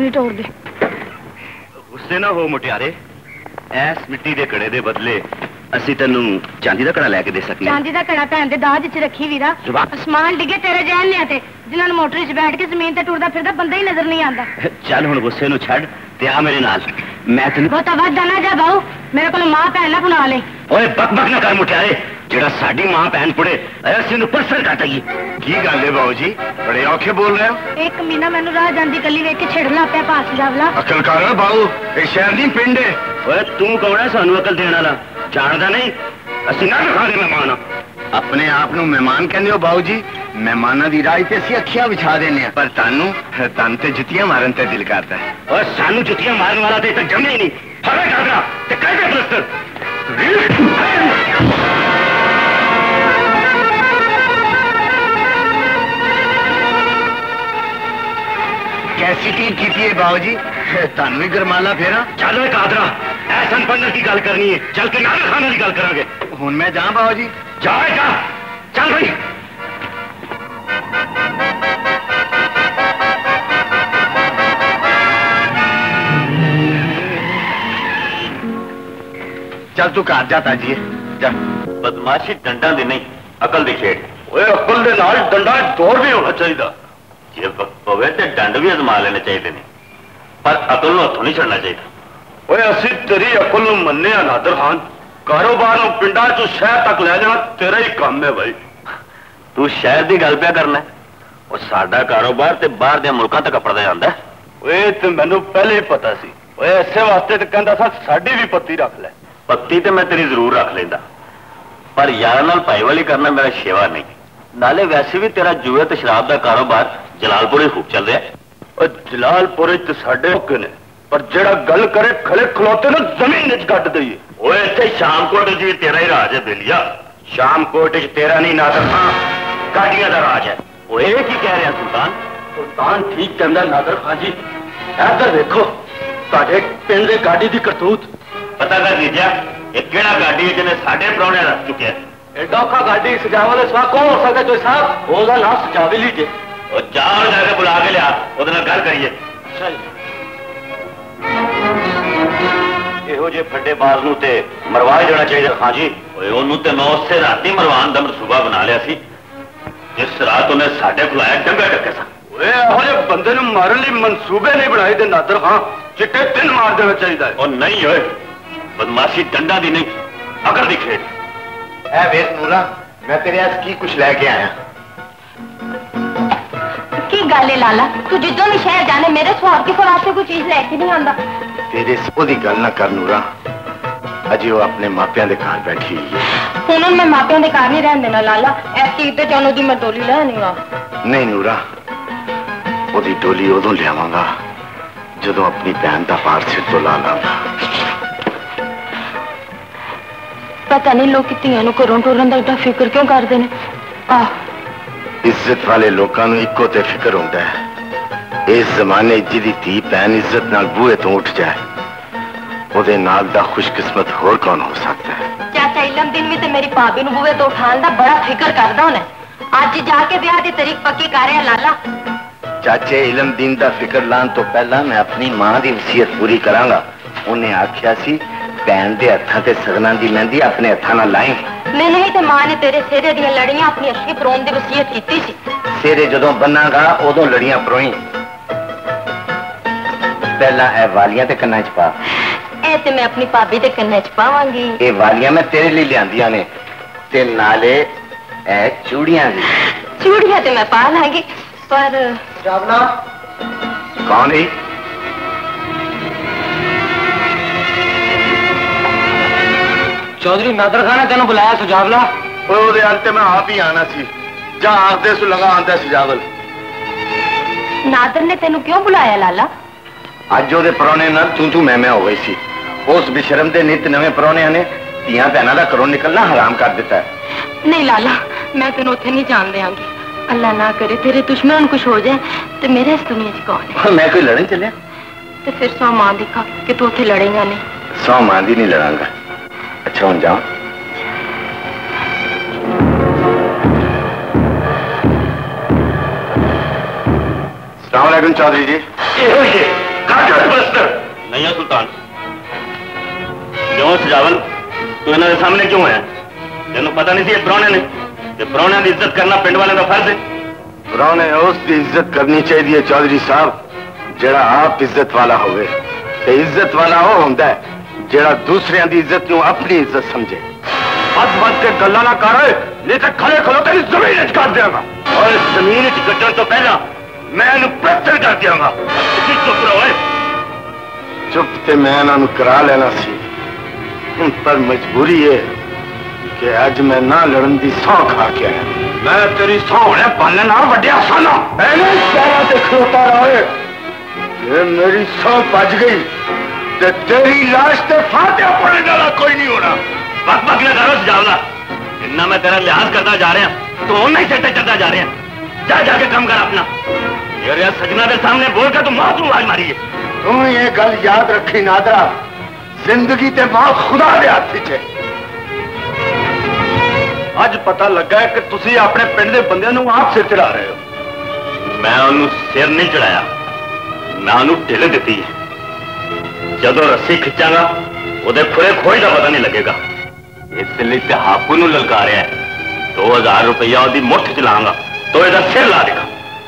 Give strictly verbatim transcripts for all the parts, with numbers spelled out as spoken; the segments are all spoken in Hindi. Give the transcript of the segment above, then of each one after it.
नहीं तोड़ दे। गुस्से ना हो मुटियारे, ऐस मिट्टी दे कड़े दे बदले ਅਸੀਂ ਤੈਨੂੰ ਚਾਂਦੀ ਦਾ ਕੜਾ ਲੈ ਕੇ ਦੇ ਸਕਦੇ ਹਾਂ। ਚਾਂਦੀ ਦਾ ਕੜਾ ਭੈਣ ਦੇ ਦਾਜ ਚ ਰੱਖੀ ਵੀਰਾ। ਅਸਮਾਨ ਡਿੱਗੇ ਤੇਰੇ ਜਹਿਲਿਆਂ ਤੇ, ਜਿਨ੍ਹਾਂ ਨੂੰ ਮੋਟਰ 'ਚ ਬੈਠ ਕੇ ਜ਼ਮੀਨ ਤੇ ਟੁਰਦਾ ਫਿਰਦਾ ਬੰਦਾ ਹੀ ਨਜ਼ਰ ਨਹੀਂ ਆਉਂਦਾ। ਚੱਲ ਹੁਣ ਗੁੱਸੇ ਨੂੰ ਛੱਡ ਤੇ ਆ ਮੇਰੇ ਨਾਲ। ਮੈਂ ਤੈਨੂੰ ਬਹੁਤਾ ਵੱਡਾ ਨਾ ਜਾ ਬਾਊ, ਮੇਰੇ ਕੋਲ ਮਾਂ ਭੈਣ ਨਾ ਬਣਾ ਲੈ। ਓਏ ਬਕ ਬਕ ਨਾ ਕਰ ਮੁਟਿਆਰੇ, ਜਿਹੜਾ ਸਾਡੀ ਮਾਂ ਭੈਣ ਪੁੜੇ ਅਸੀਂ ਨੂੰ ਪਰਸਰ ਕੱਟ ਗਈ। ਕੀ ਗੱਲ ਹੈ ਬਾਊ ਜੀ, ਬੜੇ ਔਖੇ ਬੋਲ ਰਹੇ ਹੋ। ਇੱਕ ਮਹੀਨਾ ਮੈਨੂੰ ਰਾਹ ਜਾਂਦੀ ਕੱਲੀ ਵੇਖ ਕੇ ਛਿੜਨਾ ਪਿਆ ਪਾਸ ਜਾਵਲਾ। ਅਕਲ ਕਰ ਬਾਊ, ਇਹ ਸ਼ਹਿਰ ਦੀ ਪਿੰਡ ਹੈ। ਓਏ ਤੂੰ ਕੌਣ ਹੈ ਸਾਨੂੰ ਅਕਲ ਦੇਣ ਵਾਲਾ? ਜਾਣਦਾ ਨਹੀਂ ਅਸੀਂ ਨਾ ਖਾਣੇ ਮਹਿਮਾਨ। ਆਪਣੇ ਆਪ ਨੂੰ ਮਹਿਮਾਨ ਕਹਿੰਦੇ ਹੋ ਬਾਊ ਜੀ? ਮਹਿਮਾਨਾਂ ਦੀ ਰਾਹ ਤੇ ਅਸੀਂ ਅੱਖੀਆਂ ਵਿਛਾ ਦਿੰਦੇ ਹਾਂ, ਪਰ ਤੁਹਾਨੂੰ ਤੁਹਾਨੂੰ ਤੇ ਜੁੱਤੀਆਂ ਮਾਰਨ ਤੇ ਦਿਲ ਕਰਦਾ ਹੈ। ਓਏ ਸਾਨੂੰ ਜੁੱਤੀਆਂ ਮਾਰਨ ਵਾਲਾ ਤੇ ਇੱਥੇ ਜੰਮਿਆ ਹੀ ਨਹੀਂ। ਹਵੇ ਕਰਦਾ ਤੇ ਕਹਿੰਦੇ ਪਲਸਤਰ कैसी टीम की है बाबू जी? तानवी गरमाला फेरा। चलो कादरा, ऐसा पंडर की गल करनी है, चल के नाम खाने की गल करांगे। हुन मैं जा बाबू जी? जा जा, चल भाई। चल तू घर जाता जी, जा। बदमाशी डंडा दी नहीं, अकल दी खेड। ओए अकल दे नाल डंडा जोर भी होना चाहिए। जे वक्त पवे ते डंड भी अजमा लेने चाहिए नहीं, पर अकल नूं हथों नहीं छड़ना चाहिए। ओए असीं तेरी अकल नूं मन्ने आ नादर खान, कारोबार नूं पिंडां चों शहर तक ले जाना तेरा ही काम है भाई। तू शहर दी गल पिया करना, और साडा कारोबार ते बाहर दे मुल्कां तक अपड़दा जांदा है। ओए ते मैनूं पहले ही पता सी। ओए इसे वास्ते ते कहंदा सा साडी भी पत्ती रख ले। पत्ती ते मैं तेरी जरूर रख लेंदा, पर यार नाल भाईवाली करना मेरा शेवा नहीं। नाले वैसे भी तेरा जुए ते शराब दा कारोबार जलालपुर खूब चल रहा है। जलालपुर साडे मौके ने, पर जेड़ा गल करे खले खलोते ना जमीन च कट दईए। ओए इत्थे शामकोट जी तेरा ही राज है बेलिया। शामकोट च तेरा नहीं नादर खां, गाड़ियां दा राज है। ओए की कह रहे हैं सुल्तान? सुल्तान ठीक कहंदा नादर खां जी। इधर देखो तुहाडे पिंड दे गाड़ी दी करतूत। पता कर लीजिए ये केड़ा गाड़ी है जिन्हें साडे परौणे रख चुके हैं। एडा औखा गाड़ी सजावल सवा कौन हो सकता जो साहब? ओदा नाम सजावे लीजिए। और जाओ जाके बुला के लिया, ਉਹਦੇ ਨਾਲ ਗੱਲ ਕਰੀਏ। ਇਹੋ ਜਿਹੇ ਫੱਡੇ ਬਾਜ਼ ਨੂੰ ਤੇ ਮਰਵਾ ਦੇਣਾ ਚਾਹੀਦਾ ਖਾਂ ਜੀ। ਓਏ ਉਹਨੂੰ ਤੇ ਮੈਂ ਉਸੇ ਰਾਤੀ ਮਰਵਾਉਣ ਦਾ ਮਨਸੂਬਾ ਬਣਾ ਲਿਆ ਸੀ, ਜਿਸ ਰਾਤ ਉਹਨੇ ਸਾਡੇ ਕੋਲ ਆਇਆ ਡੰਗਾ ਡੱਕੇ ਸਨ। ਓਏ ਇਹੋ ਜਿਹੇ ਬੰਦੇ ਨੂੰ ਮਾਰਨ ਲਈ ਮਨਸੂਬੇ ਨਹੀਂ ਬਣਾਏ ਤੇ ਨਾਦਰ ਖਾਂ ਚਿੱਟੇ ਤਿੰਨ ਮਾਰ ਦੇਣਾ ਚਾਹੀਦਾ ਹੈ। ਉਹ ਨਹੀਂ ਓਏ, ਬਦਮਾਸ਼ੀ ਡੰਡਾ ਦੀ ਨਹੀਂ ਅਕਲ ਦੀ ਖੇਡ। ਐ ਵੇਖ ਨੂਰਾ, ਮੈਂ ਤੇਰੇ ਵਾਸਤੇ ਕੀ ਕੁਛ ਲੈ ਕੇ ਆਇਆ। की गल है लाला, तू जिद्दों भी शहर जाने मेरे सुहाग के वास्ते कोई चीज लेके नहीं आंदा। तेरे ओदी गल ना कर नूरा, अजे वो अपने मापियां दे घर बैठी हुई है। हुण मैं मापियां दे घर नहीं रहन देना लाला, ऐसी ते जानो दी मैं डोली लैनी वा। नहीं नूरा, ओदी डोली उदों लियावांगा जदों अपनी भैन दा पार सिर तो ला लांगा। पता नहीं लोग धीआं नूं घरों टुरन दा एडा फिक्र क्यों करदे ने। आ इज्जत वाले लोगों को इको ते फिक्र होता है। इस जमाने जिहदी धी भैन इज्जत नाल बूहे तो उठ जाए, ओदे नाल दा खुशकिस्मत होर कौन हो सकता है। चाचा इलम दिन भी ते मेरी भाभी नूं बूहे तो उठाण दा बड़ा फिक्र करदा होना। अज जाके ब्याह दी तारीख पक्की कर रहा लाला। चाचे इलम दिन दा फिक्र लाण तो पहला मैं अपनी मां दी वसीयत पूरी करांगा। उन्हें आख्या सी भैन दे हत्थां ते सगनां दी मेहंदी अपने हत्थां नाल लाई। मैं नहीं तो मां ने तेरे सिरे दी लड़ियां अपनी अखी परोण दी वसीयत कीती सी। सिरे जदों बन्नांगा उदों लड़ियां परोई। पहला ए वालियां ते कन्नां च पा। ए ते मैं अपनी भाभी दे कन्ने च पावांगी। ए वालियां मैं तेरे लिए लियांदियां ने ते नाले ए चूड़ियां दी। चूड़ियां ते मैं पा लांगी, पर जावला कौन है? चौधरी नादर खान ने तेन बुलाया सुजावला। ओदे अंत मैं आप ही आना सी। जा आखदे सु लगा आंदा सुजावल। नादर ने तेनू क्यों बुलाया लाला? अज ओदे परौने नाल तू तू मैं मैं हो गई सी। उस बेशरम दे नित नवे परौने ने धीआं भैनां दा घरों निकलना हराम कर दिता है। नहीं लाला, मैं तेन उत्थे नहीं जान देंगी। अल्लाह ना करे तेरे दुश्मन कुछ हो जाए तो मेरे इस दुनिया च कौन है? मैं कोई लड़न चलिया? तो फिर सौ मां दिखा कि तू उत्थे लड़ेगा नहीं। सौ मां दी नहीं लड़ांगा। अच्छा हूं जाओ। अस्सलाम वालेकुम चौधरी जी। नहीं है सुल्तान। क्यों सजावल, तू इन्होंने सामने क्यों है? तेन पता नहीं सी प्राहुणे ने कि प्राहुणियां की इज्जत करना पिंड वाले का फर्ज है। प्राहुणे उसकी इज्जत करनी चाहिए चौधरी साहब जेड़ा आप इज्जत वाला होवे। ते इज्जत वाला हो होंदा है जेड़ा दूसरियां दी इज्जत नूं अपनी इज्जत समझे। बद बद के गल्ला ना कर, नहीं तो खड़े खलो तेरी जमीन च काट देंगा। और जमीन च कटण तो पहला मैं इन्हू पत्थर कर दियांगा। चुप रहो। चुप ते मैं इन्हां करा लेना सी, पर मजबूरी है कि अज मैं ना लड़न दी सौ खा के आया। मैं तेरी सौ होने पालने ना वड्या साना शहर से खलोता रहे। ये मेरी सौ बज गई ते तेरी लाश ते फातिहा पड़ने वाला कोई नहीं होना। बक बक न करो सजावला, इन्ना मैं तेरा लिहाज करता जा रहा हूं तो नहीं चलते चलता जा रहे हैं। जा जाके कम कर अपना। यार यार सजना के सामने बोल कर तो मां तू आवाज मारी है। तू ये गल याद रखी नादरा, जिंदगी ते मौत खुदा दे हाथ च है। अज पता लगा है कि तुसी अपने पिंड दे बंदियां नूं आप सिर चढ़ा रहे हो। मैं उन्होंने सिर नहीं चढ़ाया, मैं उन्होंने ढिल दी है। जदों रस्सी खिंचांगा उहदे खुले खोई का पता नहीं लगेगा। इसलिए हाकू नूं ललकारिया है। दो हजार रुपया उसकी मुठ च लांगा तो इसका सिर ला देगा।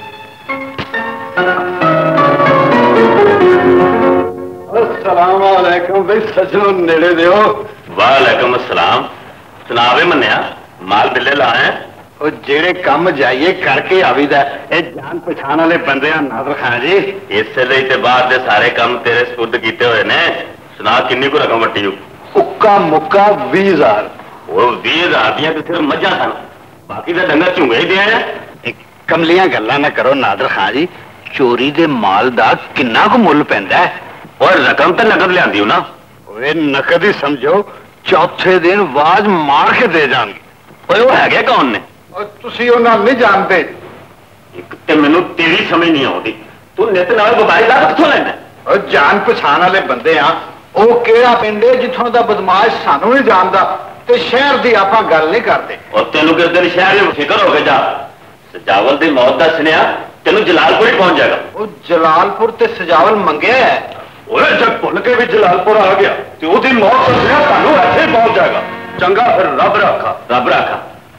अस्सलाम वालेकुम भाई सजनो नेड़े दियो। वालेकुम अस्सलाम। सुनावे मन्या माल बिल्ले लाए ਉਹ ਜਿਹੜੇ ਕੰਮ ਜਾਈਏ ਕਰਕੇ ਆਵੀਦਾ। ਇਹ ਜਾਣ ਪਛਾਣ ਵਾਲੇ ਬੰਦੇ ਆ ਨਾਦਰ ਖਾਨ ਜੀ। ਇਸੇ ਲਈ ਤੇ ਬਾਅਦ ਦੇ ਸਾਰੇ ਕੰਮ ਤੇਰੇ ਸਪੁਰਦ ਕੀਤੇ ਹੋਏ ਨੇ। ਸੁਣਾ ਕਿੰਨੀ ਕੁ ਰਕਮ ਵੱਟੀ ਹੋ? ਉੱਕਾ ਮੁੱਕਾ ਵੀਹ ਹਜ਼ਾਰ। ਉਹ ਵੀਹ ਹਜ਼ਾਰ ਦੀਆਂ ਤੇ ਸਿਰਫ ਮੱਝਾਂ ਸਨ, ਬਾਕੀ ਦਾ ਡੰਗਰ ਝੁੰਗੇ ਹੀ ਦਿਆ। ਕਮਲੀਆਂ ਗੱਲਾਂ ਨਾ ਕਰੋ ਨਾਦਰ ਖਾਨ ਜੀ। ਚੋਰੀ ਦੇ ਮਾਲ ਦਾ ਕਿੰਨਾ ਕੁ ਮੁੱਲ ਪੈਂਦਾ ਹੈ? ਔਰ ਰਕਮ ਤਾਂ ਨਕਦ ਲਿਆਂਦੀ ਹੋ ਨਾ। ਓਏ ਨਕਦ ਹੀ ਸਮਝੋ, ਚੌਥੇ ਦਿਨ ਆਵਾਜ਼ ਮਾਰ ਕੇ ਦੇ ਜਾਣਗੇ। ਓਏ ਉਹ ਹੈਗੇ ਕੌਣ ਨੇ? ਤੁਸੀਂ ਉਹਨਾਂ ਨਹੀਂ ਜਾਣਦੇ। ਇੱਕ ਤੇ ਮੈਨੂੰ ਤੇਰੀ ਸਮਝ ਨਹੀਂ ਆਉਂਦੀ, ਤੂੰ ਨਿਤ ਨਾਲ ਮੋਬਾਈਲ ਦਾ ਕਿੱਥੋਂ ਲੈਣਾ? ਉਹ ਜਾਣ ਪਛਾਣ ਵਾਲੇ ਬੰਦੇ ਆ। ਉਹ ਕਿਹੜਾ ਪਿੰਡ ਹੈ ਜਿੱਥੋਂ ਦਾ ਬਦਮਾਸ਼ ਸਾਨੂੰ ਨਹੀਂ ਜਾਣਦਾ ਤੇ ਸ਼ਹਿਰ ਦੀ ਆਪਾਂ ਗੱਲ ਨਹੀਂ ਕਰਦੇ। ਔਰ ਤੈਨੂੰ ਕਿਸ ਦਿਨ ਸ਼ਹਿਰ ਵਿੱਚ ਫਿਕਰ ਹੋ ਕੇ ਜਾ। ਸਜਾਵਲ ਦੀ ਮੌਤ ਦਾ ਸੁਨੇਹਾ ਤੈਨੂੰ ਜਲਾਲਪੁਰ ਹੀ ਪਹੁੰਚ ਜਾਏਗਾ। ਉਹ ਜਲਾਲਪੁਰ ਤੇ ਸਜਾਵਲ ਮੰਗਿਆ ਹੈ। ਓਏ ਜਦ ਭੁੱਲ ਕੇ ਵੀ ਜਲਾਲਪੁਰ ਆ ਗਿਆ ਤੇ ਉਹਦੀ ਮੌਤ ਦਾ ਸੁਨੇਹਾ ਤੁਹਾਨੂੰ ਇੱਥੇ ਪਹੁੰਚ ਜਾਏਗਾ। ਚੰਗਾ ਫਿਰ ਰੱਬ ਰਾਖਾ। ਰੱਬ ਰਾਖਾ।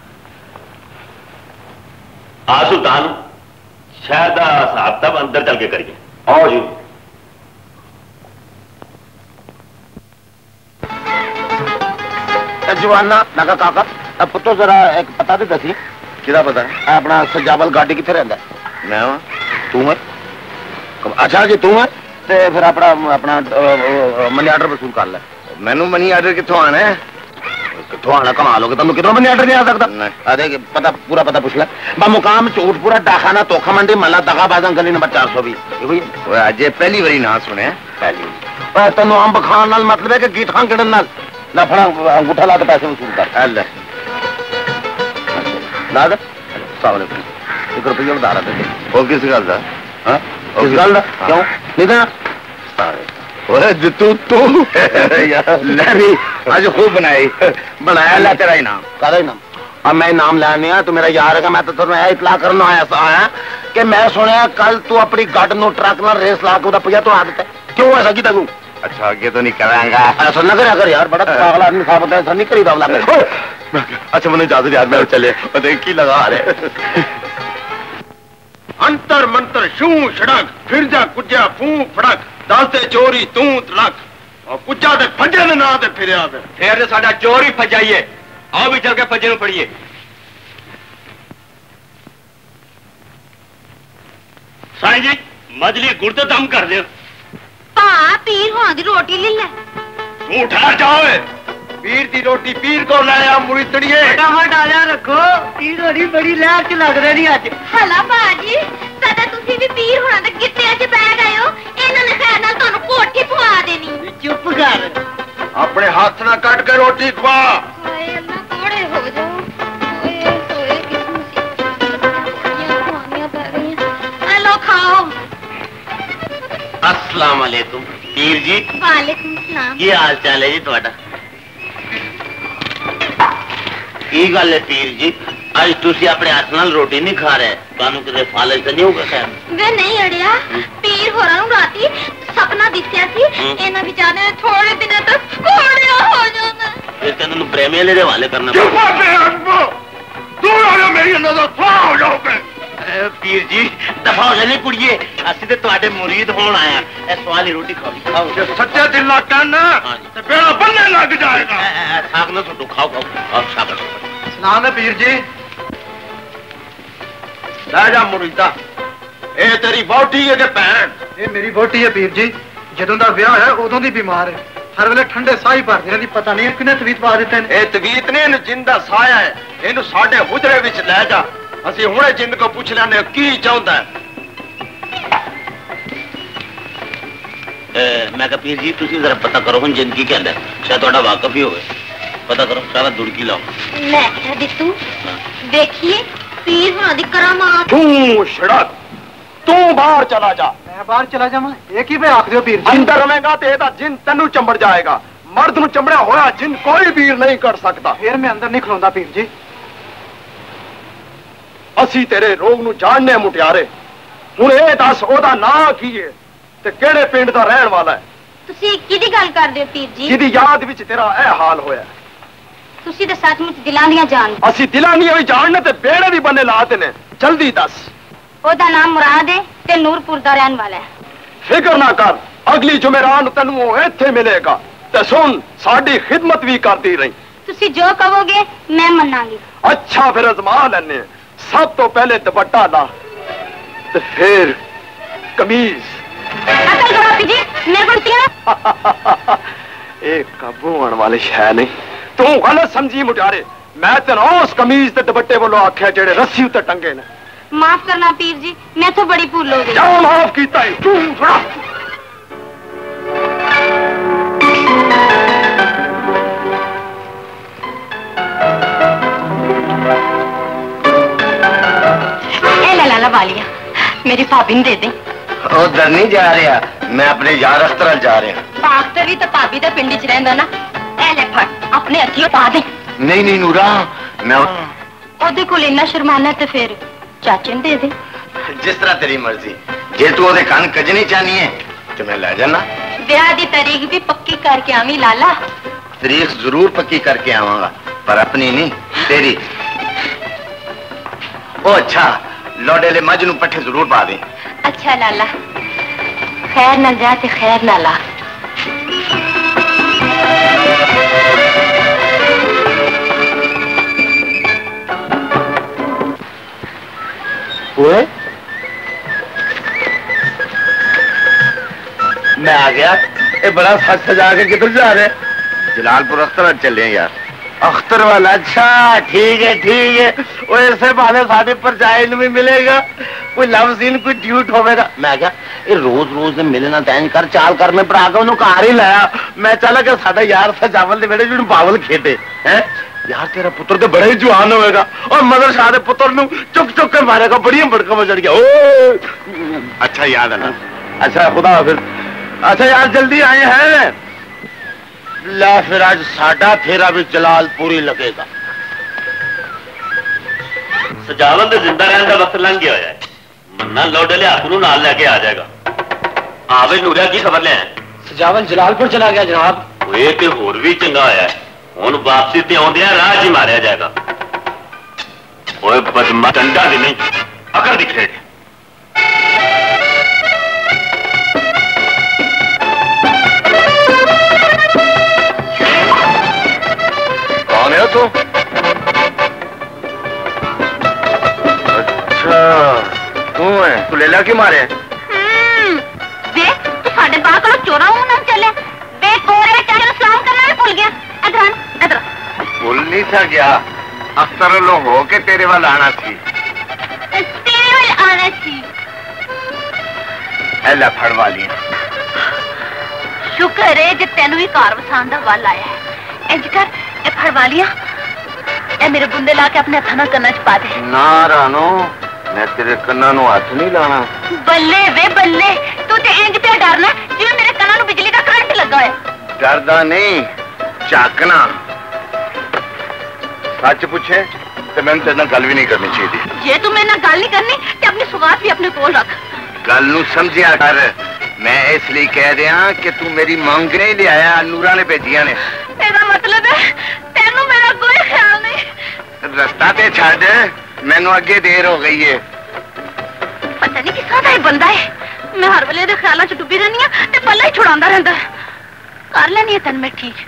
आ सुल्तान शहर का हिसाब तब अंदर चल के करिए। आओ जी। जवाना नका काका अब पुत्रो जरा एक पता दे दसी। किदा पता है? अपना सजावल गाड़ी किथे रहंदा? मैं हां। तू है? अच्छा जी तू है ते फिर अपना अपना मनी आर्डर वसूल कर ले। मैनू मनी आर्डर किथों आना है? किथों आना कमा लोगे तुम कितों मनी आर्डर नहीं आ सकता। अरे पता पूरा पता पूछ ले। मुकाम चोटपुरा डाखाना तोखा मंडी मल्ला दगाबाजा गली नंबर चार सौ भी। अजय पहली बारी ना सुने। पहली तेन अंब खान नाल मतलब है कि गीत खान गिणन नाल ना फड़ा अंगूठा ला के पैसे वसूल कर ले। नाद सलाम एक रुपया बता रहा था। वो किस गल दा? हां किस गल दा? क्यों नहीं देना? तू तू यार भी आज खूब बनाई बनाया ला तेरा इनाम। कादा इनाम? अब मैं इनाम लाने आ, तू मेरा यार है। मैं तो तुम्हें इतला करना ऐसा आया कि मैं सुनिया कल तू अपनी गड नो ट्रक ना रेस ला के उदा पहिया तो आ देता है। क्यों ऐसा किया तू? अच्छा आगे तो नहीं करांगा। ऐसा ना करे अगर यार बड़ा पागल आदमी साहब होता है, ऐसा नहीं करी बाबला। अच्छा मैंने इजाजत यार मैं चले देख की लगा रहे। अंतर मंतर शू सड़क फिर जा कुजा फू फड़क दस चोरी तू तड़क और कुजा दे फजे ने ना दे फिर आवे फिर साडा चोर ही फजाइए। आओ भी चल के फजे नु पड़िए। साईं जी मजली गुड़ तो दम कर दे। पा पीर होना दी रोटी ले ले। तू ठहर जाओ। पीर दी रोटी पीर को लाया मुड़ी तड़िए। फटाफट आया रखो, पीर होनी बड़ी लहर च लग रही अज। हला बाजी सदा तुसी भी पीर होना दे गिट्टे च बैठ गए हो। इन्हां ने खैर नाल तुहानू कोठी पवा देनी। चुप कर। अपने हाथ ना काट के रोटी खवा। हाय अल्लाह थोड़े हो जाओ। ओए ओए किस मुसीबत ये खानियां पड़ रही हैं। हेलो खाओ। अस्सलाम वालेकुम पीर जी। वालेकुम सलाम। की हाल चाल है जी ਤੁਹਾਡਾ? की गल है पीर जी अज तुसी अपने हाथ नाल रोटी नहीं खा रहे? ਤੁਹਾਨੂੰ ਕਿਤੇ फालज तो नहीं होगा खैर? वे नहीं अड़िया पीर होरा नु राती सपना दिखया सी इन्हां विचारे ने थोड़े दिनों तक कोड़िया हो जाना। ये तेन प्रेमी वाले हवाले करना तू मेरी नजर हो जाओगे। पीर जी दफा हो जाने कुड़िए, असि ते तुहाडे मुरीद होण आया। ए सवाल ही रोटी खाओ खाओ। जे सच्चे दिल ना कहना ते बेड़ा बनने लग जाएगा। खाक ना सुटो, खाओ खाओ खाओ शाबाश। सलाम है पीर जी। लै जा मुरीदा, ए तेरी वोटी है के भैन? ये मेरी वोटी है पीर जी, जदों दा ब्याह है उदों दी बीमार है। हर वेले ठंडे साह ही भरदे रहंदी, पता नहीं किने तवीत पा दित्ते ने। ए तवीत ने इनु जिंदा साया है, इनु साडे हुजरे विच लै जा। असी हुणे जिंद को पुछ लेने की चाहुंदा है। मैं कहा पीर जी तुसी जरा पता करो हुण जिंद की कहंदा, शायद तुहाडा वाकफ ही होवे। पता करो, सारा दुड़की लाओ। मैं कह दित्तू देखिए पीर हुणां दी करामात। तू शड़क, तू बाहर चला जा। मैं बाहर चला जावां? एक ही पे आख दियो पीर जी। अंदर रवेगा ते एदा जिन तन्नू चंबड़ जाएगा। मर्द नू चंबड़िया होया जिन कोई वीर नहीं कर सकता। फिर मैं अंदर नहीं खलोंदा पीर जी। असी तेरे रोग नू जानने मुटियारे। हुण ए दस ओदा नां की है ते केड़े पिंड दा रहण वाला है? तुसी किहदी गल करदे हो पीर जी? जिदी याद विच तेरा ए हाल होया। तुसी ते सचमुच दिलां दियां जान। असी दिलां दियां भी जानने ते बेड़े भी बन्ने लाते ने। जल्दी दस। ओदा नाम मुराद है ते नूरपुर दा रहन वाला है। फिक्र ना कर, अगली जुमेरात तैनू इत्थे मिलेगा। ते सुन, साडी खिदमत भी करती रही। तुसी जो कहोगे मैं मनांगी। अच्छा फिर अजमा लेने। सब तो पहले दुपट्टा ला ते फिर कमीज। अकल करो पी जी, मेरे को तीन एक काबू आने वाली शै नहीं। तू गलत समझी मुटियारे। मैं तेन उस कमीज ते दुपट्टे वालों आख्या जेड़े रस्सी उत्ते टंगे ने। माफ करना पीर जी, मैं तो बड़ी भूल हो गई। जाओ माफ कीता ही तू थोड़ा। लाला वालिया मेरी भाभी दे दे। उधर नहीं जा रहा, मैं अपने यार अख्तर जा रहा। अख्तर भी तो भाभी दा पिंड च रहिंदा ना। ए ले फड़, अपने हत्थियों पा दे। नहीं नहीं नूरा, मैं ओदे कोल इन्ना शर्माना ते फिर चाचे ने दे दे। जिस तरह तेरी मर्जी। जे तू ओदे कान कजनी चाहनी है तो मैं ले जाना। ब्याह दी तारीख भी पक्की करके आवी लाला। तारीख जरूर पक्की करके आवांगा, पर अपनी नहीं तेरी। ओ अच्छा, लौडे ले मज नू पट्ठे जरूर पा दे। अच्छा लाला, खैर ना जा ते खैर ना ला। ओए मैं आ गया। ये बड़ा सज सजा के किधर जा रहे? जलालपुर अख्तर चले यार। अख्तर वाला? अच्छा ठीक है ठीक है। वो ऐसे बहाने साढ़े पर जाए भी मिलेगा, कोई लव सीन कोई ड्यूट होगा। मैं क्या ये रोज रोज मिलना तैन कर चाल करने पर आकर उन्होंने कार ही लाया। मैं चला कि साडा यार सजावल दे बेटे जिन्होंने बावल खेते हैं। यार तेरा पुत्र तो बड़ा ही जुआन होएगा और मदर शाह दे पुत्र नु चुक चुक के मारेगा। बड़ी बड़का मचड़ गया। ओ अच्छा याद है ना? अच्छा खुदा हाफिज। अच्छा यार जल्दी आए हैं। ला फिर आज साडा फेरा भी जलालपुरी लगेगा। सजावल दे जिंदा रहने का वक्त लंघ गया है। मन्ना लौटे ले आपनू नाल लेके आ जाएगा। आवे नूरिया की खबर ले? सजावल जलालपुर चला गया जनाब। ये ते होर भी चंगा होया है। हुण वापसी ते आउंदियां राह ही मारिया जाएगा। ओए बदमा डंडा दी नहीं, अकल दी खेड। कौन है तू? अच्छा तू है? तू लेला क्यों मारे? हम्म, देख तू साडे बाहर को चोरा हूं ना चले। देख कोरे चाहे सलाम करना भी भूल गया। इधर इधर भूल नहीं था गया। अख्तर लो हो के तेरे वाल आना थी। तेरे वाल आना थी। ऐला फड़ वाली। शुक्र है जे तेनू भी कार वसान दा वाल आया है। इंज कर ए फड़ वालिया, ए मेरे बुंदे ला के अपने हथा ना कन्ना च पा दे। ना रानो, मैं तेरे कन्ना नु हाथ नहीं लाना। बल्ले वे बल्ले, तू ते इंज पे डरना जिवें मेरे कन्ना नु बिजली दा करंट लगा है। डरदा नहीं, झाकना। सच पूछे तो मैंने तेरे नाल गल भी नहीं करनी चाहिए। जे तू मेरे नाल गल नहीं करनी ते अपनी सुगात भी अपने कोल रख। गल नू समझिया कर। मैं इसलिए कह दिया कि तू मेरी मंग नहीं ले आया, नूरा ने भेजिया ने। ਇਹਦਾ ਮਤਲਬ ਹੈ ਤੈਨੂੰ ਮੇਰਾ ਕੋਈ ਖਿਆਲ ਨਹੀਂ। रस्ता ते छड़, मैनू अगे देर हो गई है। ਪਤਾ ਨਹੀਂ ਕਿੱਥੋਂ ਦਾ ਇਹ ਬੰਦਾ ਹੈ। ਮੈਂ ਹਰ ਵੇਲੇ ਦੇ ਖਿਆਲਾਂ 'ਚ ਡੁੱਬੀ ਰਹਿੰਦੀ ਆ ਤੇ ਪੱਲਾ ਹੀ ਛੁਡਾਉਂਦਾ ਰਹਿੰਦਾ। ਕਰ ਲੈਣੀ ਹੈ ਤੈਨੂੰ ਮੈਂ ਠੀਕ।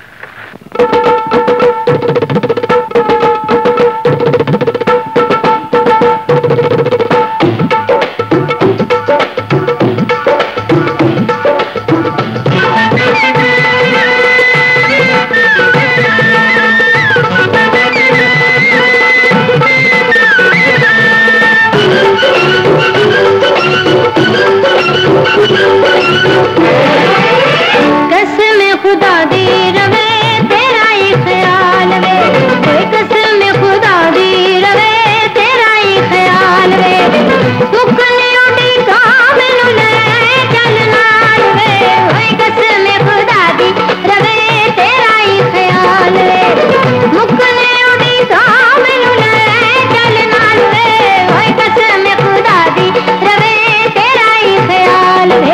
कसम खुदा दी रवे तेरा ही ख्याल वे, कोई कसम खुदा दी रवे तेरा ही ख्याल वे। मुकने उड़ी कामनू ले चल नाल वे, कोई कसम खुदा दी रवे तेरा ही ख्याल वे। मुकने उड़ी कामनू ले चल नाल वे, कोई कसम खुदा दी रवे तेरा ही ख्याल वे।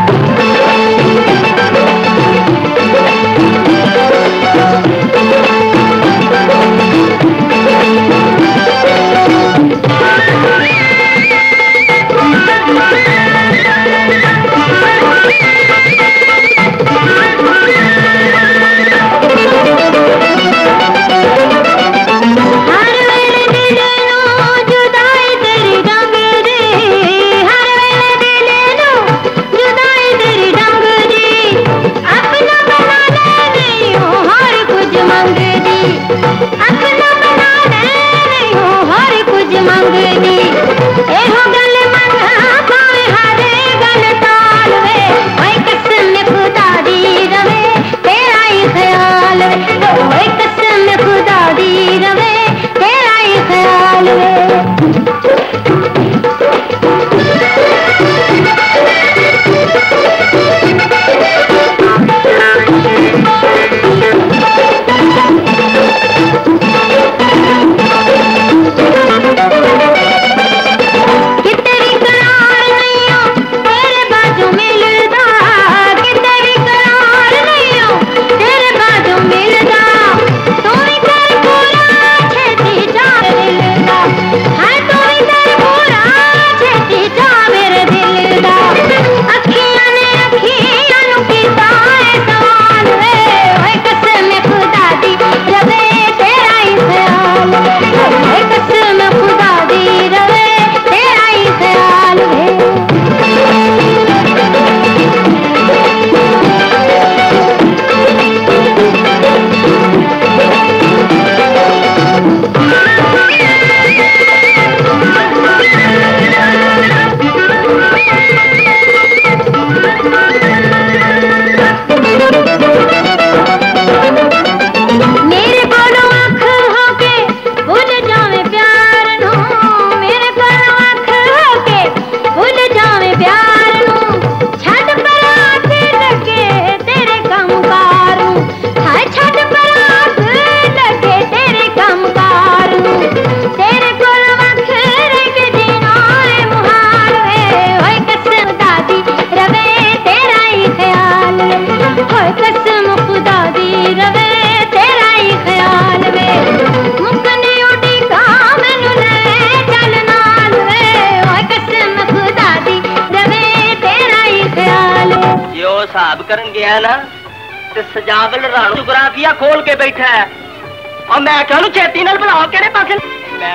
करन गया ना ते सजावल राणू जोग्राफिया खोल के बैठा है और मैं कहूं छेती नाल बुलाओ केड़े पासे। मैं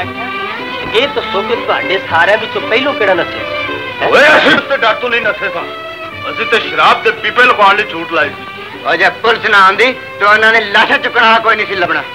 ये दसो कि तुहाडे सारे विचों पहलों केड़ा नसे? ओए असि ते डर तो नहीं नसे सा, असि ते शराब दे पीपे लुकाउण लई झूठ लाई सी। और जब पुलिस ना आंदी तो उन्होंने लाशा चुकना कोई नहीं सी लभना।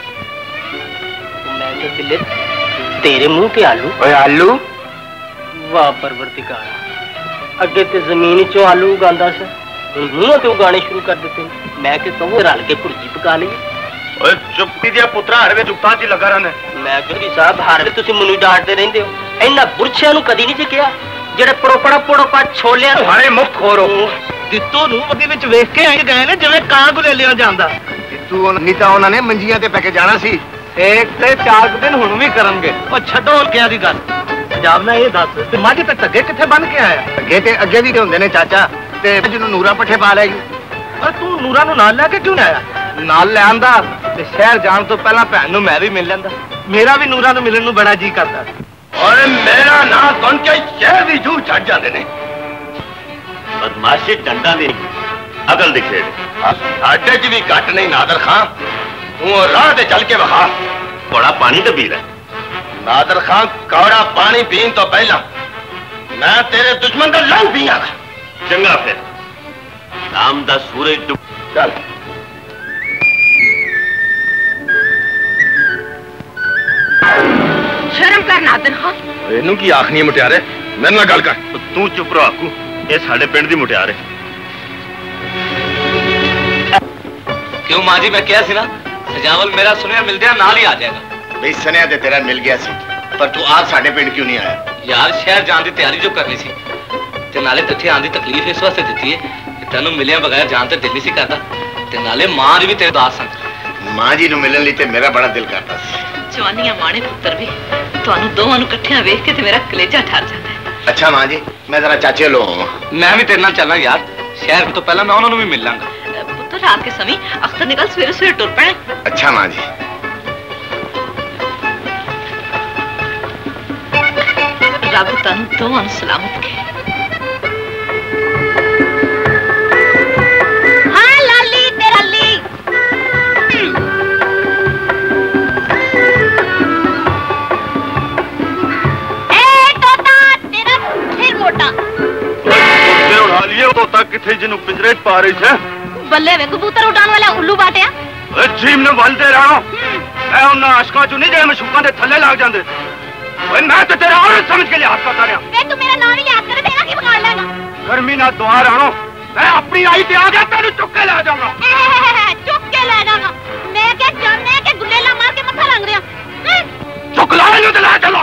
मैं तो दिले तेरे मुंह के आलू। ओए आलू? वाह परवरदिगार, अगे ते जमीन चो आलू उगांदा सी, मुंह ते उगाने शुरू कर देते। मैं कि तो रल के भुर्जी पका ली। ओए चुप्पी दिया पुत्रा हर वे जुगतां च लगा रहना। मैं कहंदी साहब हर वे तुसीं मैनूं डांटदे रहिंदे हो, इन्हां बुरछियां नूं कदी नहीं जी किहा ਜਿਹੜੇ ਪੜੋਪੜਾ ਪੜੋਪਾ ਛੋਲਿਆਂ ਸਾਰੇ ਮੁਫਤ ਖੋਰ ਹੋ। ਦਿੱਤੂ ਨੂੰ ਅੱਗੇ ਵਿੱਚ ਵੇਖ ਕੇ ਆਏ ਗਏ ਨੇ ਜਿਵੇਂ ਕਾਂ ਗੁਲੇਲਿਆਂ ਜਾਂਦਾ। ਦਿੱਤੂ ਨਹੀਂ ਤਾਂ ਉਹਨਾਂ ਨੇ ਮੰਜੀਆਂ ਤੇ ਪੈ ਕੇ ਜਾਣਾ ਸੀ। ਇੱਕ ਤੇ ਚਾਰ ਦਿਨ ਹੁਣ ਵੀ ਕਰਨਗੇ। ਉਹ ਛੱਡੋ ਹਲਕਿਆਂ ਦੀ ਗੱਲ, ਪੰਜਾਬ ਨਾਲ ਇਹ ਦੱਸ ਤੇ ਮਾਝੇ ਤੇ ਧੱਗੇ ਕਿੱਥੇ ਬੰਨ ਕੇ ਆਇਆ? ਅੱਗੇ ਤੇ ਅੱਗੇ ਵੀ ਹੁੰਦੇ ਨੇ ਚਾਚਾ, ते जिन्हों नूरा पट्ठे पा लेगी। और तू नूरा नु नाल लेके क्यों नहीं आया? नाल ले आंदा ते शहर जान तो पहला भैन नु मैं भी मिल लेंदा। मेरा भी नूरा नु मिलन नु बड़ा जी करदा। और मेरा नाम सुन के शहर भी जू छड़ जाते ने। बदमाशी डंडा दी अकल दी खेड। साडे च भी घट नहीं नादर खां। तू राह ते चल के वखा। थोड़ा पानी तो पी ले। नादर खां कौड़ा पानी पीन तो पहला मैं तेरे दुश्मन का लंग पिया। चंगा फिर शाम दा सूरज डूब। चल शर्म कर नादर खान। इनू की आखनी है मुटियारे? मेरे नाल गल कर। तू चुप रहो आकू। ये साडे पिंड दी मुटियार है। क्यों मां जी, मैं क्या सी ना सजावल मेरा सुनिया मिलदिया नाल ही आ जाएगा। भाई सुनिया ते तेरा मिल गया सी, पर तू आज साडे पिंड क्यों नहीं आया? यार शहर जान की तैयारी जो करनी सी ते नाले तिथे आने की तकलीफ इस वास्ते दी है कि तेन मिलिया बगैर जान तो दिल नहीं सी करता। ते नाले मां भी तेरे दास सन। मां जी नू मिलन लई ते मेरा बड़ा दिल करता सी। जवानियां माणे पुत्र भी तुहानू दोवां नू इकट्ठियां वेख के ते मेरा कलेजा ठर जाता है। अच्छा मां जी, मैं जरा चाचे लो आवां। मैं भी तेरे नाल चलना यार। शहर तो पहला मैं उन्होंने भी मिल लांगा। पुत्र रात के समय अख्तर निकल सवेरे सवेरे टुर पैण। अच्छा मां जी। रब तुहानू दोवां नू सलामत के। हाँ लाली तेरा ली। ए तोता तेरा सिर मोटा। ते उड़ा लिए तोता किथे जिन्हों पिंजरे च पा रही है। बल्ले वे कबूतर उड़ाने वाला उल्लू बाटिया। जीम ने बलते रहो। मैं उन्हें आशका चू नहीं जाए मशूका के थले लग जाते। मैं तो तेरा और समझ के लिहाज करता रहा। वे तू मेरा नाम ही याद करे तेरा की बिगाड़ लेगा। गर्मी ना दुआ राणो, मैं अपनी आई ते आ गया तेन चुक के ले जाऊंगा। चुक के ले जाऊंगा। मैं क्या जानने के गुलेला मार के मत्था लंग रहा। चुक ला लो ते ले चलो।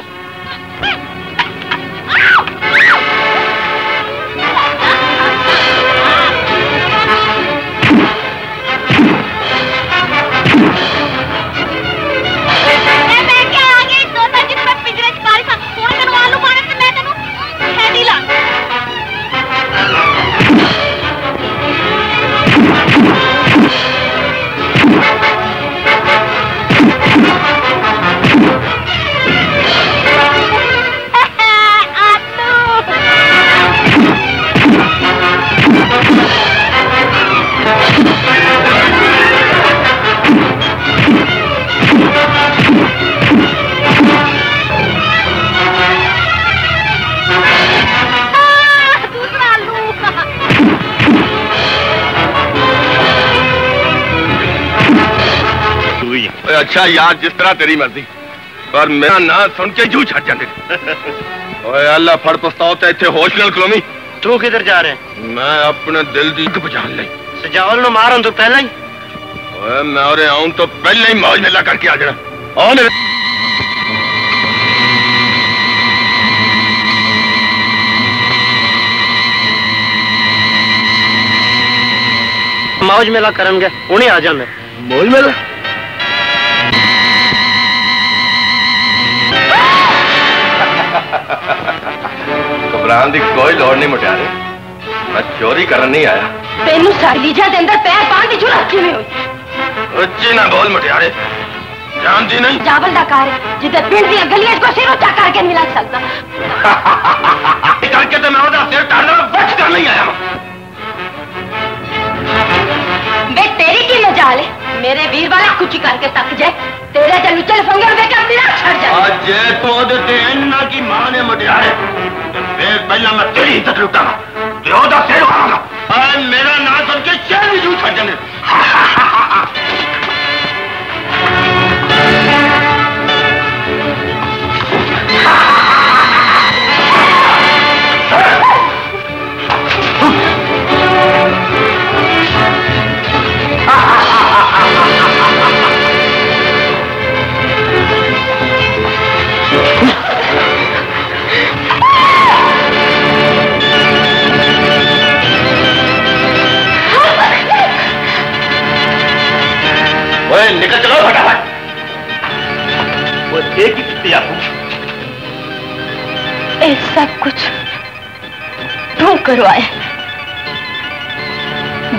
अच्छा यार, जिस तरह तेरी मर्जी, पर मेरा ना सुन के जू छड़ जाते। ओए अल्लाह फड़ पछताओ ते इत्थे होश नाल खलोमी। तू किधर जा रहे? मैं अपने दिल दी अग बुझान लई। सजावल नु मारन तो पहला ही। ओए मैं और आऊं तो पहले ही मौज मेला करके आ जाना। आओ मेरे मौज मेला करनगे उन्हें आ जाने। मौज मेला घबरान की कोई लोड़ नहीं मुटियारे। मैं चोरी करन नहीं आया। तेनू सालीजा दे अंदर पैर पान दी जुर्रत किवें होई? उच्ची ना बोल मुटियारे, जानती नहीं जावल दा कार जिदे पिंड दी गलियां को सिर उच्चा करके नहीं लग सकता। करके तो मैं ओदा सिर टाड़ना बच कर नहीं आया। बे तेरी की मजाल है, मेरे वीर वाला कुछ करके तक जाए तेरे जल चल फोंगे और बेटा मेरा छड़ जाए। आज जे तू ओदे ते इन्ना की मां ने मुटियारे फिर पहला मैं तेरी इज्जत लुटाऊंगा, ते ओदा सिर उखाड़ूंगा। और मेरा नाम सुन के शहर भी जू छड़ जाने। निकल चलो फटाफट। वो एक ही कितनी आपको ये सब कुछ तू करवाए।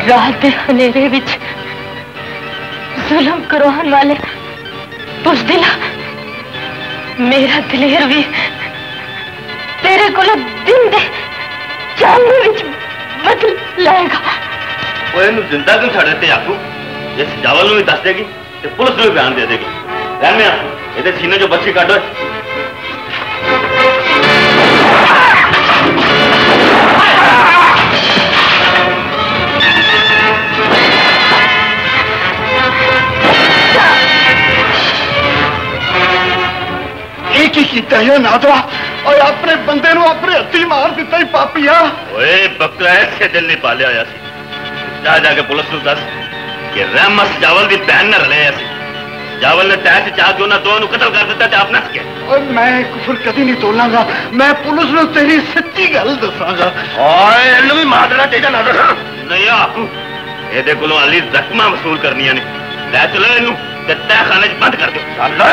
रात के हनेरे विच जुल्म करवाने वाले बुज़दिला मेरा दिलेर भी तेरे को दिन दे चांदे विच बदल लाएगा। वो इन्हें जिंदा क्यों छड़ देते आकू? ये सजावल में भी दस देगी ते पुलिस में भी बयान दे देगी। रहने ये सीने जो बच्ची काटो एक ही कीता है नादरा और अपने बंदे नु अपने हत्थी मार दिता ही पापिया। ओए बकरा ऐसे दिल नहीं पालिया होया सी। जा जाके पुलिस नु दस कि रहमत सजावल दी बहन न रले सी। सजावल ने तैस चाह के उन्हां दोनों कत्ल कर दिता ते आप नस गए। और मैं कुफर कदी नहीं तोलांगा। मैं पुलिस नु तेरी सच्ची गल दसांगा। ओए इन्नू भी मार देना चाहिदा नादरा। नहीं आकू एदे कोलों अली रकमां वसूल करनियां ने। ले चलो इन्नू ते तहखाने च बंद कर दो। चल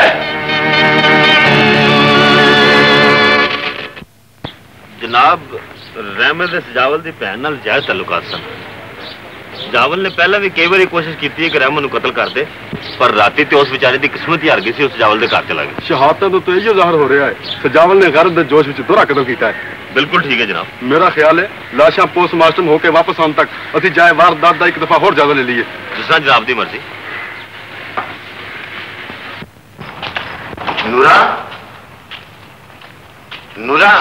जनाब रहमत सजावल की भैन नाल जायज तल्लुकात सन। सजावल ने पहला भी कई बार कोशिश की कि रहमत को कतल कर दे पर राती तो उस बेचारे की किस्मत ही हार गई सी। उस सजावल के घर चला गया। शहादत तो यही जाहिर हो रहा है सजावल ने गैरत के जोश में दोहरा कदम किया है। बिल्कुल ठीक है जनाब। मेरा ख्याल है लाशा पोस्टमार्टम होकर वापस आने तक असी जाए वारदात का एक दफा होर ज्यादा ले लीए। जिस तरह जनाब की मर्जी। नूरा नूरा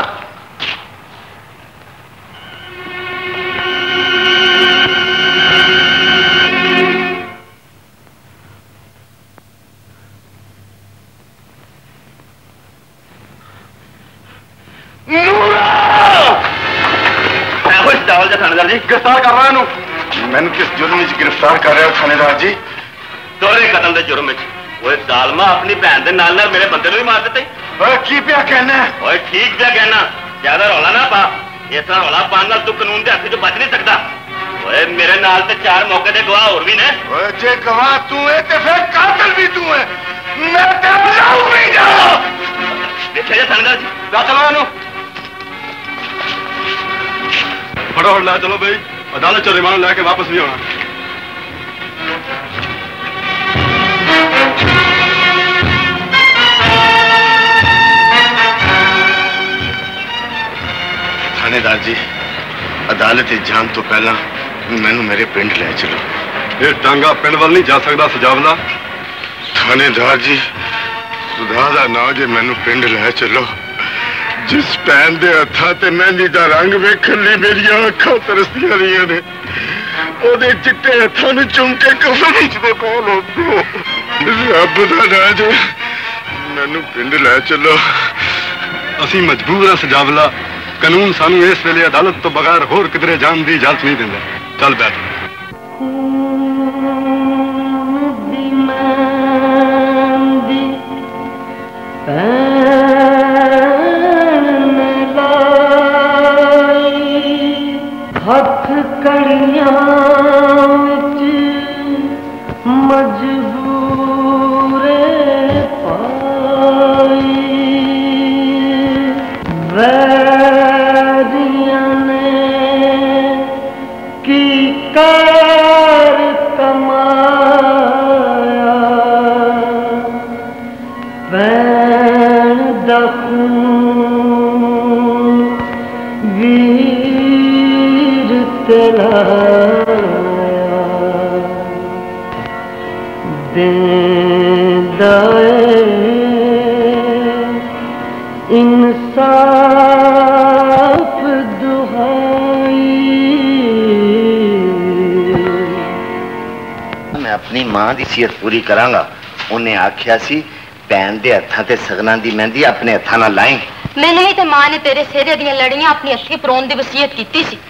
थानेदार जी गिरफ्तार कर रहा है। मैंने किस जुर्म में गिरफ्तार कर रहे हो थानेदार जी? दोहरे कतल के जुर्म में। वो जालमा अपनी भैन के नाल मेरे बंदे भी मार देते। की पिया कहना है? ओए ठीक पिया कहना। ज्यादा रौला ना पा। इस तरह रौला पाने नाल तू कानून के हाथी तो बच नहीं सकता। ओए मेरे नाल ते चार मौके दे गवाह और भी ने। ओए जे गवाह तू है ते फिर कातिल भी तू है। मैं ते बचाऊ नहीं जा। देखिए जा थानेदार जी ला चलो इन्हू। फटाफट ला चलो भाई अदालत च रिमांड लैके वापस नहीं होना। थानेदार जी अदालत जान तो पहला मैनू मेरे पिंड ले चलो। ये टांगा पिंड वाल नहीं जा सकता सजावला। थानेदार जी खुदा दा नाम जे मैनू पिंड ले चलो। जिस भैन के हथा ते मेहंदी का रंग वेखण लई मेरिया अखां तरसदियां रहियां ने ओदे चिट्टे हथां नूं चुम के कफन विच दे पै लैंदे। रब दा नाम जे मैनू पिंड ले चलो। असी मजबूर हाँ सजावला। कानून सानू इस वेले अदालत तो बगैर होर किधरे जान की इजाजत नहीं देंदा। चल बैठ। हथ कड़ियां मजबूर पाई वैरियां ने की कर कमाया वैन दखून वीर तेरा इंसाफ दुहाई। मैं अपनी मां की सीयत पूरी करांगा। उन्हें आख्या सी भैन के हथा ते सगना की मेहंदी अपने हथा ना लाई। मैंने भी ते मां ने तेरे सेहरे दियां लड़ियां अपनी हथी परोन की वसीयत की सी।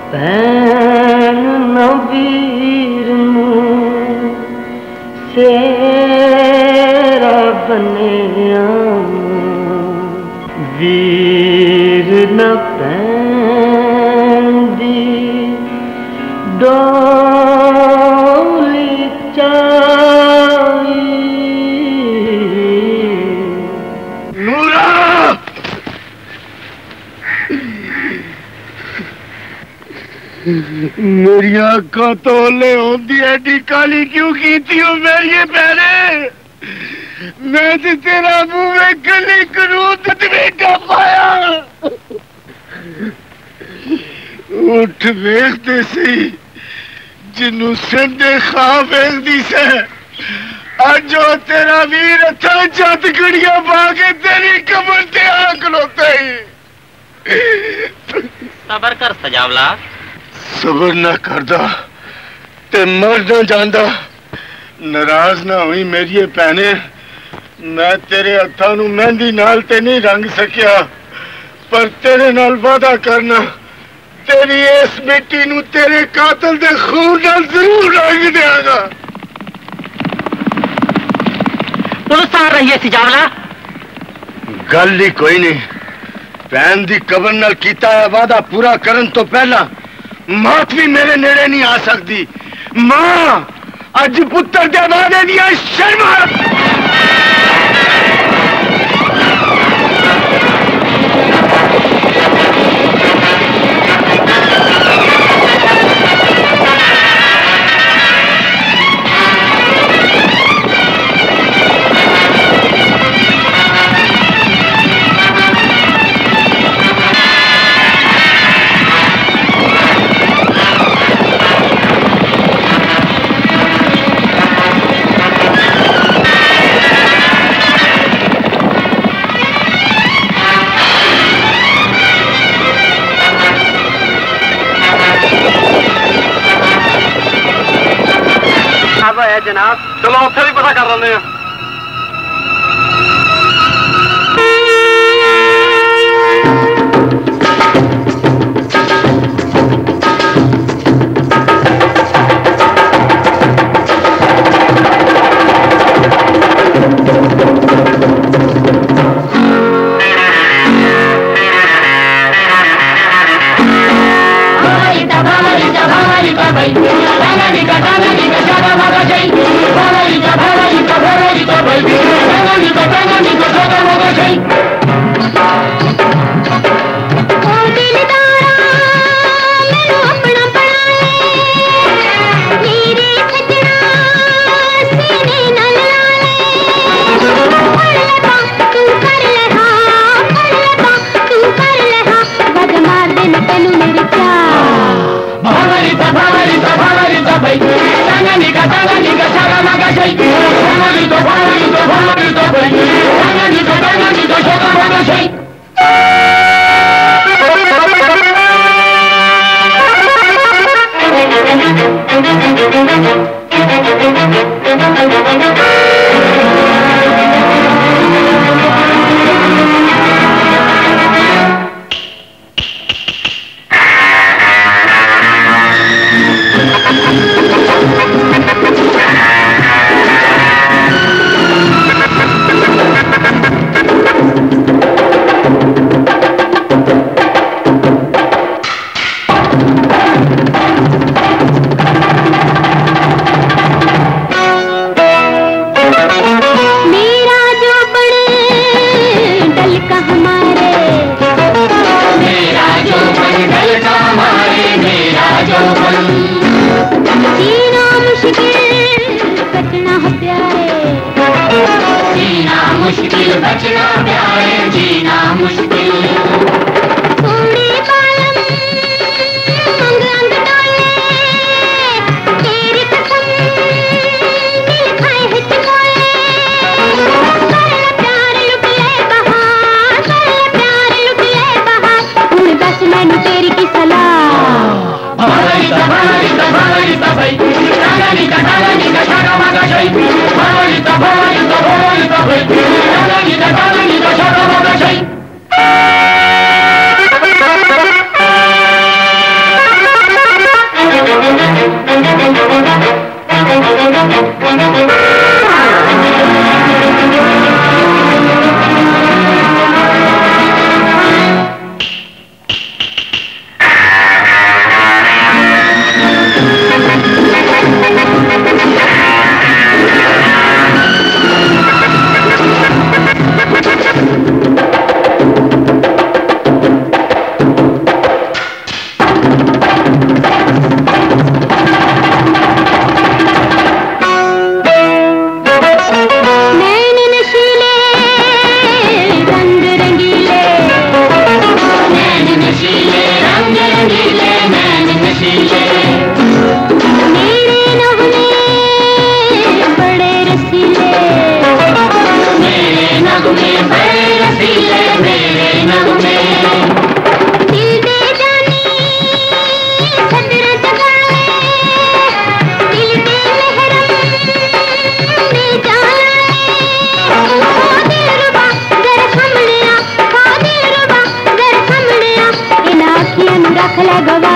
भैन नवीर सेरा बनिया वीर न पैंदी डोली चाई नूरा मेरी अखा तो ले होती एडी काली क्यों की थी हो मेरी पहले मैं तो तेरा मुंह में गली करूं तो बेटा पाया उठ वेखते सी जिन्नू सिंधे खा वेखदी से आज जो तेरा वीर था जत गड़िया पाके तेरी कमर ते आ खलोता ही सबर कर सजावला सबर ना करदा ते मर ना जांदा नाराज ना हुई मेरी भैने मैं तेरे हत्थां नू मेहंदी नाल ते नहीं रंग सकिया पर तेरे नाल वादा करना तेरी इस मिट्टी नू तेरे कातल दे खून नाल जरूर रंग देगा पुलिस आ रही है सजावला गल ही कोई नहीं भैन दी कबर नाल कीता है वादा पूरा करन तो पहला मौत भी मेरे नेड़े नहीं आ सकती मां अज पुत्र दे वादे दिया शर्म जनाब चलो उत्थे भी पता कर लें ले गवा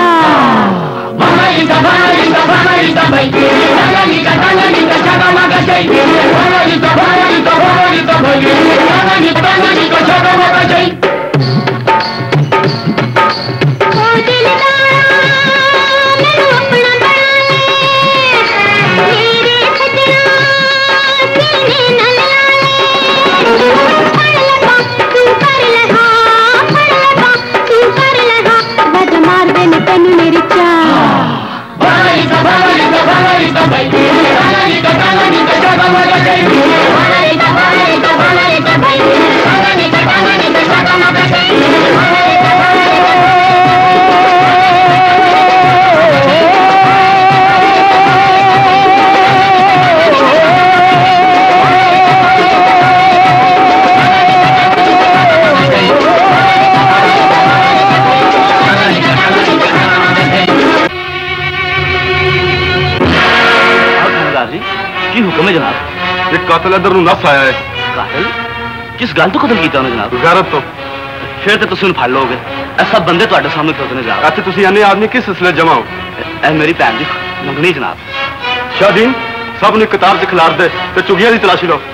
कातिल इधर नस आया है। कातिल? किस गल तो कतल किया जनाब? गैरत तो। फिर तो तुम फड़ लोगे। सब बंदे तुम्हारे सामने खड़ोते ने जनाब। अच्छा तुम इन्ने आदमी किस सिलसिले जमा हो? ए मेरी भैन दी मंगनी जनाब। शादीन सब ने कतार च खिलार दे ते चुगिया की तलाशी लो।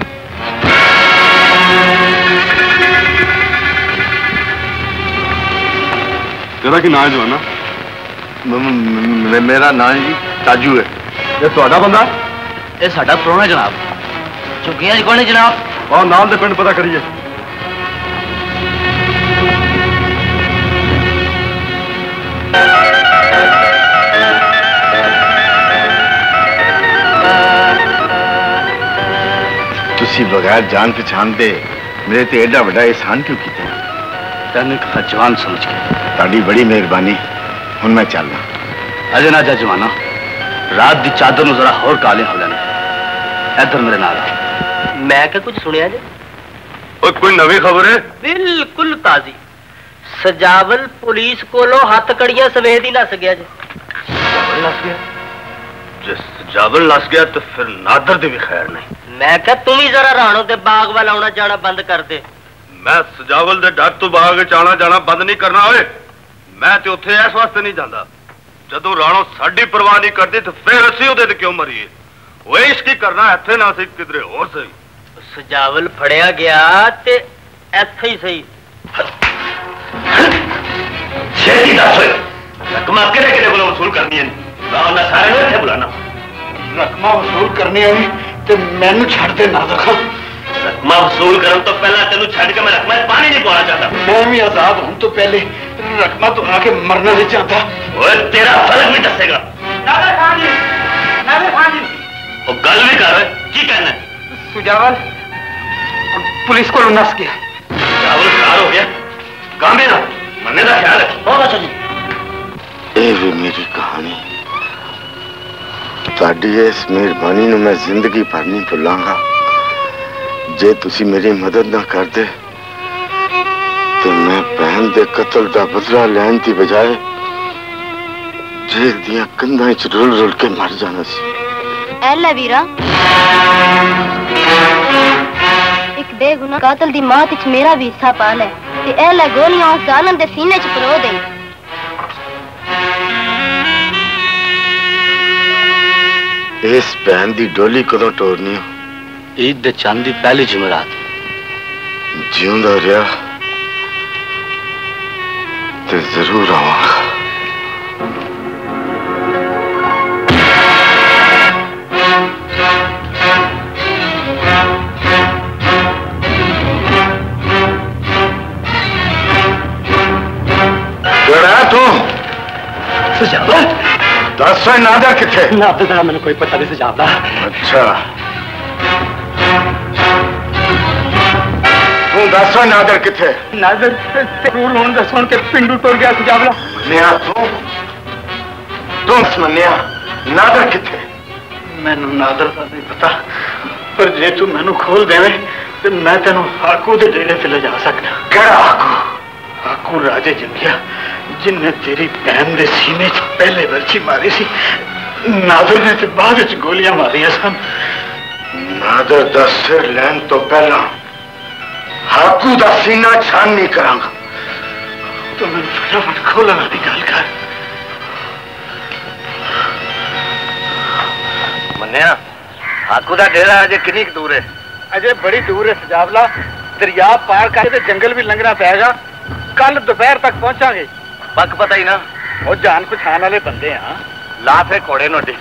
तेरा की नाम जो है ना? मेरा नाम जी ताजू है। ये ਤੁਹਾਡਾ ਬੰਦਾ? ਇਹ ਸਾਡਾ ਪ੍ਰਾਹੁਣਾ ਜਨਾਬ। ਚੁੱਕੀਆਂ ਜੀ ਕੋਣੇ ਜਨਾਬ? ਆਹ ਨਾਲ ਦੇ ਪਿੰਡ ਪਤਾ ਕਰੀਏ। ਤੁਸੀਂ ਬਗੈਰ ਜਾਣ ਪਛਾਣ ਦੇ ਮੇਰੇ ਤੇ ਐਡਾ ਵੱਡਾ ਇਹਸਾਨ ਕਿਉਂ ਕੀਤਾ? ਤੈਨੂੰ ਇੱਕ ਜਵਾਨ ਸਮਝ ਕੇ। ਤੁਹਾਡੀ ਬੜੀ ਮਿਹਰਬਾਨੀ। ਹੁਣ ਮੈਂ ਚੱਲਦਾ। ਅਜੇ ਨਾ ਜਾ ਜਵਾਨਾ। रात दी चादर नूं जरा होर काले हो लेने। इधर मेरे नाल। मैं क्या कुछ सुनिया जे? और कोई नवी खबर है? बिल्कुल ताजी। सजावल पुलिस कोलो हाथ कड़ियां सवेद ही नस गया जे। सजावल नस गया? जे सजावल नस गया तो फिर नादर दी भी खैर नहीं। मैं क्या तुम ही जरा राणो दे बाग वाल आना जाना बंद कर दे। मैं सजावल दे डर तो बाग विच आना जाना बंद नहीं करना होए। मैं ते उत्थे इस वास्ते नहीं जांदा। जदों राणो साडी परवाह नहीं करती तो फिर असीं उहदे ते क्यों मरीए? वो इश्क ही करना इत्थे ना सी किधरे होर सही। सजावल फड़िया गया ते इत्थे ही सही। छेती दस होए रकमा किहड़े किहड़े कोलों वसूल करनी है? गांव दा सारे नूं इत्थे बुलाना। रकमा वसूल करनी है ते मैनू छड़ दे ना रखा। रकमा वसूल करन तो पहला तेनू छड़ के मैं रकमा पानी नहीं पाना चाहता। मैं भी आजाद हूं तो पहले रकमा तो आके मरना नहीं चाहता। ओए तेरा फर्क भी दसेगा। नादर खान जी, नादर खान जी। ओ गल भी कर की कहना? सुजावल पुलिस को नस गया। सुजावल फरार हो गया? गांवे ना मरने का ख्याल है। बहुत अच्छा जी। ये भी मेरी कहानी। ताड़ी इस मेहरबानी नूं मैं जिंदगी भर नहीं भुलांगा। जे तुसी मेरी मदद ना करते तो मैं बहन दे कत्ल का बदला लैन की बजाय जेल दियां कंधां च रुल रुल के मर जाना सी। ऐला वीरा एक बेगुनाह कातल दी मौत विच मेरा भी हिस्सा पा ले ते ऐला गोलियां उस जालिम दे सीने च परो दे। इस बहन दी डोली कदों टोरनी हो? ईद दे चंद दी पहली जुमेरात। जिउंदा रहा ते जरूर आवांगा। तू दस नादर किथे? नादर का मैंने कोई पता नहीं सजावदा। अच्छा तू दस नादर किथे? नादर जरूर होने दस के पिंडू टुर गया सजावला। मन्निया तू तू मन्निया नादर किथे? मैनू नादर का नहीं पता पर जे तू मैनू खोल देवे तो मैं तेनू हाकू दे डेरे ते ले जा सकना। केड़ा हाकू? हाकू राजे जंगिया जिन्हें तेरी बहन दे सीने च पहले बर्छी मारी सी। नादर ने ते बाद च गोलियां मारिया सन। नादर दा सिर लैन तो पहला हाकू दा सीना छान नहीं करांगा। तो मैं फटाफट खोलना निकाल कर मन्या हाकू का डेरा अजय कितनी दूर है? अजय बड़ी दूर है सजावला, दरिया पार करके जंगल भी लंघना पड़ेगा। कल दोपहर तक पहुंचांगे। पक पता ही ना, वो जान पछान वाले बंदे हैं। ला फिर घोड़े नोटे।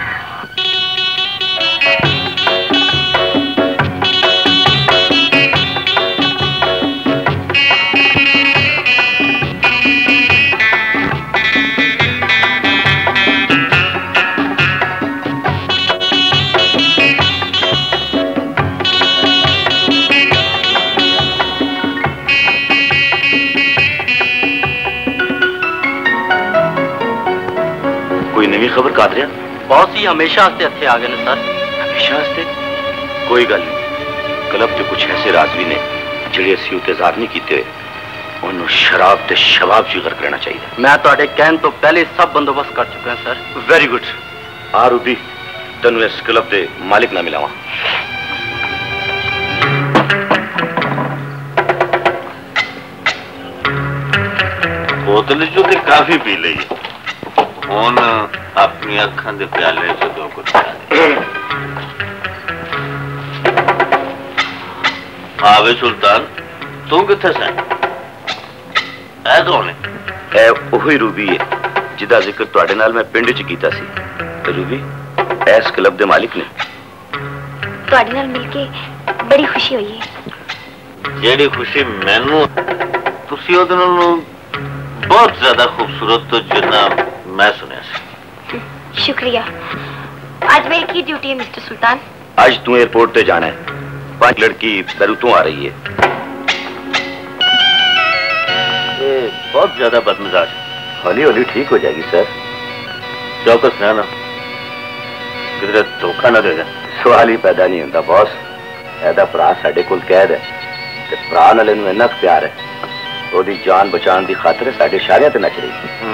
खबर कादरिया बॉस ही हमेशा हस्ते हथे आ गए सर। हमेशा हस्ते? कोई गल नहीं, क्लब जो कुछ ऐसे राजवी ने जिहड़े असीं इंतजार नहीं कीते उन्होंने शराब ते शबाब च गर्क रहना चाहिए। मैं तुहाडे कहण तो पहले सब बंदोबस्त कर चुका सर। Very good. आ रूबी तैनूं इस क्लब के मालिक ना मिलावां। बोतल चो ते काफी पी ली हुण अपनी अखां दे प्याले च दो कुछ आवे सुल्तान तू किथे सै? ऐ कौन है? ऐ ओही रूबी है जिदा जिक्र तुहाडे नाल मैं पिंड च कीता सी। ते रूबी इस क्लब दे मालिक ने। तुहाडे नाल मिलके बड़ी खुशी हुई है। जेड़ी खुशी मैनू तुसी ओदे नालों बहुत ज्यादा खूबसूरत तो जिन्ना मैं सुनिया सी। शुक्रिया। आज मेरी की ड्यूटी है मिस्टर सुल्तान? आज तू एयरपोर्ट पे जाना है। पांच लड़की बेरूतों आ रही है। ये बहुत ज्यादा बदमिजाज। हौली हौली ठीक हो जाएगी सर। चौकस रहना, किधरे धोखा ना दे जाए। सवाल ही पैदा नहीं होता बॉस। ऐदा भरा साडे कोल कैद है ते भरा नाल इहनूं इन्ना प्यार है, ओदी जान बचाने की खातर साडे इशारियां ते नच रही।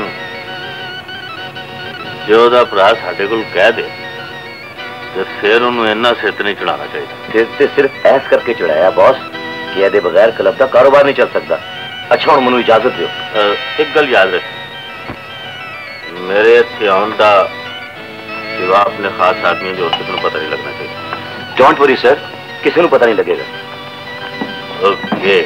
जो ओदा भरा साडे कोल कैद है ते फिर उन्होंने इन्ना सिर नहीं चढ़ाना चाहिए। सिर ते सिर्फ ऐस करके चढ़ाया बॉस कि ਇਹਦੇ बगैर क्लब का कारोबार नहीं चल सकता। अच्छा हुण मैनूं इजाजत दिओ। एक गल याद रख, मेरे इत्थे आउण दा सिवा अपने खास आदमी जो किसी को पता नहीं लगना चाहिए। डोंट वरी सर, किसी को पता नहीं लगेगा। ओके।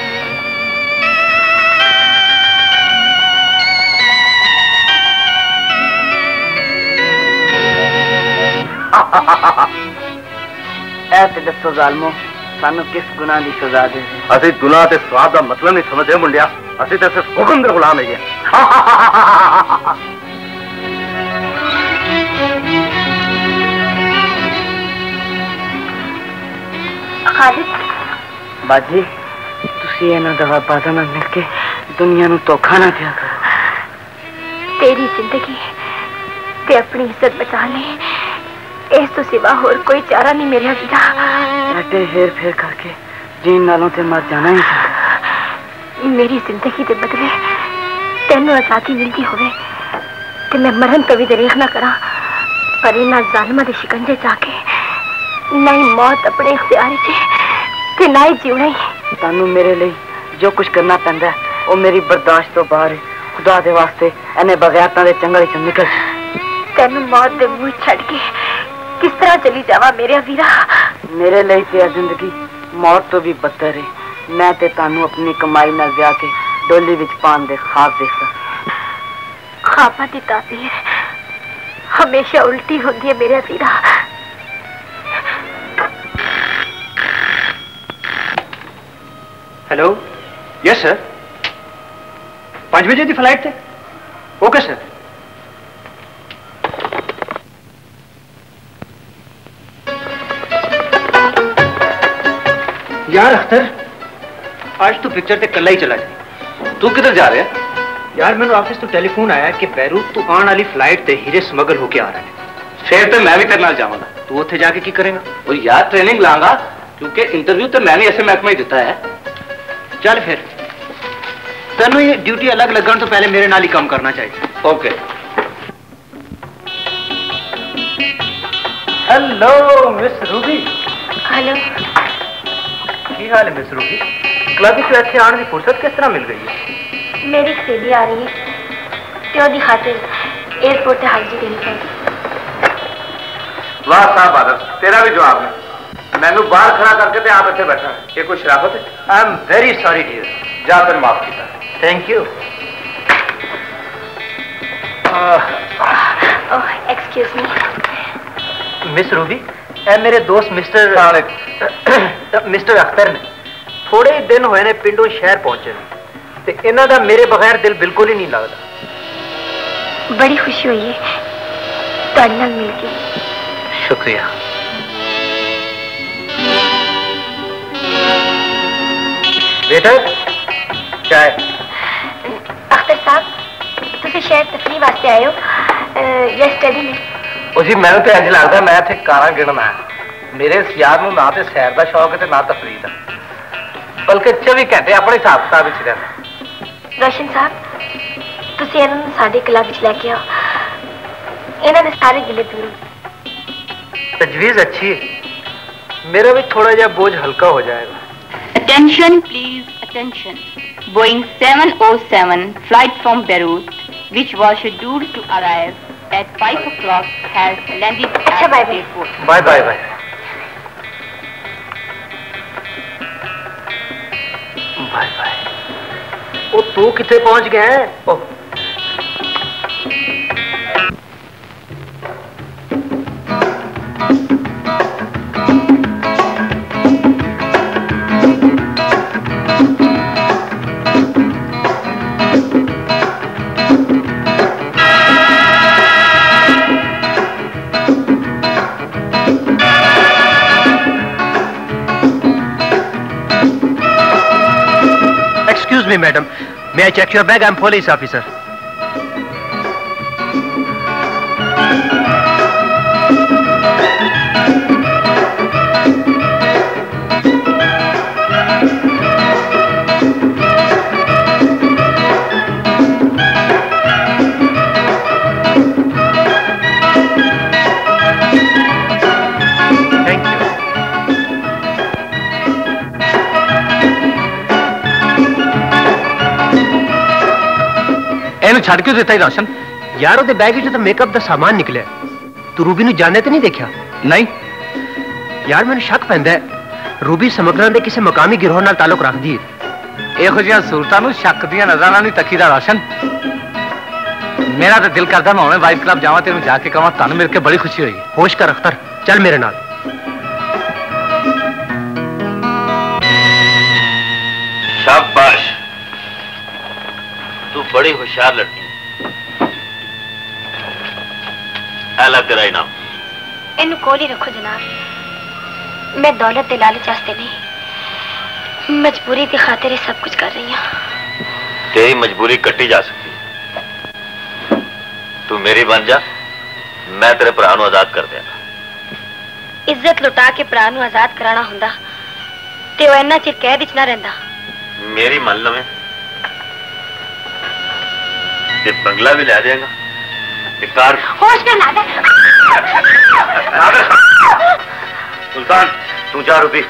ऐ ते दसो जालमो सानू किस गुनाह की सजा दे? असी गुनाह ते स्वाब का मतलब नहीं समझे मुंडिया। असी तो सिर्फ हुक्म दे गुलाम है। खालिद बाजी तुसी इन्हां दगाबाज़ां नाल मिल के दुनिया नूं धोखा ना दिया कर। तेरी जिंदगी ते अपनी इज्जत बचा ले, इस तो सिवा होर कोई चारा नहीं मेरे वीरा। ऐसे हेर फेर करके जीन नालों ते मर जाना ही चाहिए। मेरी जिंदगी के बदले तेनों आजादी मिलती होवे ते मैं मरन तो भी दरेख ना करा, पर इन्हां जालिमां दे शिकंजे जाके नहीं मौत अपने इख्तियार च ते ना ही जीवना ही। तानू मेरे लिए जो कुछ करना पैंदा है वो मेरी बर्दाश्त तो बाहर है। खुदा दे वास्ते इन्हें बगैरतां दे जंगल च निकल। तेनू मौत दे मुंह छड़ के किस तरह चली जावा मेरे वीरा? मेरे लिए ते जिंदगी मौत तो भी बदतर है। मैं ते तानू अपनी कमाई नाल ब्याह के डोली विच पान दे ख्वाब देख सकदा। ख्वाबां दी ताबीर हमेशा उल्टी होती है मेरे वीरा। Hello, yes sir. पांच बजे की फ्लाइट थे। Okay sir. यार अख्तर, आज तो पिक्चर ते कल्ला ही चला जाए। तू किधर जा रहा है? यार मैंने ऑफिस तो टेलीफोन आया कि बैरूत तो आने वाली फ्लाइट ते हीरे स्मगल होके आ रहा है। फिर तो मैं भी तेरे नाल जाऊंगा। तू उत्थे जाके की करेगा? और यार ट्रेनिंग लांगा, क्योंकि इंटरव्यू तो मैंने ऐसे महकमा ही दिता है। चल फिर, तेनों ये ड्यूटी अलग लगन तो पहले मेरे नाल ही काम करना चाहिए। Okay. Hello miss Ruby. Hello. की हाल है मिस रूबी? क्लब विच इत्थे आने की फुर्सत किस तरह मिल गई है? मेरी सहेली आ रही है, प्यो की खातिर एयरपोर्ट से हाजिरी देनी पड़ेगी। वाह साहब आदर, तेरा भी जवाब है। मैनू बाहर खड़ा करके ते आप इतने बैठा है, ये कोई शराफत है? I am very sorry dear. जा तेन माफ किया। Thank you. Excuse me. Miss Ruby, ए मेरे दोस्त मिस्टर मिस्टर अख्तर ने थोड़े ही दिन हुए ने पिंडों शहर पहुंचे ते इन्हां दा मेरे बगैर दिल बिल्कुल ही नहीं लगता। बड़ी खुशी हुई है तुहाडे नाल मिल के। शुक्रिया। बेटा चाय। अख्तर साहब, तुसी शायद तफरीह वास्ते आए हो या स्टडी में? उसी मैं तो इंज लगता मैं इत्थे कारां गिणना है। मेरे इस यार नूं ना तो सैर का शौक है ते ना तफरीह का, बल्कि चौबी घंटे अपने हिसाब किताब विच रहना। रोशन साहब, तुसी इन्हां नूं साडे क्लब विच लैके आओ, इन्हां दे सारे गिले दूर। तजवीज अच्छी है, मेरा भी थोड़ा जा बोझ हल्का हो जाएगा। Attention please, attention. Boeing seven oh seven flight from Beirut, which was scheduled to arrive at five o'clock, has landed अच्छा, at bye the bye. airport. Bye bye bye bye bye. ओ तू कितने पहुंच गया है? ओ Excuse me, madam. May I check your bag? I'm police officer. Thank you. ਇਹਨੂੰ ਛੱਡ ਕਿਉਂ ਦਿੱਤਾ ਹੀ ਰੋਸ਼ਨ? ਯਾਰ ਉਹਦੇ ਬੈਗ ਵਿੱਚੋਂ ਤਾਂ ਮੇਕਅਪ ਦਾ ਸਾਮਾਨ ਨਿਕਲਿਆ। ਤੂੰ ਰੂਬੀ ਨੂੰ ਜਾਣਦੇ ਤੇ ਨਹੀਂ ਦੇਖਿਆ? ਨਹੀਂ ਯਾਰ, ਮੈਨੂੰ ਸ਼ੱਕ ਪੈਂਦਾ ਹੈ ਰੂਬੀ ਸਮਗਲਰਾਂ ਦੇ ਕਿਸੇ ਮਕਾਮੀ ਗਿਰੋਹ ਨਾਲ ਤਾਲੁਕ ਰੱਖਦੀ ਹੈ। ਇਹੋ ਜਿਹੀਆਂ ਸੂਰਤਾਂ ਨੂੰ ਸ਼ੱਕ ਦੀਆਂ ਨਜ਼ਰਾਂ ਨਾਲ ਨਹੀਂ ਤੱਕੀਦਾ ਰੋਸ਼ਨ। ਮੇਰਾ ਤਾਂ ਦਿਲ ਕਰਦਾ ਮੈਂ ਹੁਣੇ ਵਾਈਫ ਕਲੱਬ ਜਾਵਾਂ ਤੇ ਉਹਨੂੰ ਜਾ ਕੇ ਕਹਾਂ ਤੁਹਾਨੂੰ ਮਿਲ ਕੇ ਬੜੀ ਖੁਸ਼ੀ ਹੋਈ। ਹੋਸ਼ ਕਰ ਅਖਤਰ, ਚੱਲ ਮੇਰੇ ਨਾਲ। शाबाश, तू बड़ी होशियार लड़की। अलग तेरा इनाम। इन्हू कोल ही रखो जनाब। मैं दौलत दे लालच वास्ते नहीं, मजबूरी की खातिर ये सब कुछ कर रही हूँ। तेरी मजबूरी कट्टी जा सकती है। तू मेरी बन जा, मैं तेरे भरा नूं आजाद कर देना। इज्जत लुटा के भरा नूं आजाद कराना हुंदा ते वो इन्ना चिर कैद विच ना रहिंदा। मेरी मन लवें ते बंगला भी लै देगा, कार। होश में नादर। नादर सुल्तान, तू जा रूबी।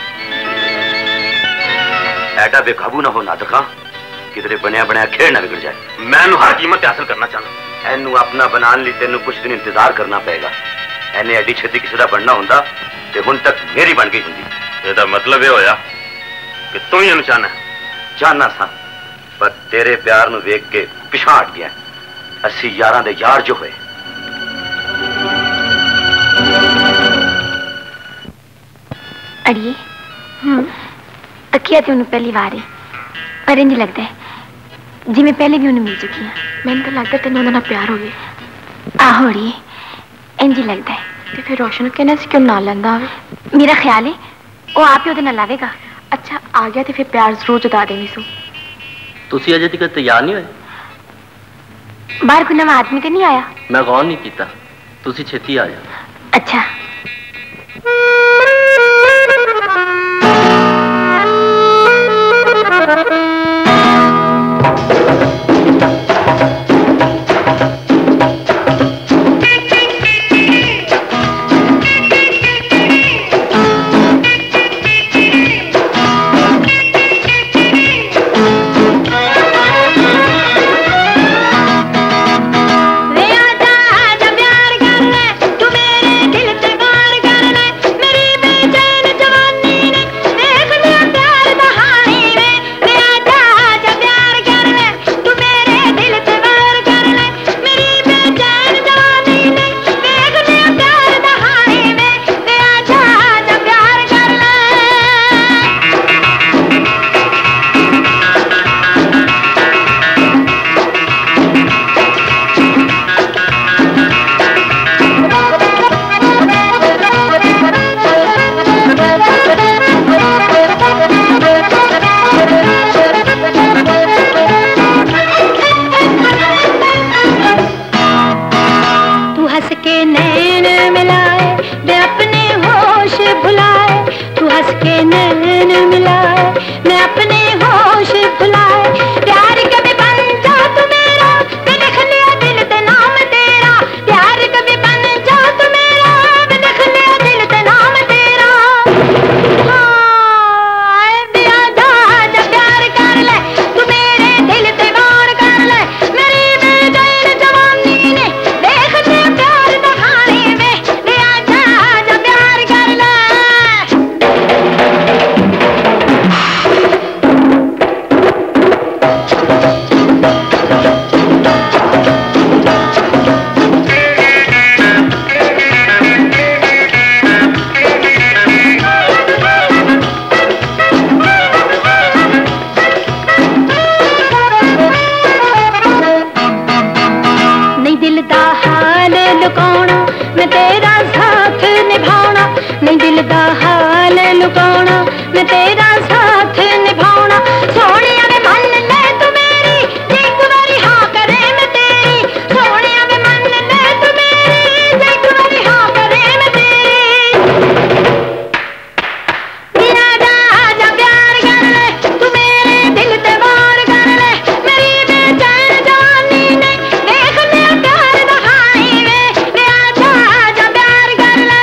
ऐडा बेकाबू ना हो नादर खां, किधरे बनया बनया खेल ना बिगड़ जाए। मैं हर कीमत हासिल करना चाहना। एनू अपना बनाने लिए तेन कुछ दिन इंतजार करना पेगा। एने एडी छेती किसी का बनना होंदा ते हुण तक मेरी बन गई होंदी। ਇਹਦਾ मतलब यह होया कि तू ही ਇਹਨੂੰ ਚਾਹਨਾ। ਚਾਹਨਾ ਸਾਂ, पर तेरे प्यार ਨੂੰ ਵੇਖ ਕੇ ਪਿਛਾਂ ਹਟ ਗਿਆ। ਅਸੀਂ ਯਾਰਾਂ ਦੇ ਯਾਰ ਜੋ ਹੋਏ। अड़िए तकिया तो उन्हें पहली बार है, पर इंज लगता है जिमें पहले भी उन्हें मिल चुकी है। मैंने तो लगता तेन उन्होंने प्यार हो गया। आहो अड़िए, इंज ही लगता है। तो फिर रोशन कहना से क्यों ना लेंदा आवे? मेरा ख्याल है वो आप ही उहदे नाल आवेगा। अच्छा आ गया तो फिर प्यार जरूर जता देनी सू। तुसी अजे तक तैयार नहीं हुए? बाहर कोई नवा आदमी तो नहीं आया? मैं गौर नहीं किया। तुसी छेती आ जाओ। अच्छा दिल दा हाल लुकाउणा मैं तेरा साथ निभाउणा नहीं दिल दा हाल लुकाउणा मैं तेरा साथ निभाउणा सोहणिया वे मन ले तू मेरी एक बारी हाँ करे मैं तेरी सोहणिया वे मन ले तू मेरी एक बारी हाँ करे मैं तेरी मेरा जा जा प्यार कर ले तू मेरे दिल ते वार कर ले मेरी बेचैन जवानी ने देख लिया प्यार दा हाईवे मेरा जा जा प्यार कर ले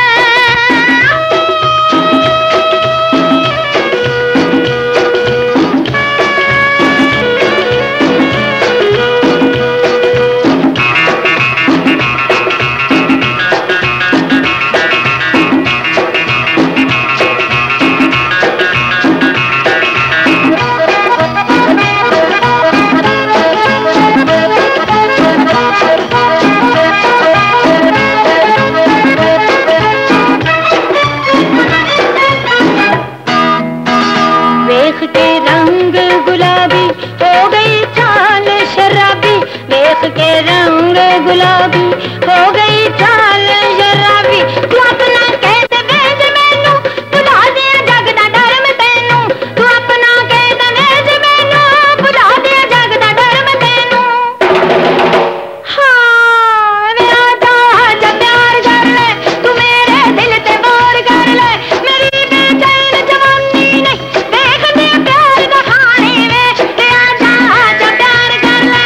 देख के रंग गुलाबी हो गई चाल शराबी देख के रंग गुलाबी हो गई चाल शराबी तू अपना कह दे भेज मैनू भुला दे जग दा डर मैं तैनू तू अपना कह दे भेज मैनू भुला दे जग दा डर मैं तैनू हाँ मेरा जा प्यार कर ले तू मेरे दिल ते वार कर ले मेरी बेचैन जवानी नहीं देख ले प्यार दा हाईवे तेरा जा जा प्यार कर ले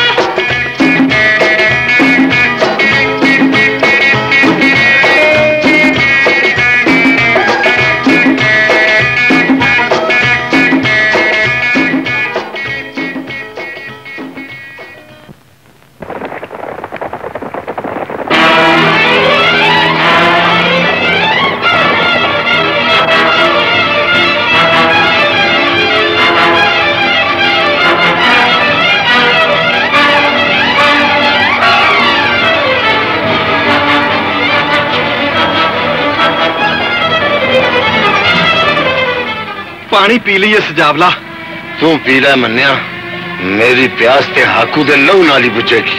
पानी पी लीए सजावला तू पी ले मन्या मेरी प्यास ते हाकू दे लहू नाली बुझेगी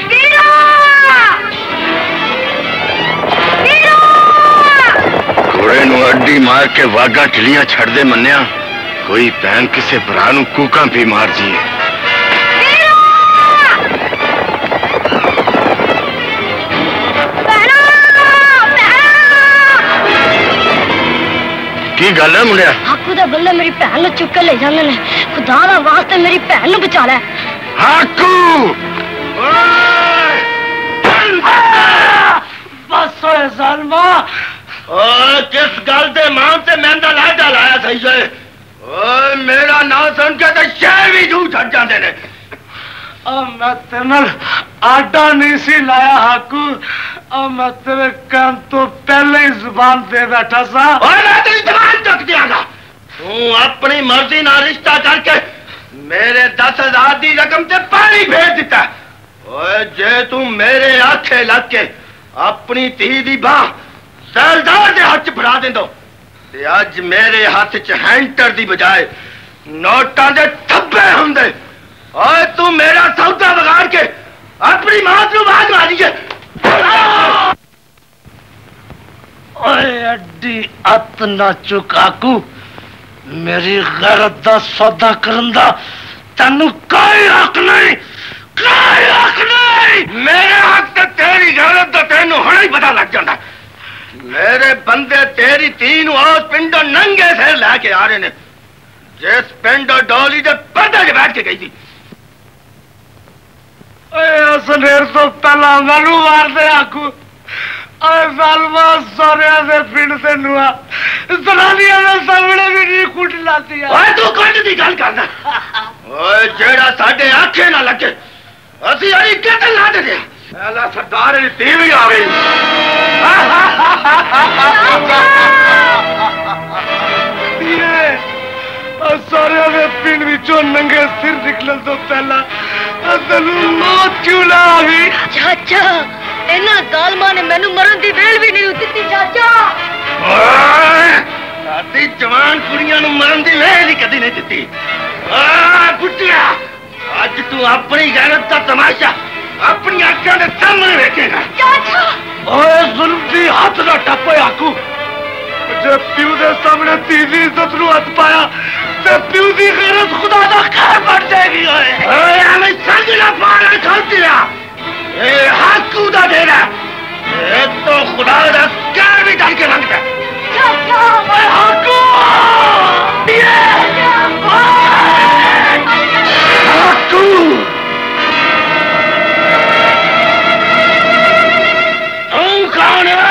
घोड़े नु अड्डी मार के वागा ढिलियां छड़ दे मन्या कोई भैन किसे भरा नु कूका भी मार जीए की गल है मुंडिया हाकू दा बल्ला मेरी भैन नु चुक के ले जाने ने खुदा दा वास्ते मेरी भैन नु बचा ले हाकू बस ओए जालमा ओए किस गल दे मां ते मैंदा लाडा लाया सही से ओए मेरा नाम सुन के ते शहर भी झूठ छड़ जांदे ने अब मैं तेरे आडा नहीं सी लाया हाकू अब मैं तेरे कान तो पहले ही जुबान दे बैठा सा और मैं तेरी जुबान चुक दियागा तू अपनी मर्जी ना रिश्ता करके मेरे दस हजार की रकम से पानी भेज दिता ओए जे तू मेरे आखे लग के अपनी धी दी बाह सैलदार दे हाथ च फड़ा देंदो ते अज मेरे हाथ च हैंटर दी बजाय नोटां दे थब्बे हुंदे ओए तू मेरा सौदा बिगाड़ के अपनी मां को आवाज मारी है ओए अड्डी अत ना चुक आकू मेरी गैरत दा सौदा करन दा तैनू कोई हक नहीं कोई हक नहीं मेरे हक ते तेरी गैरत दा तैनू हुणे ही पता लग जांदा मेरे बंदे तेरी धी नू उस पिंडों नंगे सिर लैके आ रहे ने जिस पिंडों डोली दे पर्दे च बैठ के गई थी सनेर तो पहला मैनू मार दे आकू सालवा सोरिया से पिंड से नुआ जनानिया ने सामने भी नहीं कुट लाती तू कुट दी गल करना ओए जेड़ा साडे आखे ना लगे असी आई कतल ला दे पहला सरदार दी टीवी आ गई सोरिया से पिंड विचों नंगे सिर निकलन तो पहला तैनू मौत क्यों ना आ गई चाचा इन्हां जालमां ने मैनू मरन दी वेल भी नहीं दित्ती चाचा साडी जवान कुड़ियां नू मरन दी वेल ही कदी नहीं दित्ती आ बुढ़िया अज तू अपनी गैरत दा तमाशा अपनी आंखां दे सामने वेखेगा ओए जुल्म दी हाथ ना टप्पे आकू जे प्यू दे सामने तीजी इज्जत नु हथ पाया ते प्यू दी गैरत खुदा दा कहर बन जाएगी। ओए ओए हमें संगला पार कर दिया ए हाकू दा देना ए तो खुदा दा कहर भी डाल के रंगता ओए हाकू ये हाकू तुम कौन है?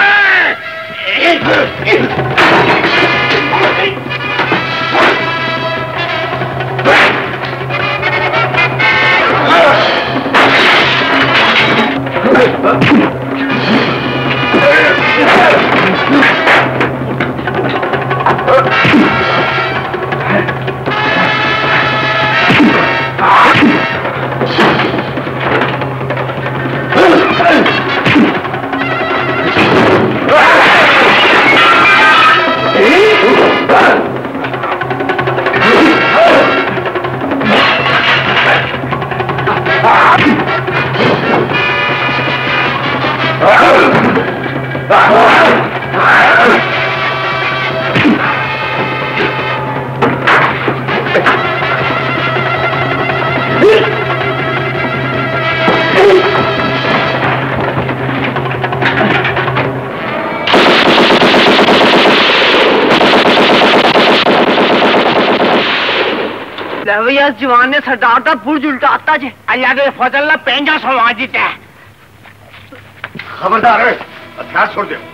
जवान ने सरदार का बुर्ज उल्टाता जे अल्लाह के फजल ना पेंजा समाज जीता है। खबरदार है हथियार छोड़ दो।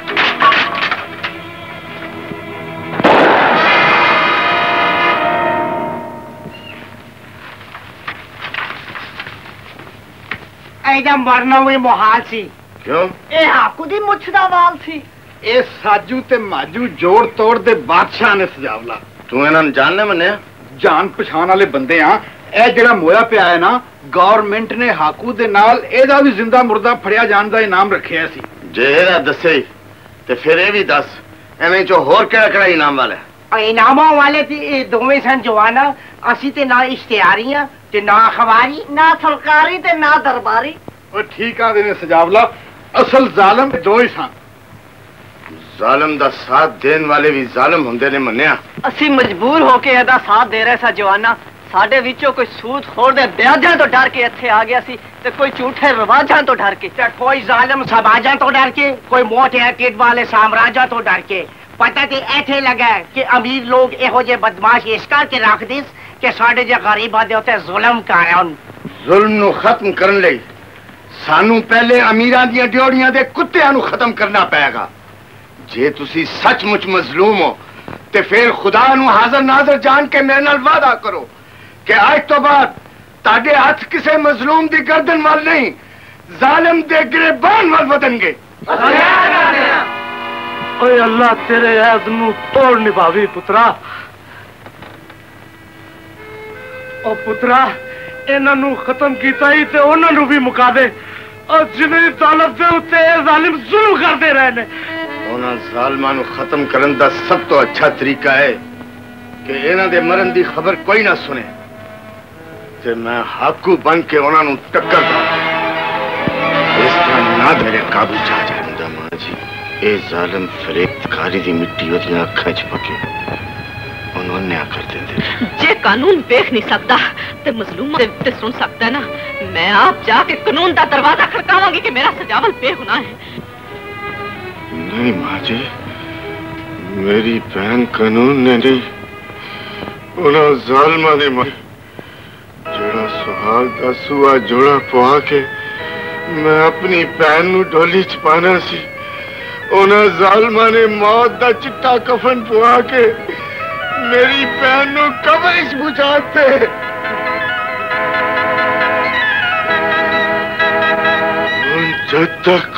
ऐजा मरना हुई मुहाल सी क्यों? ए हाकू दी मुछ दा वाल सी ए साजू ते माजू जोड़ तोड़ दे बादशाह ने सजावला। तू इन्हां जानने मन्ने जान पछाण वाले बंदे आ। ए जेड़ा मोया पिया है ना गवर्नमेंट ने हाकू दे नाल एदा भी जिंदा मुर्दा फड़िया जान दा इनाम रखिया सी। जे एदा दसे ते फिर ए भी दस एवें चो होर केड़ा केड़ा इनाम वाला है? इनामां वाले ते दोवें सन जवाना असी ते ना इश्तिहारियां ते ना अखबारी ना सरकारी ते ना दरबारी। ओ ठीक आ देने सजावला असल जालिम दो ही सन। जालिम दा साथ देने वाले भी जालिम हुंदे ने मन्निया। असी मजबूर होके एदा साथ दे रहे सा जवाना। साडे विचों कोई सूद खोर दे ब्याजां तो डर के इत्थे आ गया सी ते कोई झूठे रिवाजां तो डर के ते कोई जालिम समाजां तो डर के कोई मोटे टिड वाले साम्राज्यां तो डर के। पता ते ऐथे लगा कि अमीर लोग एहो जे बदमाश इस करके रख दिस कि साडे जे गरीबां दे उत्ते जुल्म करन। जुल्म नु खत्म करन लई सानू पहले अमीरां दियां ड्योड़ियां दे कुत्तियां नु खत्म करना पएगा। जे तुसी सचमुच मजलूम हो ते फिर खुदा नु हाजिर नाजर जान के मेरे नाल वादा करो कि आज तो बाद ताडे हाथ किसे मजलूम दी गर्दन वाल नहीं जालिम दे गिरबान वाल बदनगे। ओए अल्लाह तेरे ऐद नु तोड़ निभावी पुत्रा। ओ पुत्रा इन्हां नु खत्म कीता ही ते उन्हां नु भी मुका दे और जिन्हें दौलत दे उत्ते जालिम जुल्म करदे रहे ने। उन्हां जालिमां नु खत्म करन दा सब तो अच्छा तरीका है कि इन्हां दे मरन दी खबर कोई ना सुने ते मैं हाकू बन के उन्हां नु टक्कर दा। इस तरह ना मेरे काबू च आ जांदा मां जी। ए जालिम फरेबकारी दी मिट्टी ओदियां अखां च पके उन्होंने न्याय कर देंदे। जे कानून देख नहीं सकता ते मजलूम ते सुन सकता है ना। मैं आप जाके कानून दा दरवाजा खड़कावांगी कि मेरा सजावल बेगुनाह है। नहीं माँ जी मेरी बहन कानून ने नहीं उन्हें जालमा ने मारी जड़ा सुहाग दा सुआ जोड़ा पवा के मैं अपनी बहन नु ढोली च पाना सी। उन्हें जालमा ने मौत दा चिट्टा कफन पवा के मेरी बहन नु कब्र च बुझाते। जब तक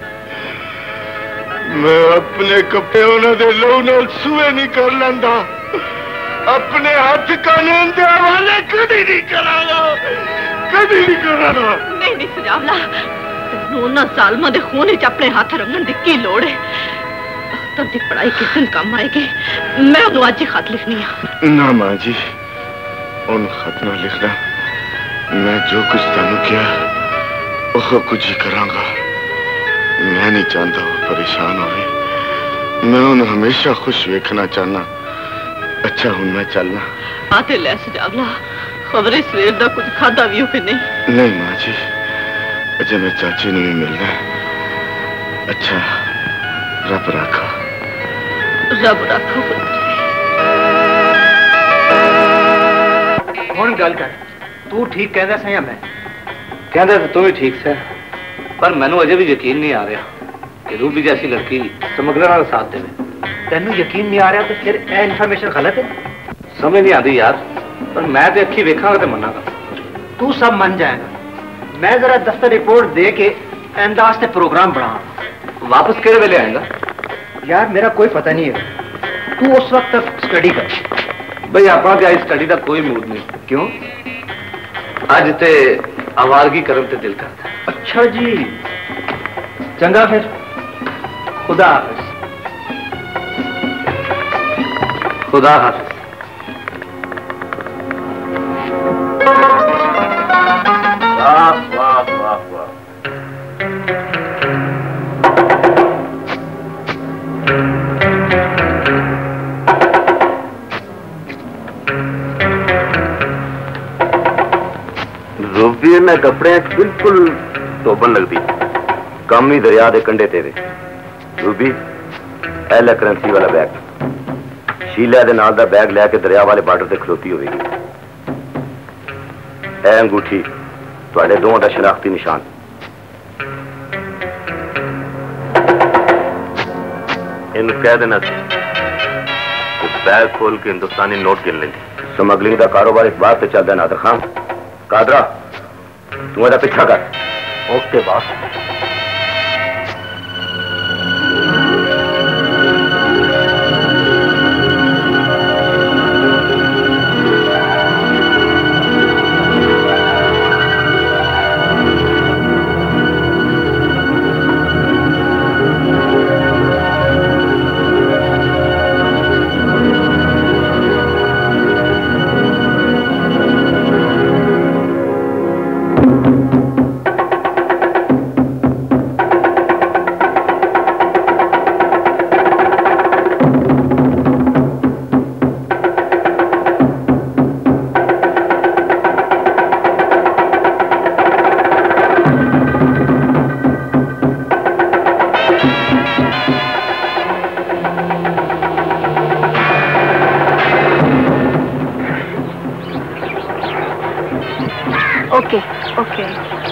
मैं अपने कपड़े उन्होंने लहू नाल सुए नहीं कर लेंदा अपने हाथ कानून के हवाले कभी नहीं करांगा कभी नहीं करांगा। नहीं नहीं सजावला उन्हां जालिमां दे खून च अपने हाथ रंगन दी की लोड़ है। अख्तर दी पढ़ाई किस दिन काम आएगी। मैं उन्होंने आज ही खत लिखनी है। ना मां जी उन खत ना लिखना। मैं जो कुछ तेनू किया वो कुछ ही करांगा। मैं नहीं चाहता वो परेशान हो। मैं उन्हें हमेशा खुश देखना चाहना। अच्छा हूं मैं चलना। आते ले सजावला खबरें सवेर दा कुछ खादा भी हो कि नहीं? नहीं माँ जी, अजय मैं चाची ने भी मिलना है। अच्छा रब रखा। रब रखा हुण गल कर, तू ठीक कहदा सा या मैं? कहदा तो तू भी ठीक से, पर मैनू अजे भी यकीन नहीं आ रहा कि रूबी जैसी लड़की समगलर का साथ देवे। तेनू यकीन नहीं आ रहा तो फिर यह इन्फॉर्मेशन गलत है? समझ नहीं आती यार, पर मैं तो अखी वेखांगा तो मनागा। तू सब मन जाएगा। मैं जरा दफ्तर रिपोर्ट दे के अंदाज से प्रोग्राम बना। वापस किस वेले आएगा? यार मेरा कोई पता नहीं है, तू उस वक्त तक स्टडी कर। भाई अपना तो आज स्टडी का कोई मूड नहीं। क्यों? अज ते आवारगी करन ते दिल करता। अच्छा जी, चंगा फिर, खुदा हाफिज। खुदा हाफिज। वाह वाह वाह वाह। रूबी ने कपड़े बिल्कुल धोबन लगती, कम ही दरिया के कंढे तेरे। रूबी एल करेंसी वाला बैग शीला दे नाल दा बैग लैके दरिया वाले बार्डर ते खलोती होगी। ए अंगूठी तुहाडे दोवां दा शनाख्ती निशान। इन्हू कह देना बैग खोल के हिंदुस्तानी नोट गिन लेंगे। स्मगलिंग का कारोबार इस बात से चलता नादर खान। कादरा तू मेरा पीछा कर। Okay boss. Okay okay.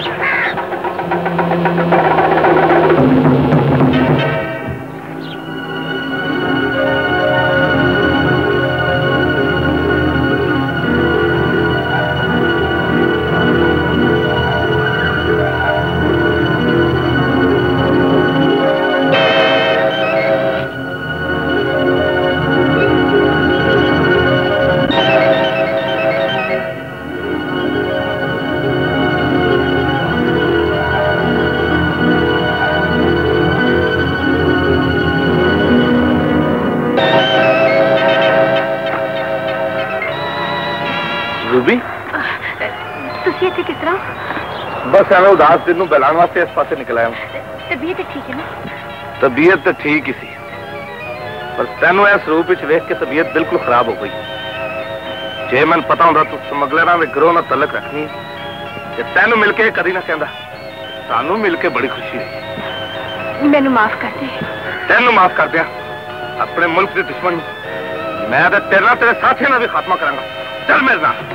बस एवं उदास दिन बहलाने वास्ते इस पासे निकल आया। तबीयत ठीक है ना? तबीयत तो ठीक ही सी, पर तेन इस रूप वेख के तबीयत बिल्कुल खराब हो गई। जे मैं पता होता तू स्मगलर के गिरोह नाल तलक रखनी, तेन मिलके कदी ना कहता। सानू मिलके बड़ी खुशी हुई। मैनू माफ कर दे। तेन माफ कर दिया। अपने मुल्क के दुश्मन मैं तो तेरे तेरे साथियों का भी खात्मा करांगा। चल मेरे नाल।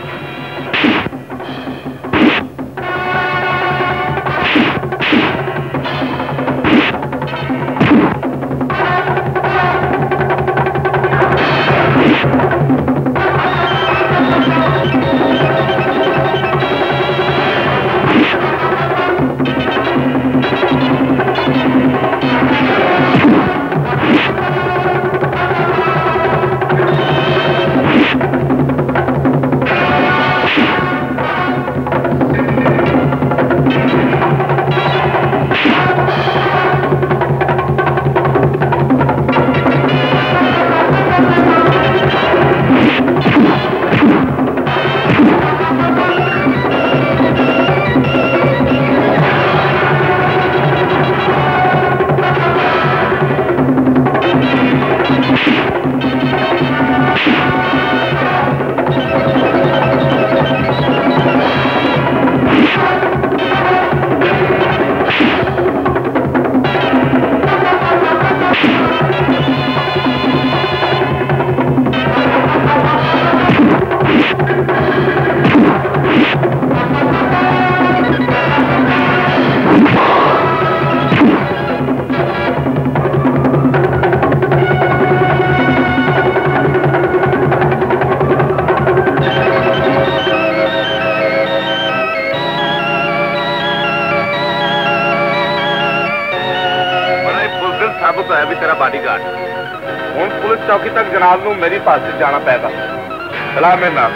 साबित होया भी तेरा बॉडीगार्ड। हुण पुलिस चौकी तक जनाब नूं मेरी हिफाजत जाना पैगा। चला मेरे नाल।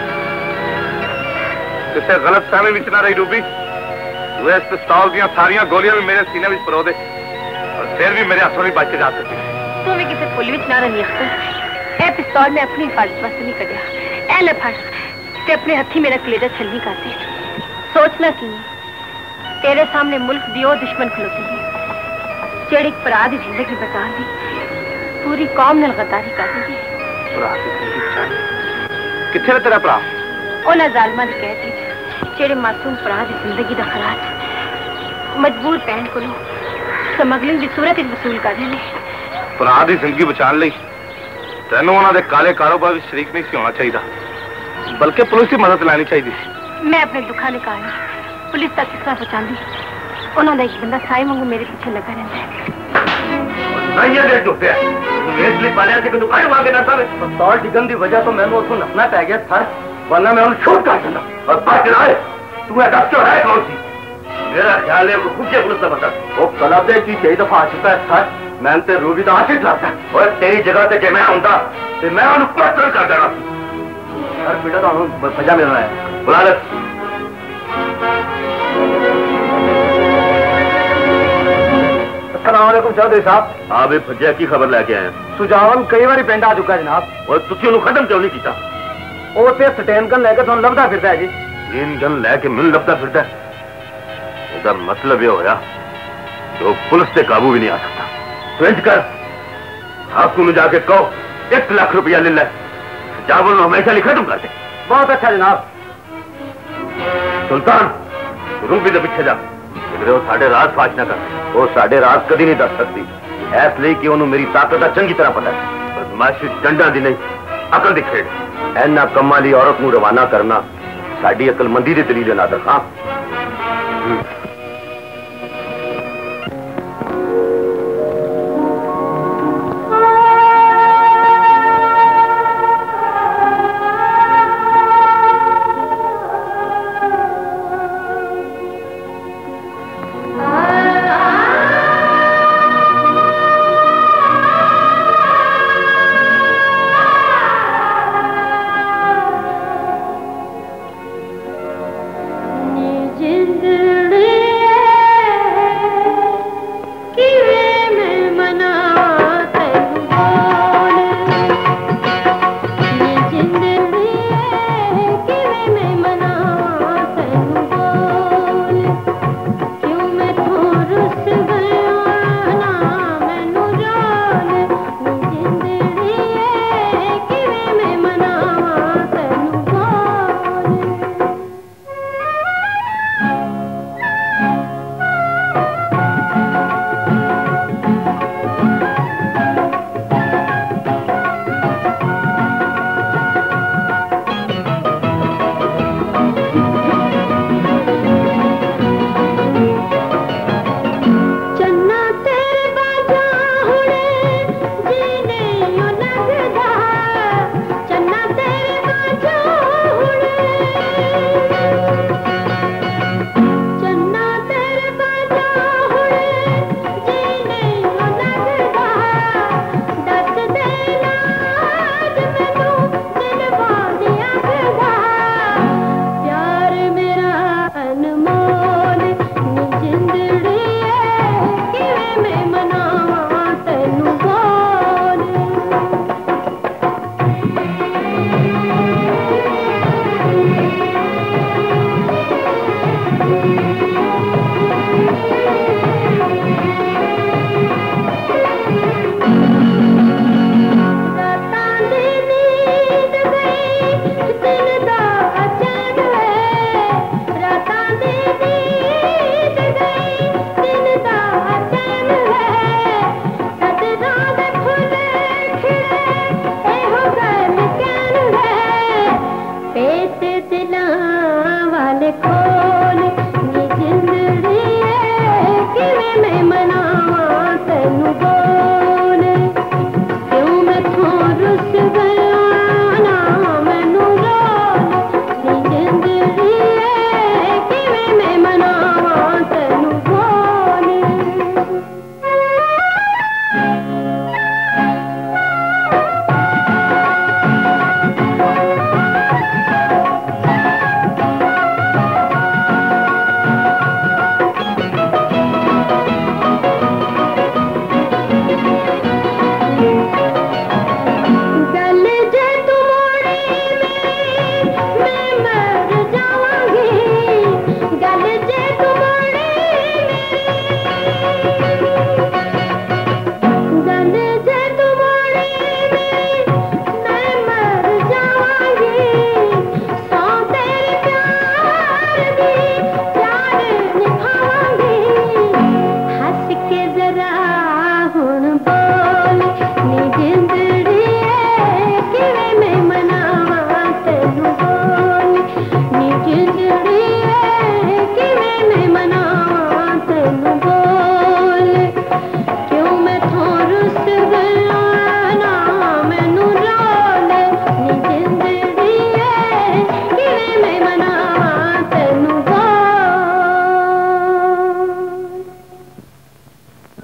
किसी गलत फहमी विच ना रही रूबी। तू इस पिस्तौल दी सारियां गोलियां भी मेरे सीने में परो दे और फिर भी मेरे हाथों नहीं बच के जा सकती। तू भी किसी फुल विच ना रही अख्तर। ए पिस्तौल मैं अपनी हिफाजत वास्ते नहीं कढ़िया। ए ले फड़ ते अपने हथी मेरा कलेजा छलनी कर दे। सोचना की तेरे सामने मुल्क दी ओ दुश्मन खलोती है जेड़ी भरा दी जिंदगी बचा दी पूरी कौम नाल गद्दारी कर दी। भरा दी जिंदगी बचा किथे है तेरा भरा? उन्हां जालिमां दी कैद विच जेड़े मासूम भरा दी जिंदगी दा खराज मजबूर भैन कोलों स्मगलिंग दी सूरत विच वसूल कर रहे ने। भरा दी जिंदगी बचाने लई तैनूं उन्हां दे काले कारोबार विच शरीक नहीं सी होना चाहिदा बल्कि पुलिस की मदद लैनी चाहिए। मैं अपने दुखा ने कहानी पुलिस तक किस तरह पहुंचाती। उन्होंने एक बंदा साई वांगू मेरे पीछे लगा रहता है। नहीं है झूठे इसलिए पालिया से दुकान मांगे ना था पिस्तौल डिगन दी वजह तो मैंने उसको नसना पै गया सर वरना मैं उन्हें शूट कर देना और बात ना तू है डॉक्टर है कौन सी? मेरा ख्याल है वो खुद से पुलिस का बता वो कलाबे की कई दफा आ चुका है सर मैं ते रूबी का आशिक लगता और तेरी जगह से जे मैं आऊंगा तो मैं उन्हें कत्ल कर देना। सर बेटा तो सजा मिलना है बुला ले। अस्सलामुअलैकुम चौधरी साहब। हाँ भाई फज्जा की खबर लेके आए हैं। सुजावन कई बार पिंड आ चुका है जनाब और तुसी उन्हें खत्म क्यों नहीं किया? वो तो स्टैन गन लेके तुम लभदा फिरदा है जी। स्टैन गन लेके मिल लभदा फिरदा है इसका मतलब ये होया तो पुलिस से काबू भी नहीं आ सकता। तो इंज कर आपको में जाके कहो एक लाख रुपया ले ले जावल हमेशा लिए खत्म कर दे। बहुत अच्छा जनाब। सुल्तान रूबी के पीछे जा वो साढ़े राज फाश ना कर वो साढ़े राज कभी नहीं दस सकती इसलिए कि उन्होंने मेरी ताकत का चंगी तरह पता है। बदमाशी डंडा दी नहीं अकल दी खेड़ इन्ना कम्मा ली औरत को रवाना करना साड़ी अकलमंदी के दलील ना दखा। जिंदड़ी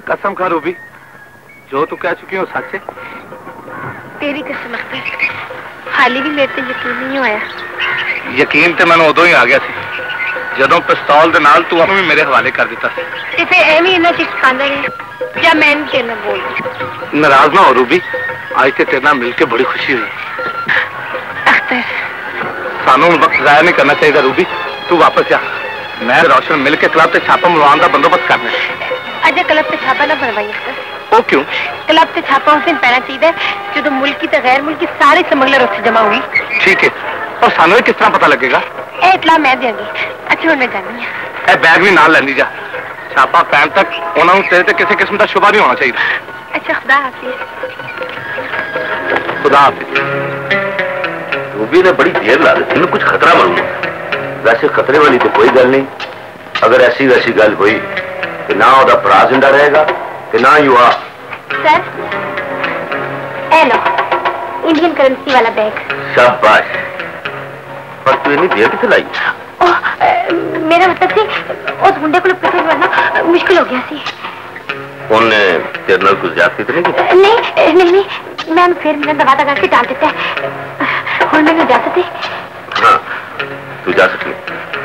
कसम खा रूबी, जो तू कह चुकी हो सच है? तेरी कसम अख्तर, हाली भी मेरे से यकीन नहीं होया। यकीन तो मैंने उदों ही आ गया सी जदों पिस्तौल दे नाल तू भी मेरे हवाले कर दिता सी। ते फिर एवें इन्ना चिक खांदा रहे या मैं तेरे नाल बोल। नाराज ना हो रूबी, आज ते तेरे नाल मिलके बड़ी खुशी हुई। अख्तर सानू वक्त जाया नहीं करना चाहिए रूबी, तू वापस जा। मैं रोशन मिलके क्लब से छापा मरवाने का बंदोबस्त करना है। अजय क्लब से छापा ना बनवाई अख्तर। वो क्यों? क्लब से छापा उस दिन पैना चाहिए जो मुल्की तो गैर मुल्की सारे स्मगलर उससे जमा हुई। ठीक है, और सानू किस तरह पता लगेगा? ए इतला मैं देंगी। अच्छा हुण मैं जानी हां। ए बैग भी नाल लैंदी जा, छापा पैन तक उन्होंने तेरे ते किसी किस्म का शुबा नहीं होना चाहिए। अच्छा खुदा हाफिज। खुदा हाफिज। रूबी ने बड़ी देर ला दी, इन्हें कुछ खतरा मालूम। वैसे खतरे वाली तो कोई गल नहीं, अगर ऐसी वैसी गल हुई कि ना ओदा भरा जिंदा रहेगा कि ना ही हुआ। सर ए लो इंडियन करेंसी वाला बैग। शाबाश, पर तू इतनी देर किसे लाई? ओ, मेरा मतलब सी उस गुंडे को पीछे करना मुश्किल हो गया सी। उन्हें तेरे नाल कुछ ज्यादती तो नहीं की? नहीं नहीं नहीं, मैं फिर मैंने दबा दबा के डाल देता है। और मैं जा सकती? हाँ तू जा सकती।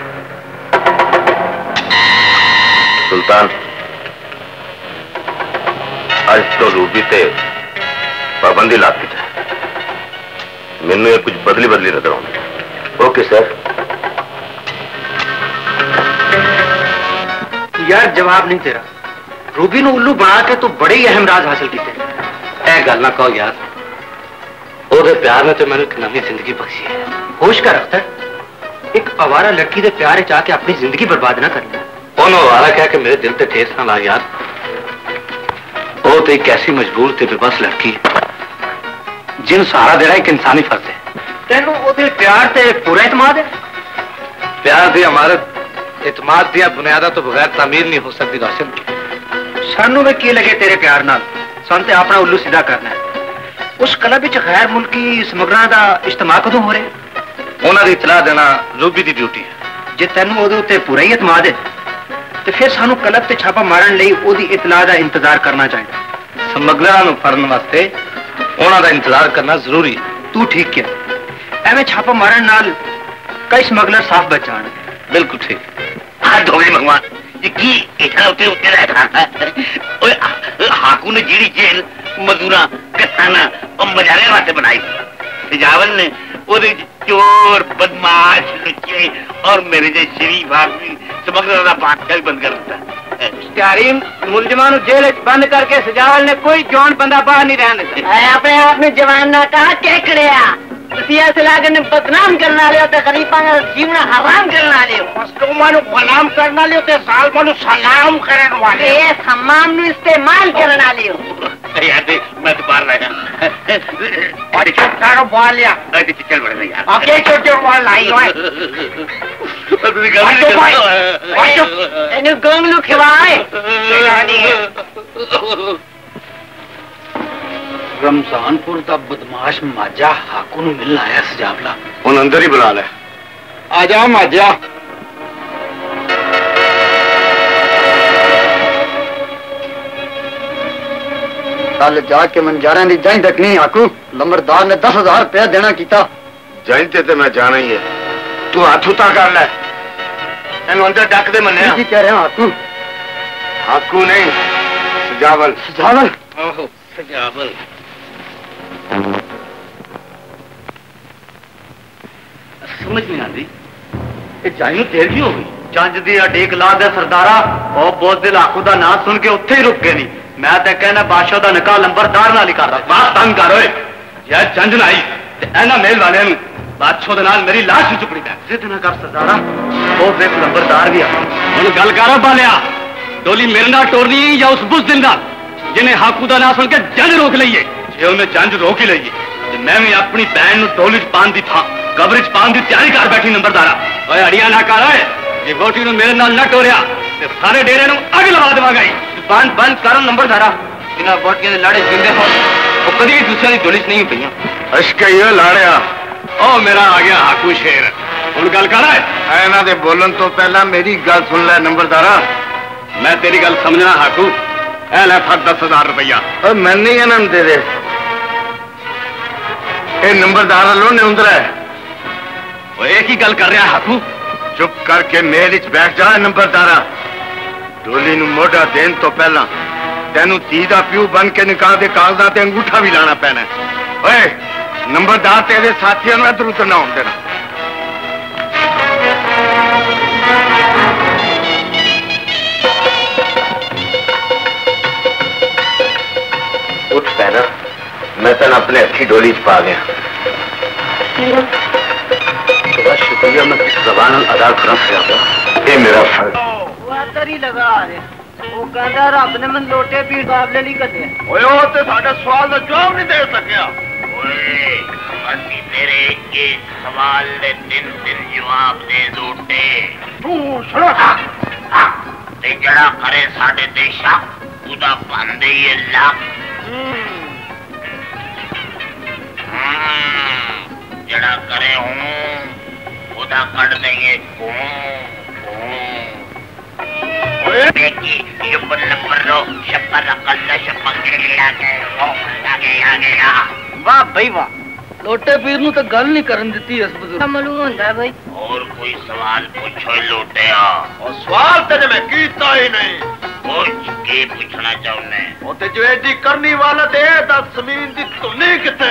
सुल्तान आज तो रूबी ते पाबंदी लाती जाए, मैनू ये कुछ बदली बदली नजर आती। Okay sir. यार जवाब नहीं तेरा, रूबी ने उल्लू बना के तो बड़े ही अहम राज हासिल किए। ऐ गल ना कहो यार, ओदे प्यार ने तो मैंने एक नवी जिंदगी बख्शी है। होश कर अख्तर, एक आवारा लड़की दे प्यार च आके अपनी जिंदगी बर्बाद ना करना। ओनो आवारा कह के मेरे दिल ते ठेस ना ला यार। वो तो एक ऐसी मजबूर ते बेबस लड़की जिन सहारा देना एक इंसानी फर्ज है। तेनू ओदे प्यार ते पूरा इतमाद है? प्यार दी इमारत इतमाद दिया बुनियादा तो बगैर तामीर नहीं हो सकती रोशन। सानू में की लगे तेरे प्यार नाल, सन ते अपना उल्लू सीधा करना है। उस क्लब विच गैर मुल्की स्मगलरां दा इज्तिमा कदों हो रहा? उन्हां दी इतला देना रूबी दी ड्यूटी है। जे तेनू ओदे उत्ते पूरा ही इतमाद है ते फिर सानू क्लब ते छापा मारन लई ओदी इतला दा इंतजार करना चाहिए। स्मगलरां नूं फड़न वास्ते उन्हां दा इंतजार करना जरूरी है। तू ठीक किया, एवें छापा मारन नाल कई स्मगलर साफ बच जाण। बिल्कुल ठीक। हां धोए भगवान, ये की इतना उते उते रहता है। ओए हाकू ने जीड़ी जेल मजदूरा कसाना और मजारे वास्ते बनाई। सजावल ने ओदे चोर बदमाश लुच्चे और मेरे जैसे शरीफ आदमी स्मगलर दा बादशाह बंद कर दिता। त्यारी मुलजमान नूं जेल च बंद करके सजावल ने कोई जवान बंदा बाहर नहीं रहने दिता। अपने आप में जवान ना कहा केकड़िया ने बदनाम करना लियो तो गरीबा जीवना हराम करना लियो। मसलूमा नूं गुलाम करना लियो तो जालिमां नूं सलाम करन वाले। ये हमाम नूं इस्तेमाल करना लियो। यार दे मैं तो बाहर रहा। और चुप करो बोल लिया। अरे चल बड़े यार। ओके चुप चुप बोल लाई होए। तू गल नहीं कर। एनु गोंगलू खिवाए। रमजानपुर का बदमाश माजा हाकू नूं मिलना आया सजावला। उन अंदर ही बुला ले। आ जा माजा। कल जाके मंजारा की जंज तकनी हाकू लंबरदार ने दस हजार रुपया देना किया। जंज ते मैं जाना ही है, तू हाथ उता कर ले। इन अंदर डक दे मन्ने। की कह रहे हैं हाकू? हाकू नहीं सजावल। सजावल? ओहो सजावल। समझ नहीं आती जाई देर की हो गई। जंज दी अडेक ला दे सरदारा और बहुत दिल आकू का नाम सुन के उत्थे ही रुक गए नहीं। मैं तो कहना बादशाह का निकाह लंबरदार नाल ही कर रहा। बात तंग कर ओए, यार जंज ना आई ते एना मेल वाले बादशाह दे नाल मेरी लाश ही चुपड़ी कर। जिद ना कर सरदारा, वो देख लंबरदार भी आ। हुण गल कर बालिया, डोली मेरे नाल टोरनी है या उस बुज़दिल नाल जिन्हें हाकू का नाम सुन के जंज रोक लीए? जे उन्हें जंज रोक ही लीए तो मैं भी अपनी भैन डोली च पान की थां कब्र च पान की तैयारी कर बैठी। नंबरदारा ओए अड़िया ना कर ओए, जे वोटी नूं मेरे नाल ना टोरिया ते सारे डेरे नूं अग लगा देवांगा। बंद बंद कर नंबरदारा, इन्हां वोटियां दे लाड़े जिंदे हो वो कदी भी दूसरे की डोली च नहीं पईयां। अशकइयो लाड़िया ओ मेरा आ गया हाकू शेर। हुण गल कर ओए। इन्हां दे बोलन तो पहला मेरी गल सुन ले नंबरदारा। मैं तेरी गल समझना हाकू, ए ले फक दस हजार रुपया। मैं नहीं इन्हों दे दे नंबरदार लो ने उधर है एक ही गल कर रहा हाकू। चुप करके मेल च बैठ जा नंबरदारा। डोली नू मोढ़ा देन तो पहला तेनू धी दा प्यू बन के निकाह दे कागजां ते अंगूठा भी लाना पैना। ओए नंबरदार तेरे साथियों इधर उधर ना होने देना। उठ पैना मैं तेन अपने हथी डोली च पा गया। तेरा शुक्रिया मैं किस जबान अदा करा सकता। ये मेरा फर्ज ही लगा रहे वो कहता रब ने मन लोटे पीड़ मुकाबले नहीं करते। ओए ओ ते साडे सवाल दा जवाब नहीं दे सकिया। ओए ਅਸੀਂ तेरे एक सवाल दे तीन तीन जवाब दे दोटे। तू सड़क ते जड़ा करे साडे ते शक उदा बंदे ये लाख। जड़ा करे हूं उदा कट देंगे हूं देखी युबन परो शपर कल्ला शपर गिरा के ओ आगे आगे आ। वाह भाई वाह लोटे पीर नु तो गल नहीं करन दित्ती इस बुजुर्ग। मालूम होंदा है भाई। और कोई सवाल पूछो लोटिया। और सवाल तेने मैं कीता ही नहीं। कुछ के पूछना चाहने ओ ते जो एडी करनी वाला दे दा जमीन दी तुन्नी किथे।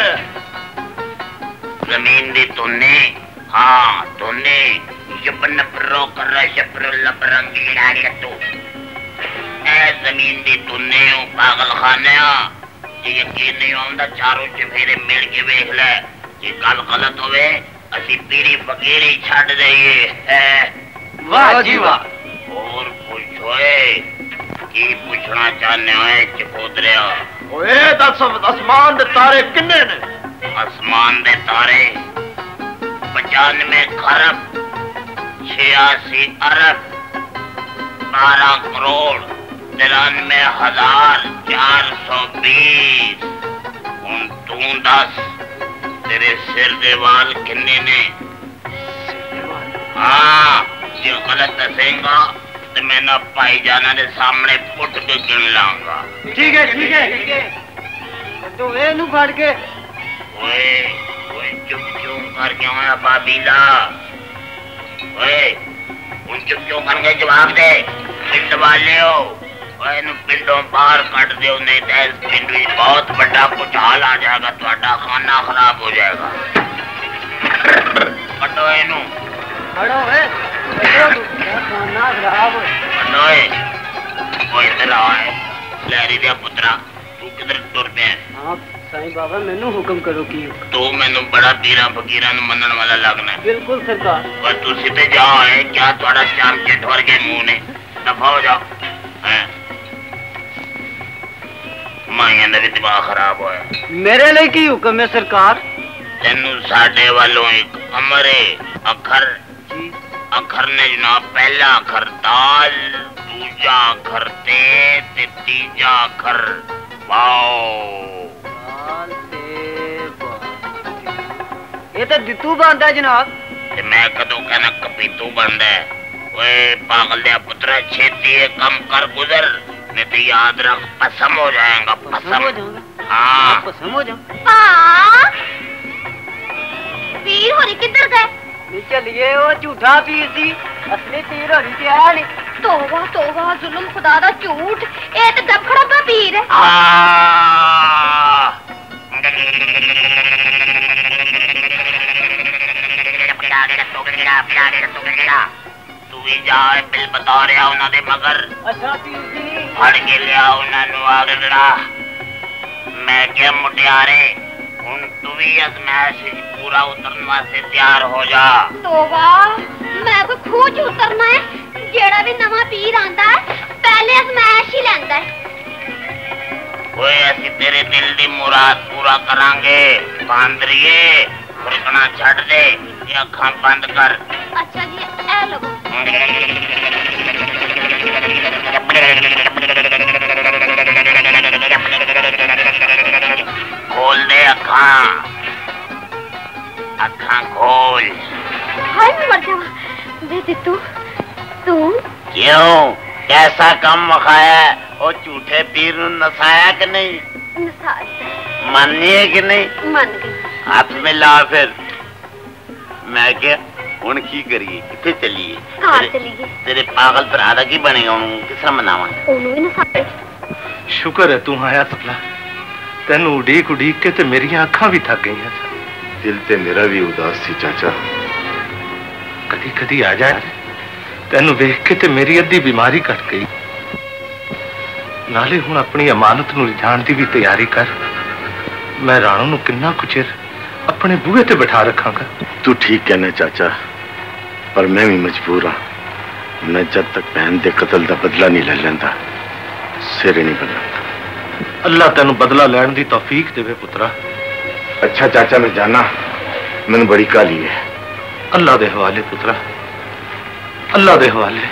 जमीन दी तुन्नी हां तुन्नी युबन परो कर शपर लबरंगी गिरा के तू ए जमीन दी तुन्नी ओ पागल खाने यकीन नहीं आंदा चारों चफेरे मिल के देख ले जे गल गलत होवे असी पीड़ी फकीरी छड़ देइए है। वाह जी वाह। और पूछोए की पूछना चाहने हो चकोदरिया। ओए दस आसमान दे तारे किन्ने ने। आसमान दे तारे पचानवे खरब छियासी अरब बारह करोड़ तिरानवे हजार चार सौ बीस। हूं तू दस तेरे सिर दे वाल किन्ने ने। हाँ जो गलत दसेगा तो मैं ना पाई जाना दे सामने फुट के गिन लाऊंगा। ठीक है ठीक है ठीक है तो वे नु फाड़ के ओए ओए चुप क्यों कर के आया बाबीला। ओए उन चुप क्यों करके जवाब दे। पिंड वाले हो ओए नु पिंडों बाहर कट दो नहीं तो इस पिंड में बहुत बड़ा भूचाल आ जाएगा। ਤੁਹਾਡਾ खाना खराब हो जाएगा। कटो इनू खड़ो है खाना खराब कटो है वो इधर आए लहरी दिया पुत्रा तू किधर टुर पे। हां साईं बाबा मैनू हुक्म करो की तू मैनू बड़ा पीरा फकीरा नु मनन वाला लगना है। बिल्कुल सरकार पर तू सीधे जाओ है क्या थोड़ा चाम के ठोर के मुंह ने दफा हो जाओ हैं। माइया का भी दिमाग खराब होया। मेरे लिए की हुक्म है सरकार। तेनू साडे वालों एक अमरे अखर अखर ने जनाब पहला अखर दाल दूजा अखर ते ते तीजा अखर वाओ। ये तो दितू बंदा जनाब। ते मैं कदों कहना कपीतू बंदा है। ओए पागल दे पुत्र छेती है कम कर गुजर नहीं तो याद रख पसम हो जाएगा पसम। हाँ पसम हो जाओ। पीर होरी किधर गए। चलिए वो झूठा पीर सी असली पीर होरी क्या नहीं। तोबा तोबा जुल्म खुदा दा झूठ ए ते दफड़ा दा पीर है। तू भी जा बिल बता रहा उन्हां दे मगर। अच्छा पीर जी फड़ के लिया उन्हां नु आगड़ा। मैं क्या मुटियारे हुन तू भी अजमाइश पूरा उतरने वास्ते तैयार हो जा। तोबा मैं कोई खूह च उतरना है। जेड़ा भी नवा पीर आंदा है पहले अजमाइश ही लैंदा है। ओए असी तेरे दिल दी मुराद पूरा करांगे बांदरिए। फुरकना छड़ दे ये अखां बंद कर। अच्छा जी ए लगो खोल दे अखां अखां खोल। हाय मैं मर जाऊं। वे तू तू क्यों कैसा कम वखाया ओ झूठे पीर नु नसाया कि नहीं? नसाया। मानिए कि नहीं? मान गई। हाथ में ला फिर। मैं क्या हुन की करिए? किथे चलिए? कहाँ चलिए? तेरे पागल भरा दा की बनेगा उन्होंने किस तरह मनावा? उन्होंने भी नसाए। शुक्र है तू आया तकला। तेन उड़ीक उड़ीक के ते मेरी अखा भी थक गई। दिल ते मेरा भी उदास सी चाचा। कदी कदी आ जाए तेन वेख के ते मेरी अद्धी बीमारी कट गई। नाले हुण अपनी अमानत नूं लिजाण दी भी तैयारी कर। मैं राणो नूं किन्ना कुछ चिर अपने बूहे ते बिठा रखांगा। तू ठीक कहना चाचा, पर मैं भी मजबूर हाँ। मैं जब तक बहन के कतल का बदला नहीं ले लेंदा सिर नहीं बनता। अल्लाह तेन बदला लैण दी तौफीक देवे पुत्रा। अच्छा चाचा मैं जाना, मैंने बड़ी काली है। अल्लाह दे हवाले पुत्रा, अल्लाह दे हवाले।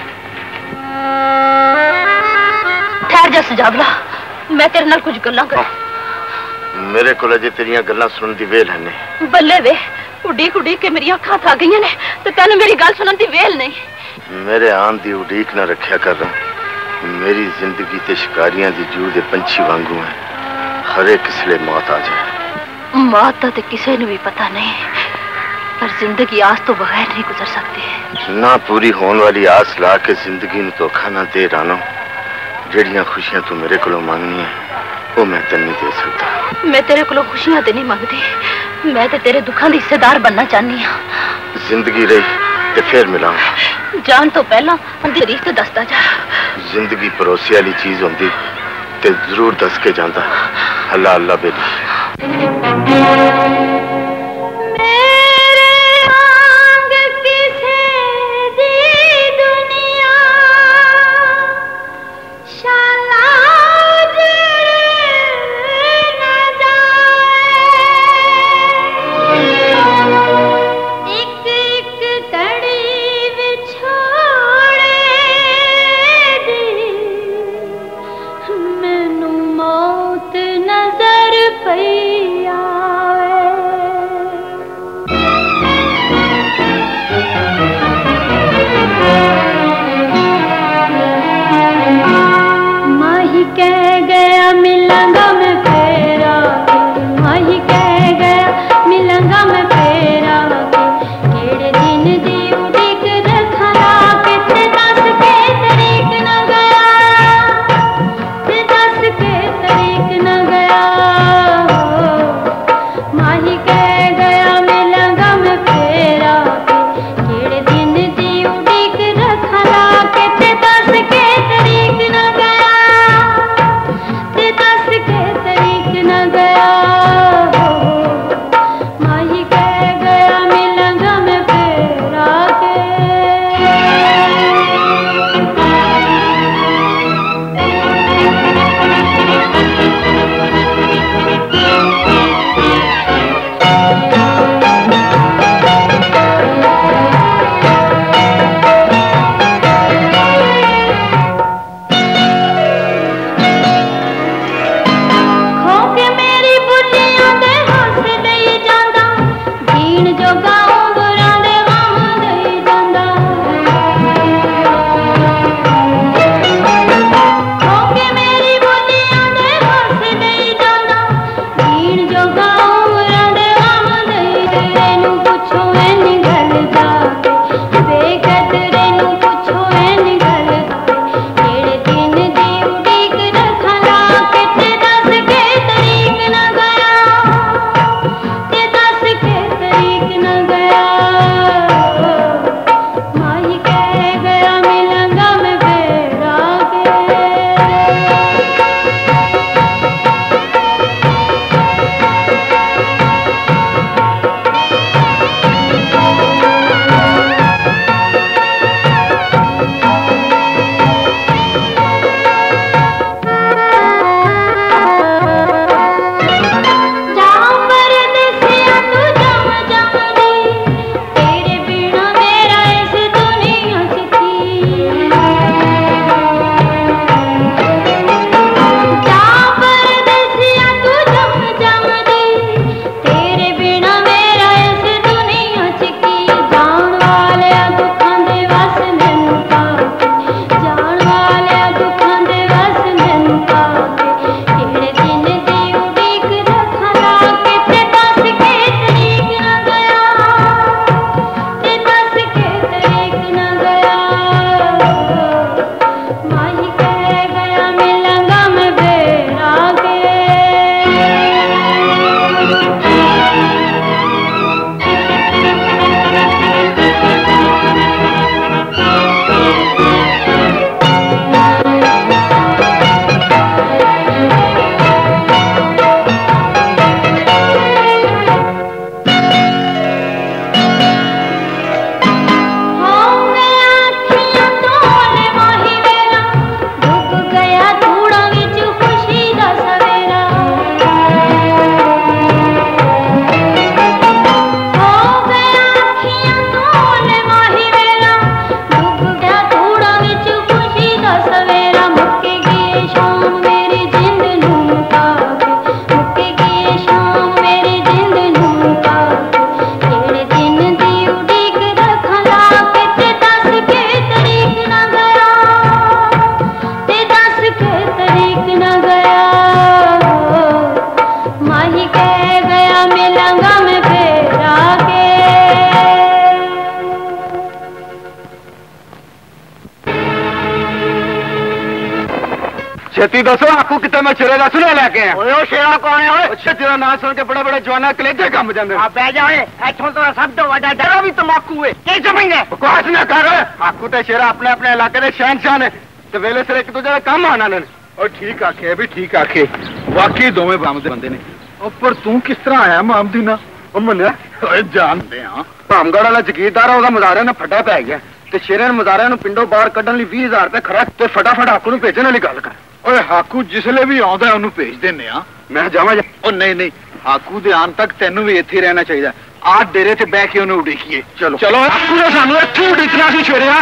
ठहर जा सजावला, मैं तेरे नाल कुछ गल्लां कर। मेरे को अजे तेरिया गल्लां सुनने दी वेल है। बल्ले वे उड़ीक उड़ीक के मेरी अखां थक गई ने ते तेन मेरी गल सुनने दी वेल नहीं। मेरे आन दी उड़ीक ना रखा कर। मेरी जिंदगी ते शिकारियां दी जू दे पंछी वांगू है। हर एक किसले मौत आ जाए। मौत दा ते किसे नूं भी पता नहीं, पर जिंदगी आस तो बगैर नहीं गुजर सकती। ना पूरी होने वाली आस ला के जिंदगी नूं धोखा ना दे रानो। जेड़ियां खुशियां तू मेरे कोलों मांगनी है वो मैं तेन नहीं दे सकता। मैं तेरे कोलों खुशियां ते नहीं मांगती, मैं ते तेरे दुखों की हिस्सेदार बनना चाहनी हाँ। जिंदगी रही ते फिर मिलांगा। जान तो पहला अंधेरी ते दसदा जा। जिंदगी परोसे वाली चीज होंदी ते जरूर दस के जांदा। अल्लाह अल्लाह बेली। छेती दसो आपको कितने मैं शेरे का सुना लेके आया। ओए शेरा कौन है ओए? अच्छा तेरा नाम सुन के बड़े बड़े जवाना कलेजे कम जाते। आप बह जाओ इथों तो सब तो वड्डा डरा भी तमाकू है की समझदे? बकवास ना कर आपको तो शेरा अपने अपने इलाके के शहनशाह ने ते वेले सिर एक दूजे का काम आना ने। और ठीक आखे भी ठीक आखे वाकई दोवें बामदे बंदे ने। पर तू किस तरह आया मामदी ना मन्या जानते हाँ भामगढ़ वाला जगीरदार है मजारे ने फटा पै गया ते शेरे ने मजारे पिंडों बाहर कढ़न लिए बीस हजार रुपए खरा ते फटाफट हाकू नूं भेजण वाली गल कर। ओए हाकू जिसले भी आउंदा ओनू भेज देने आ मैं जावां। ओ नहीं नहीं हाकू दे आन तक तेनू भी इत्थे रहना चाहिए। आ डेरे ते बैठ के ओनू उड़ीकीए। चलो चलो हाकू ने सानू इत्थे उड़ीकना सी छेड़िया।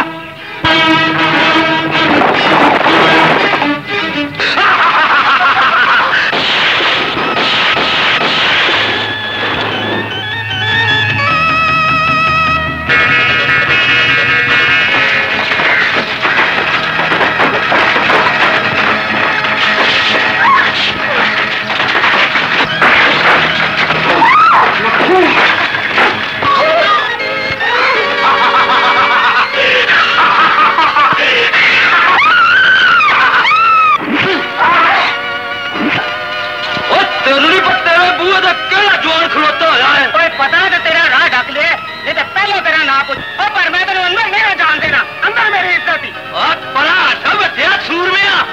पता है तो तेरा राह ढक ले नहीं तो पहले तेरा ना पूछ। ओ पर मैं तेरे अंदर नहीं जान देना अंदर मेरी इज्जत थी। और बड़ा सब तेरा सूर में आ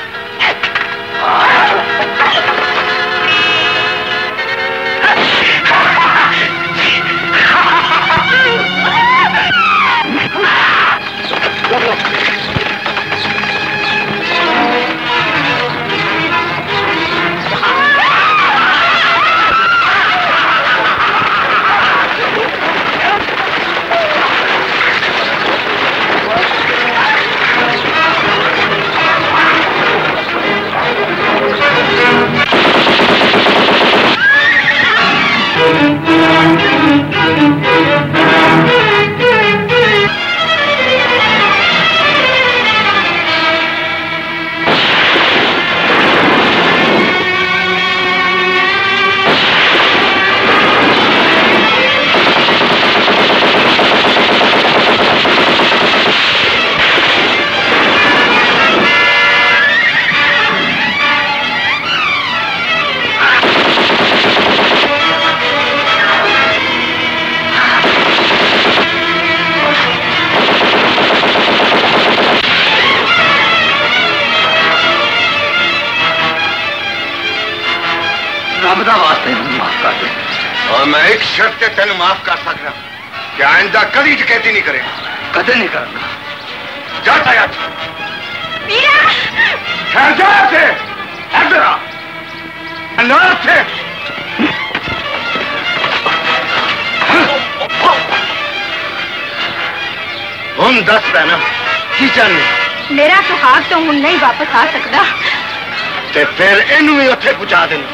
और मैं एक शर्त के तेन माफ कर सकता कि आइंदा कभी डकैती नहीं करेगा। कदे नहीं करूंगा। जाता यार ठहर जा थे इधर आ थे हम दस पैना की चाहनी मेरा सुहाग तो हूं नहीं वापस आ सकता ते फिर इनू भी उत्थे पहुंचा देना।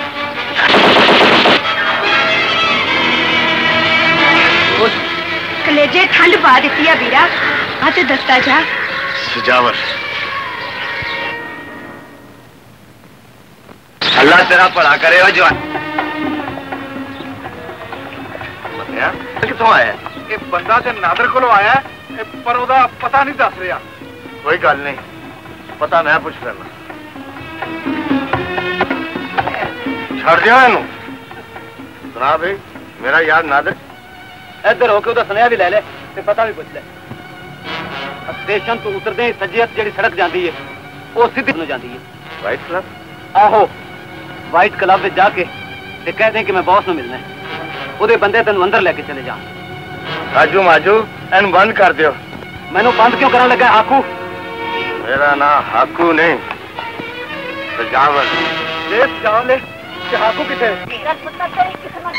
कलेजे ठंड पा दी है वीरा हाँ तो दसता जा। सजावर अल्लाह तेरा भला करे हो जवान। कितों आया? ये बंदा ते नादर को आया पर ओदा पता नहीं दस रहा। कोई गल नहीं पता मैं पुछ लेना। छड़ दिया इनू सुना भाई मेरा यार नादर इधर होके उदा सुनिया भी ले ले ते पता भी पूछ ले। स्टेशन तो उतरदे ही सज्जे हथ जेड़ी सड़क जाती है वो सीधी न जाती है। White club? आहो वाइट क्लब में जाके ते कह दें कि मैं बॉस ਨੂੰ मिलना है ਉਹਦੇ ਬੰਦੇ ਤੈਨੂੰ ਅੰਦਰ ਲੈ ਕੇ ਚਲੇ ਜਾ। आजू माजू इन बंद कर दियो। मैनू बंद क्यों करने लगा हाकू? मेरा नाम हाकू नहीं सजावल। ये सजावल है कि हाकू किथे? मेरा पता तेरी किस्मत।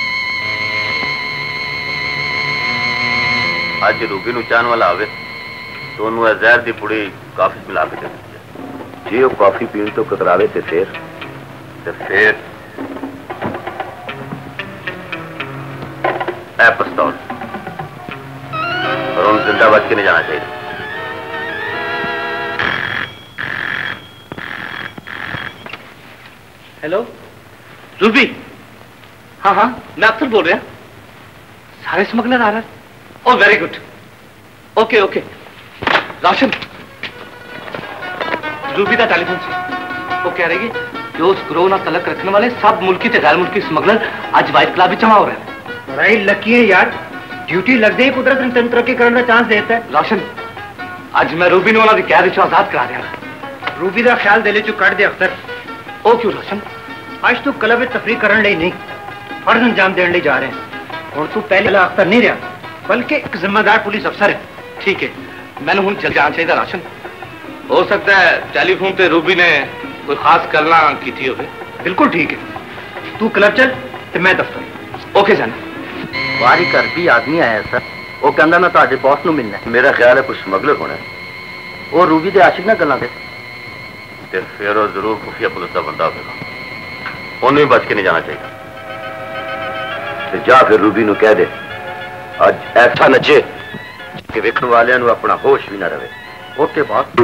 आज रूबी नू चाहन वाला आवे तो उन्होंने जहर की पुड़ी काफी मिला के दे जी वो कॉफी पीने तो कतरावे ते फिर ते फिर ऐ पिस्तौल और उन जिंदा बच के नहीं जाना चाहिए। Hello Ruby? हाँ हाँ मैं अक्सर बोल रहा सारे स्मगलर आ रहा है। Oh very good okay okay राशन रूबी का टेलीफोन से वो कह रही है कि उस ग्रोह ना तलक रखने वाले सब मुल्की ते गैर मुल्की स्मगलर आज वाइट क्लब जमा हो रहे हैं। बड़ा ही लकी है यार, ड्यूटी लग गई, कुदरत ने तेन तरक्की करने का चांस देता है। रोशन आज मैं रूबी ने उन्होंने कैद चो आजाद करा दिया। रूबी का ख्याल दिले चो कट दे अख्तर। ओ क्यों रोशन? आज तू क्लब में तफरी करने लिए नहीं, फर्ज अंजाम देने लिए जा रहे हैं। और तू पहले वाला अख्तर नहीं रहा, बल्कि एक जिम्मेदार पुलिस अफसर है। ठीक है, मैंने हूं जल्द जाना चाहिए रोशन। हो सकता है टेलीफोन पे रूबी ने कोई खास गल्ला की थी। बिल्कुल ठीक है, तू क्लब चल तो मैं दफ्तर। ओके जान। बारी घर भी आदमी आया सर, वो कहता मैं ਤੁਹਾਡੇ बॉस ਨੂੰ मिलना है। मेरा ख्याल है कुछ स्मगलर होना है। वो रूबी ਦੇ आशिक ਨਾਲ ਗੱਲਾਂ ਦੇ ਤੇ ਫਿਰ ਉਹ ਜ਼ਰੂਰ ਖੁਫੀਆ ਪੁਲਿਸ ਦਾ ਬੰਦਾ ਹੋਵੇਗਾ, ਉਹਨੂੰ ਵੀ ਬਚ ਕੇ ਨਹੀਂ ਜਾਣਾ ਚਾਹੀਦਾ। ਤੇ ਜਾ ਫਿਰ रूबी ਨੂੰ ਕਹਿ ਦੇ ਅੱਜ ਐਸਾ ਨੱਚੇ ਕਿ ਵੇਖਣ ਵਾਲਿਆਂ ਨੂੰ ਆਪਣਾ ਹੋਸ਼ ਵੀ ਨਾ ਰਵੇ। Okay boss.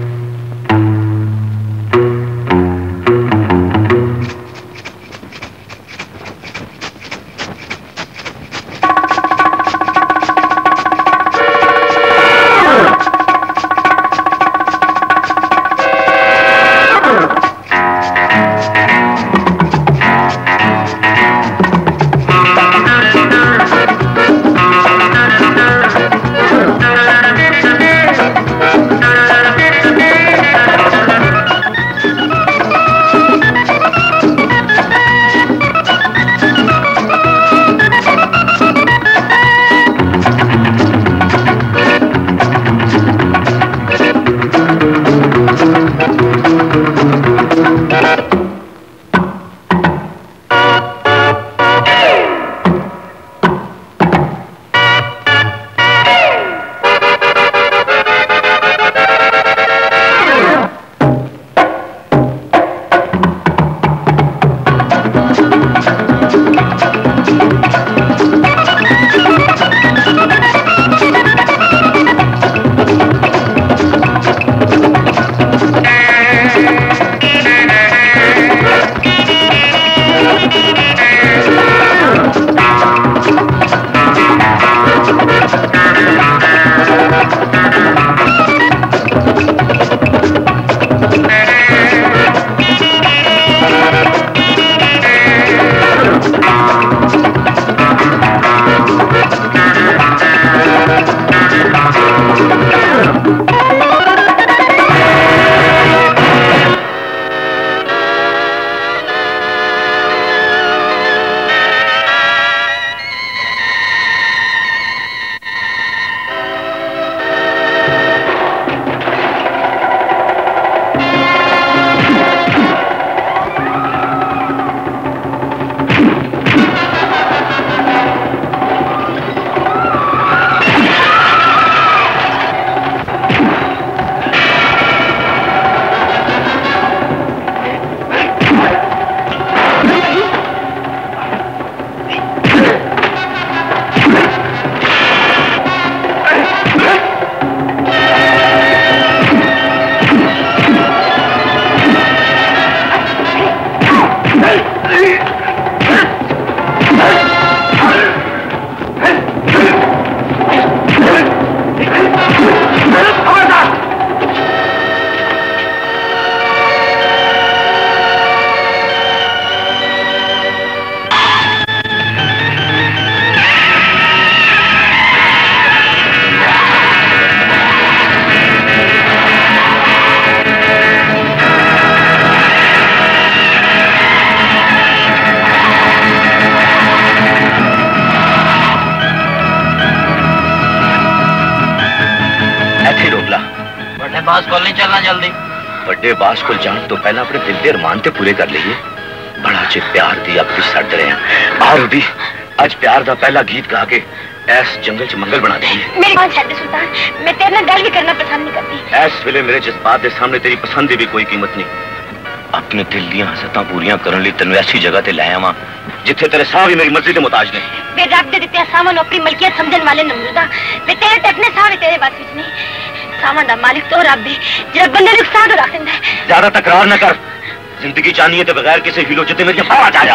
बड़े बास को जान तो पहला अपने दिल के अरमान ते पूरे कर लीए। बड़ा चे प्यार दी अग सड़ रहे हैं। आ रूबी आज प्यार दा पहला गीत गा के ऐस जंगल च मंगल बना दी। मेरी बात छड्ड सुल्तान, मैं तेरे नाल गल भी करना पसंद नहीं करती। इस वेले मेरे जज्बात के सामने तेरी पसंद की भी कोई कीमत नहीं। अपने दिल दी हसरतां पूरियां करन लई तैनूं ऐसी जगह ते लै आवां जिथे तेरे साह भी मेरी मर्जी दे मुताज ने। वे रब दे दित्ते सावां नूं अपनी मलकियत समझण वाले नमरूदा, वे तेरे ते अपने साह भी तेरे बस विच नहीं। सावां दा मालिक तो रब है जिहड़ा बंदे नूं साह रख दिंदा है। ज्यादा तकरार ना कर, जिंदगी चाहनी है तो बगैर किसी हीलो जिते मेरी आवाज आ जा।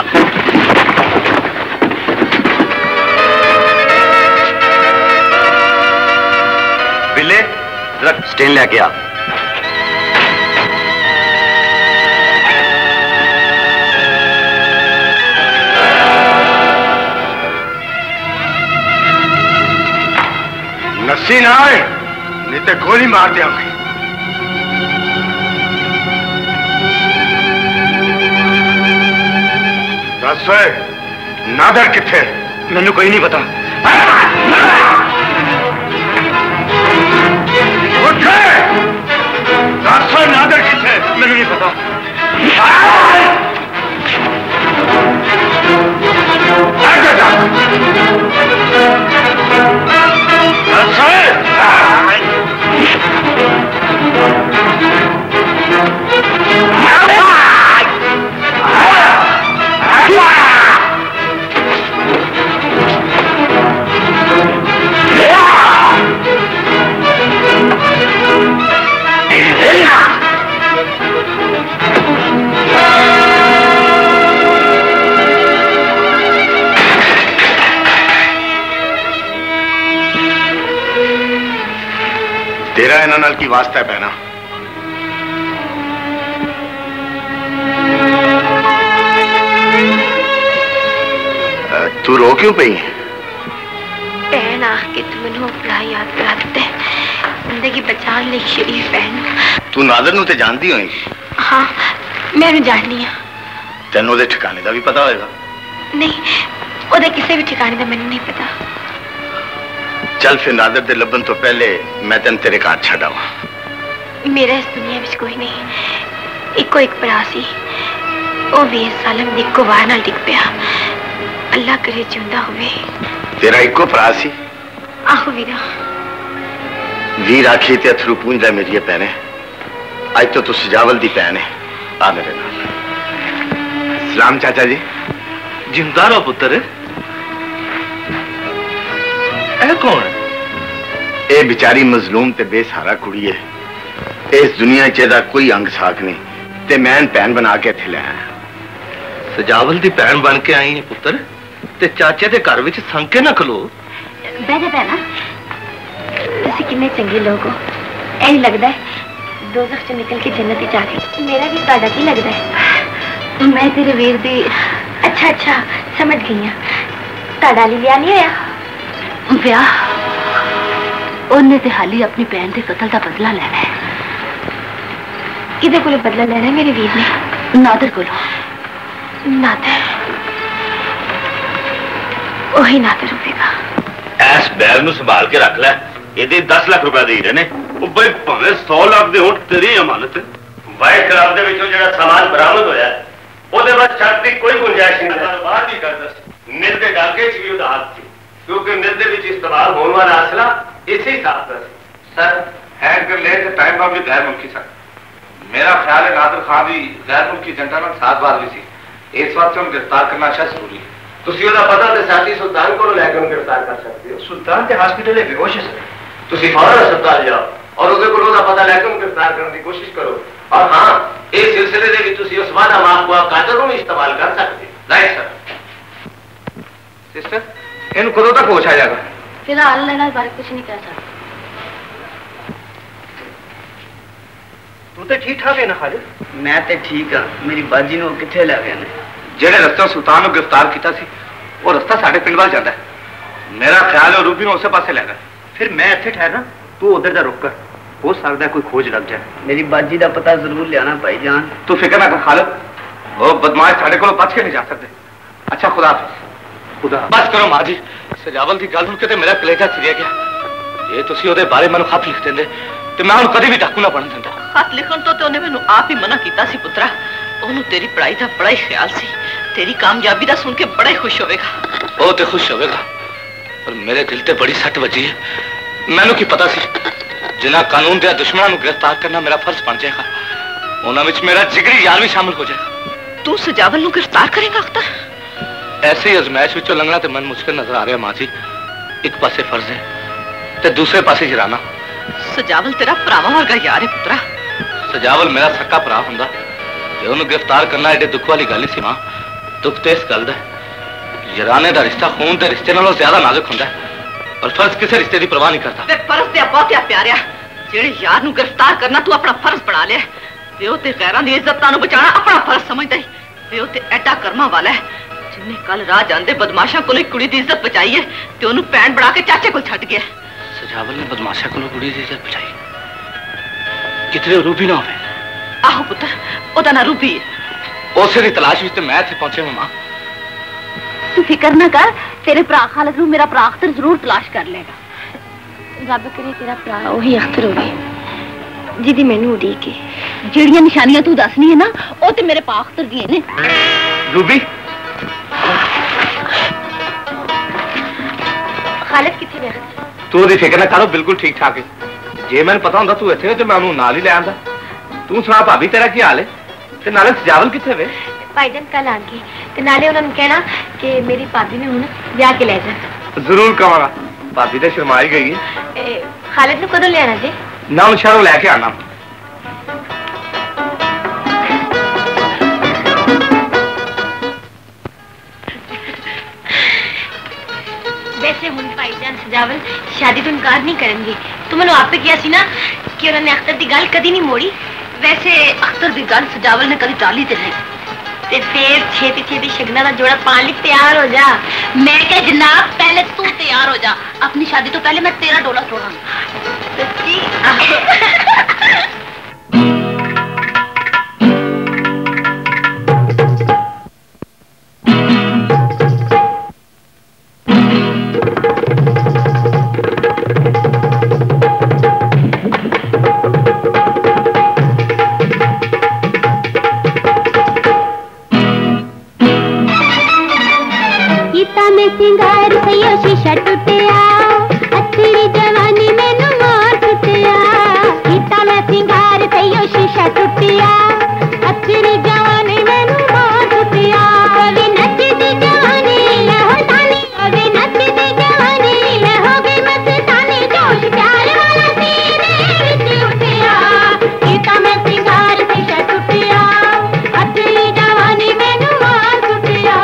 बिल्ले जरा स्टेन लेके आ। गुस्से ना आए, नहीं तो गोली मार देंगे। दस नादर किथे? मैंने कोई नहीं पता। उठे! दस नादर किथे? मैंने नहीं पता। तेरा इन्हां नाल की वास्ता है पैना? तू रो क्यों पई? भैन आख के तू मैनू बड़ा याद करा दिता है। जिंदगी बचाने लिए शरीफ बहन। तू नादर नूं ते जानदी होई? हाँ, मैं उन्हें जाननी हाँ। तेनों उहदे ठिकाने का भी पता होएगा? नहीं, उहदे किसी भी ठिकाने का मैनू नहीं पता। चल फिर नादर दे लभन तो पहले मैं तेन तेरे घर छड़ आवां। मेरा इस दुनिया में कोई नहीं, इको एक भरा सी, वो वीर सालम दी इको वार नाल डिग पिया। अल्लाह करे जिंदा होवे। तेरा इको भरा सी? आहो वीरा। वीर आखी ते अथरू पूंजदा मेरी भैने। अज तो तू सजावल दी भैन है। आ मेरे नाल। सलाम चाचा जी। जिंदा रहो पुत्र। ए कौन? ए बिचारी मजलूम ते बेसहारा कुड़ी है। इस दुनिया च एदा कोई अंग साख नहीं ते मैं भैन बना के इत्थे ले आया। सजावल दी भैन बन के आई है पुत्र ते चाचे दे घर विच संग के ना खलो। बह जा भैना, तुसी कितने चंगे लोग हो। ऐ लगदा है दोज़ख चों निकल के जन्नत विच आ गए। मेरा भी तुहाडा की लगदा है? मैं तेरे वीर दी अच्छा अच्छा समझ गई हां। तुहाडा लिए ब्याह नहीं होया? ब्याह उन्हें ते हाली अपनी भैन के कतल का बदला लेना है। किदे कोलों बदला लेना है मेरे वीर ने? नादर कोलों। नादर वही नादर होगा। ऐस बैग नूं संभाल के रख लै। ये दस लाख रुपया दे रहे ने। भाई भावे सौ लाख दे होण तेरी अमानत। वाइट शराब दे विचों जिहड़ा सामान बरामद होया ओहदे बाद शक दी कोई गुंजाइश नहीं। बात ही कर दस निर दे डाके च भी उहदा हाथ सी, क्योंकि निर दे विच इस्तेमाल होने वाला असला इसे ही साफ कर। सर हैंग कर ले टाइम पर भी गैर मुल्की सर। मेरा ख्याल है नादर खान भी गैर मुल्की जनता नाल साथ बार भी सी। इस वक्त हम गिरफ्तार करना अच्छा जरूरी है। ਤੁਸੀਂ ਉਹਦਾ ਪਤਾ ਤੇ ਸਾਥੀ ਸੁਲਤਾਨ ਕੋਲੋਂ ਲੈ ਕੇ ਉਹਨੂੰ ਗ੍ਰਿਫਤਾਰ ਕਰ ਸਕਦੇ ਹੋ। सुल्तान के हॉस्पिटल है बेहोश है सर। ਤੁਸੀਂ ਫੌਰਨ ਹਸਪਤਾਲ ਜਾਓ ਔਰ ਉਹਦੇ ਕੋਲੋਂ ਉਹਦਾ ਪਤਾ ਲੈ ਕੇ ਉਹਨੂੰ ਗ੍ਰਿਫਤਾਰ ਕਰਨ ਦੀ ਕੋਸ਼ਿਸ਼ ਕਰੋ। ਔਰ ਹਾਂ, ਇਸ ਸਿਲਸਿਲੇ ਦੇ ਵਿੱਚ ਤੁਸੀਂ ਉਸ ਵਾਦਾ ਮਾਫੂਆ ਕਾਦਰ ਨੂੰ ਵੀ ਇਸਤੇਮਾਲ ਕਰ ਸਕਦੇ ਹੋ। Right sir. सिस्टर इन कदों तक होश आ जाएगा? फिलहाल लेना बारे कुछ नहीं कह सकता। तू तो ठीक ठाक है ना खालिद? मैं तो ठीक हाँ। मेरी बाजी ने किथे ले गए ने? जेड़े रस्ते सुल्तान को गिरफ्तार किया सी वो रस्ता साढ़े पिंड वाल जाता है। मेरा ख्याल है रूबी ने उस पासे ले गए। फिर मैं इत्थे ठहरना, तू उधर दा रुक कर। हो सकता है कोई खोज लग जाए। मेरी बाजी का पता जरूर लियाना भाईजान। तू फिक्र ना कर खालिद, वो बदमाश साढ़े को बच के नहीं जा सकते। अच्छा खुदा खुदा बस करो मां जी। सजावल की गल सुन के मेरा कलेजा चिरिया गया। ये तुसी ओदे बारे मैनू खत लिख देंदे ते मैं हुण कदी भी डाकू ना बन दिंदा। खत लिखण तो ते ओने मैनू आप ही मना कीता सी पुत्रा। ओनू तेरी पढ़ाई दा बड़ा ही ख्याल सी। तेरी कामयाबी दा सुन के बड़ा ही खुश होवेगा। ओ ते खुश होवेगा पर मेरे दिल ते बड़ी सट वजी है। मैनू की पता सी जिन्हां कानून दे दुश्मनां नू गिरफ्तार करना मेरा फर्ज बन जाएगा। उन्हां विच मेरा जिगरी यार भी शामिल हो जाएगा। तू सजावल नू गिरफ्तार करेगा अख्तर? ऐसे ही अजमैश विचों लंघना ते मन मुश्किल नजर आ रहा मां जी। एक पासे फर्ज है ते दूसरे पासे जराना। सजावल तेरा भरावां वर्गा यार है पुत्रा। सजावल मेरा सक्का भरा हुंदा ते ओनू गिरफ्तार करना एडे दुख वाली गल सी मां। दुख तो इस गल दा याराने दा रिश्ता खून दे रिश्ते नालों ज्यादा नाजुक हुंदा है और फर्ज किसी रिश्ते की परवाह नहीं करता। वे फर्ज ते बहुते प्यारिया जेड़े यार नू गिरफ्तार करना तू अपना फर्ज बना लिया। वे ओ ते गैरां दी इज्जत नू बचाना अपना फर्ज समझदा है। वे ओ ते एडा कर्मा वाला है जिन्हें कल राह जांदे बदमाशां कोल कुड़ी दी इज्जत बचाई है ते ओनू भैन बना के चाचे कोल छड्ड गया। सजावल ने बदमाशा को कुड़ी दी इज्जत बचाई कितने रूबी ना होवे आहो पुत्र ओदा ना रूबी उसे दी तलाश विच ते मैं इत्थे पहुंचे मां तू फिक्र ना कर तेरे भरा खालिद नूं मेरा भरा अख्तर जरूर तलाश कर लेगा रब करे तेरा भरा वही अख्तर होवे जिदी मैनू उड़ीक है जेड़ियां निशानियां तू दसनी है ना ओ ते मेरे भा अख्तर दियां ने रूबी खालिद किथे गया तू ओदी फिक्र ना करो बिल्कुल ठीक ठाक है जे मैंने पता होंदा तू इत्थे ते मैं उन्होंने नाल ही ले आंदा तू सुना भाभी तेरा की हाल है ते नाले सजावल किथे वे भाईजान कल आ गए ते नाले उन्होंने कहना कि मेरी भाभी ने हुण ब्याह के ले जा जरूर कहांगा भाभी ते शर्माई गई है खालिद नूं कदों ले आना जी ना उन शहरों लेके आना वैसे हुण भाईजान सजावल शादी तो इनकार नहीं करेंगे तू मैनू आपे किया सी ना कि उन्होंने अख्तर की गल कदी नहीं मोड़ी वैसे अख्तर की गल सजावल ने कभी टाली ते नहीं ते फिर छेती छेती शगना का जोड़ा पानी तैयार हो जा मैं क्या जनाब पहले तू तैयार हो जा अपनी शादी तो पहले मैं तेरा डोला तोड़ा सच्ची सिंगार सयो शीशा टूटिया अतरी जवानी मैनू मार टूटिया गीता में सिंगार सयो शीशा टूटिया अतरी जवानी मैनू मार टूटिया कभी नचदी जवानी लहो तानी कभी नचदी जवानी लहोगे मस्तानी जोश प्यार वाला सीने विच उठिया गीता में सिंगार शीशा टूटिया अतरी जवानी मैनू मार टूटिया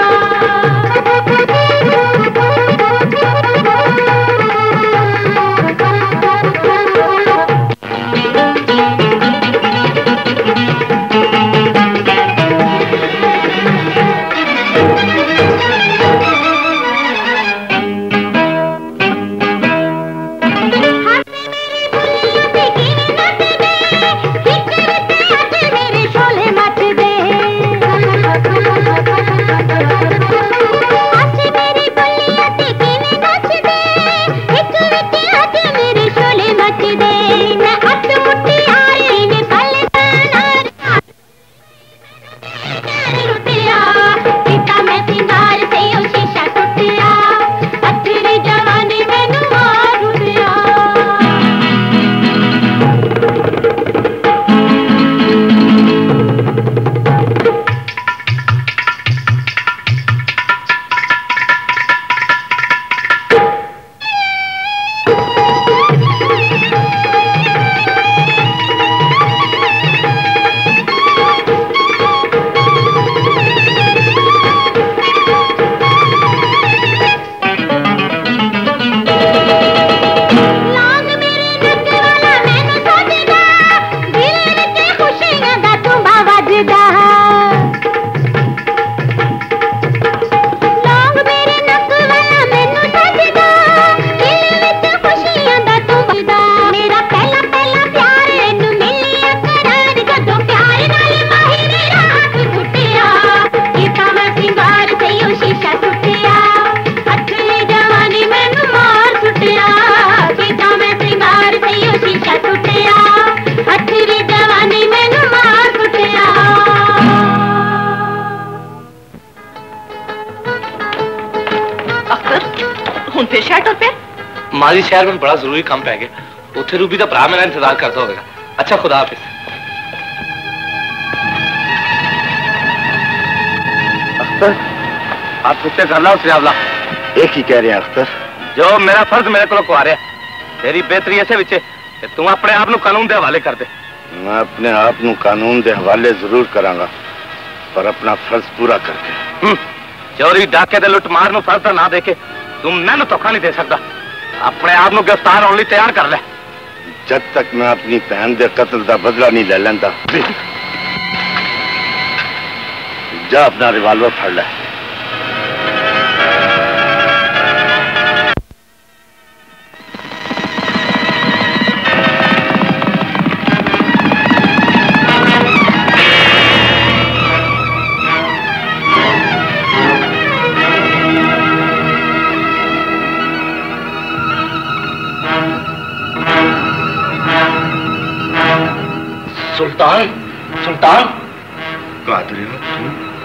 माली शहर में बड़ा जरूरी काम पै गया उत्थे रूबी का भरा मेरा इंतजार करता होगा अच्छा खुदा हाफिज अख्तर आप कितने करना उस सजावला एक ही कह रहे हैं अख्तर जो मेरा फर्ज मेरे को को आ रहा है तेरी बेहतरी ऐसे विचे तू अपने आप कानून के हवाले कर दे मैं अपने आप कानून के हवाले जरूर करांगा पर अपना फर्ज पूरा करके चोरी डाके दे लुट मार फर्ज ना देके तुम मैंने धोखा नहीं दे सकता अपने आप को गिरफ्तार होने तैयार कर ले जब तक मैं अपनी बहन के कत्ल का बदला नहीं ले लेंदा जा अपना रिवाल्वर फड़ ले सुल्तान सुल्तान कादरिया तू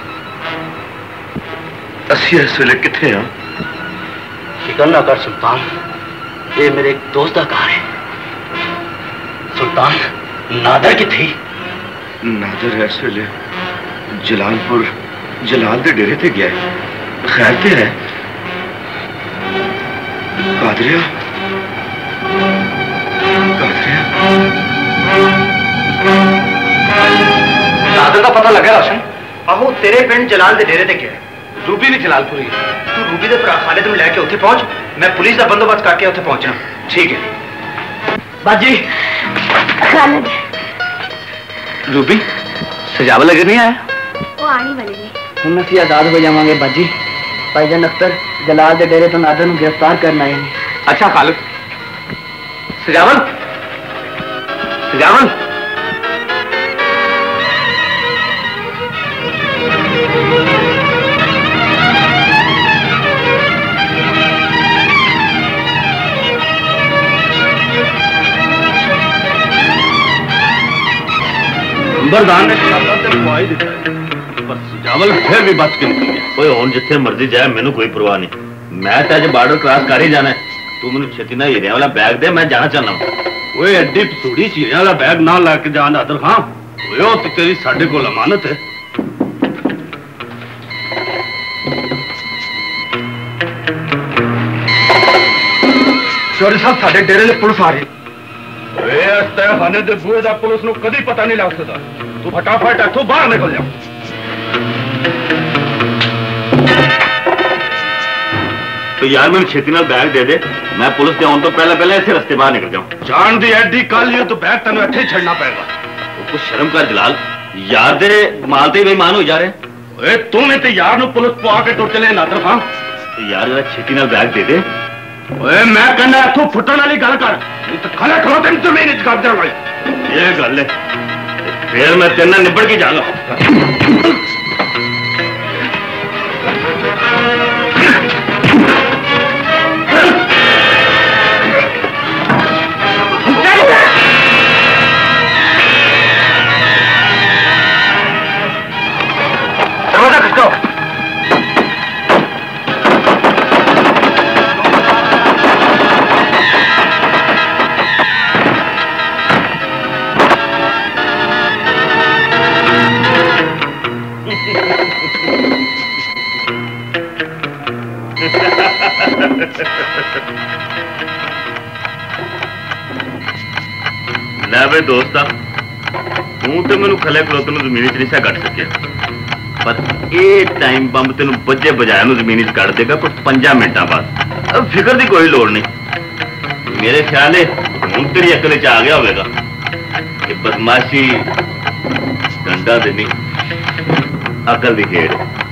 असी इस वेले किथे हाँ? फिकर ना कर सुल्तान, ये मेरे एक दोस्त का घर है। सुल्तान नादर किथे? नादर इस वेले जलालपुर जलाल दे डेरे ते गया है। खैर ते है कादरिया? कादरिया नादर का पता लगा रोशन? आहो तेरे पिंड जलाल दे डेरे ते गया है। रूबी ने जलालपुरी तू रूबी दे भरा खालिद में लैके उत्थे पहुंच, मैं पुलिस का बंदोबस्त करके उत्थे पहुंचना। ठीक है बाजी। खालिद रूबी सजावल अगर नहीं आया? वो आने वाले ने। हम ਅਸੀਂ आजाद हो जावांगे बाजी। भाईजान अख्तर जलाल दे डेरे तो नादर ਨੂੰ गिरफ्तार करना है। अच्छा खालिद सजावल सजावल नंबरदार ने दवाई दिता है पर सजावल फिर भी बच के निकल गया। ओए हुण जिथे मर्जी जाए मैनू कोई परवाह नहीं, मैं तो अज बार्डर क्रॉस कर ही जाना है। तू मैनू छेती ना हीरे वाला बैग दे, मैं जाना चाहना हूं। ओए एड्डी पसूड़ी हीरे वाला बैग ना लेके जा नादर खां। ओए ओ ते तेरी साडे कोल अमानत है। चौधरी साहब साडे डेरे ते पुलिस आ रही। तहखाने के बूहे का पुलिस को कभी पता नहीं लग सकता। तू फटाफट इथों बाहर निकल जा। तो यार मैंने छेती नाल बैग दे दे, मैं पुलिस के आने तो पहले पहले इसे रस्ते बाहर निकल जाऊं। जान दी एडी कल ही तो बैग तेन इत्थे ही छड़ना पेगा। कुछ शर्म कर जलाल, यार दे माल ते बेईमान हो जा रहे। ओए तूने ते यार नु पुलिस पवा के टुट चले नादर खां। तो यार जरा छेती नाल बैग दे दे। ओए मैं कहना इथों फुटन वाली गल कर, नहीं तो खले खलो तेन जमीन च कर देवांगा। ये गल है फिर मैं तेरे नाल निबड़ के जाऊंगा। दरवाजा खटकाओ। लै दोस्ता तू तो मैनू खले खलोते जमीन च नहीं सा कट सके, पर यह टाइम बंब तेन बजे बजाया जमीन च कट देगा कुछ पंजा मिनटा बाद। अब फिक्र की कोई लोड़ नहीं। मेरे ख्याल है हूं तेरी अकल च आ गया होगा कि बदमाशी डंडा देनी अकल की खेड़।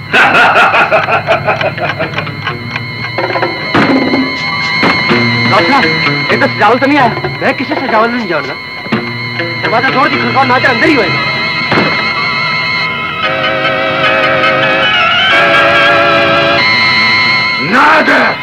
एक तो सजावल तो नहीं आया, मैं किसी सजावल नहीं जानता। दरवाजा जोड़ दी खड़काओ, नादर अंदर ही होएगा। नादर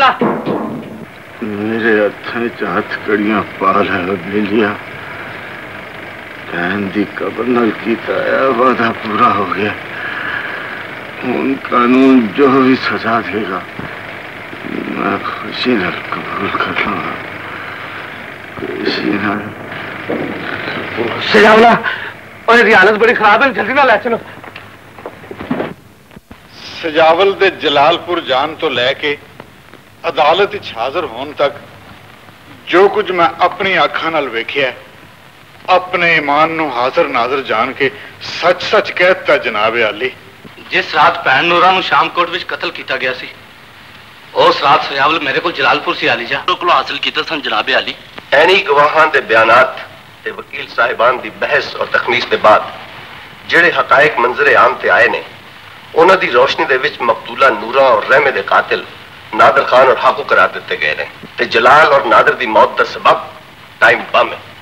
सजावला मेरे हथे च हथ कड़ियां पा लै बेलिया भैन दी कबर नाल कीता है वादा पूरा हो गया हुन कानून जो भी सजा देगा मैं खुशी नाल कबूल कर लूंगा खुशी नाल सजावला और दी हालत बड़ी खराब है जल्दी ना ले चलो सजावल दे जलालपुर जान तो लैके अदालत विच हाजिर होने तक जो कुछ मैं अपनी अखां नाल वेखिया अपने ईमान नूं हाजिर नाजिर जान के सच सच कहता जनाब अली जिस रात भैन नूरा नूं शामकोट विच कतल किया गया सी उस रात सजावल मेरे को जलालपुर से आली जा को हासिल किया सन जनाब अली ऐनी गवाहां दे बयानात ते वकील साहिबान दी बहस और तखमीस के बाद जेड़े हकायक मंजरे आम ते आए ने उन्हां दी रोशनी दे विच मकतूला नूरा और रहमे दे कातिल नादर खान और हाकू करार दिते गए ने ते जलाल और नादर दी मौत दा सबब टाइम बम है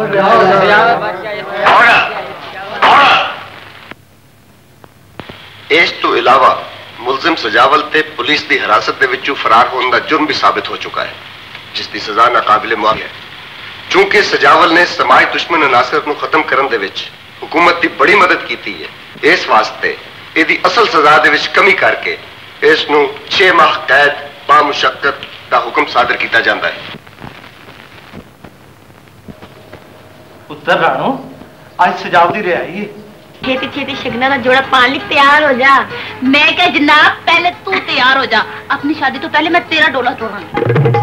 इस तो इलावा मुलजिम सजावल ते पुलिस दी हिरासत दे विचों फरार होने का जुर्म भी साबित हो चुका है जिसकी सजा नाकाबिले मुआवजा है चूंकि सजावल ने समाज दुश्मन अनासर नूं खत्म करन दे विच हुकूमत की बड़ी मदद की है इस वास्ते इहदी असल सजा दे विच कमी करके इस नूं छे माह कैद बामुशक्कत का हुक्म सादर किया जाता है पुत्र राणो आज सजावल दी रिहाई है छेती छेती शगना का जोड़ा पाने लिए तैयार हो जा मैं क्या जनाब पहले तू तैयार हो जा अपनी शादी तो पहले मैं तेरा डोला तोड़ूंगी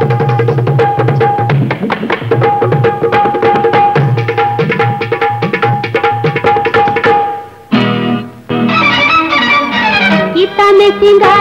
में सिंगा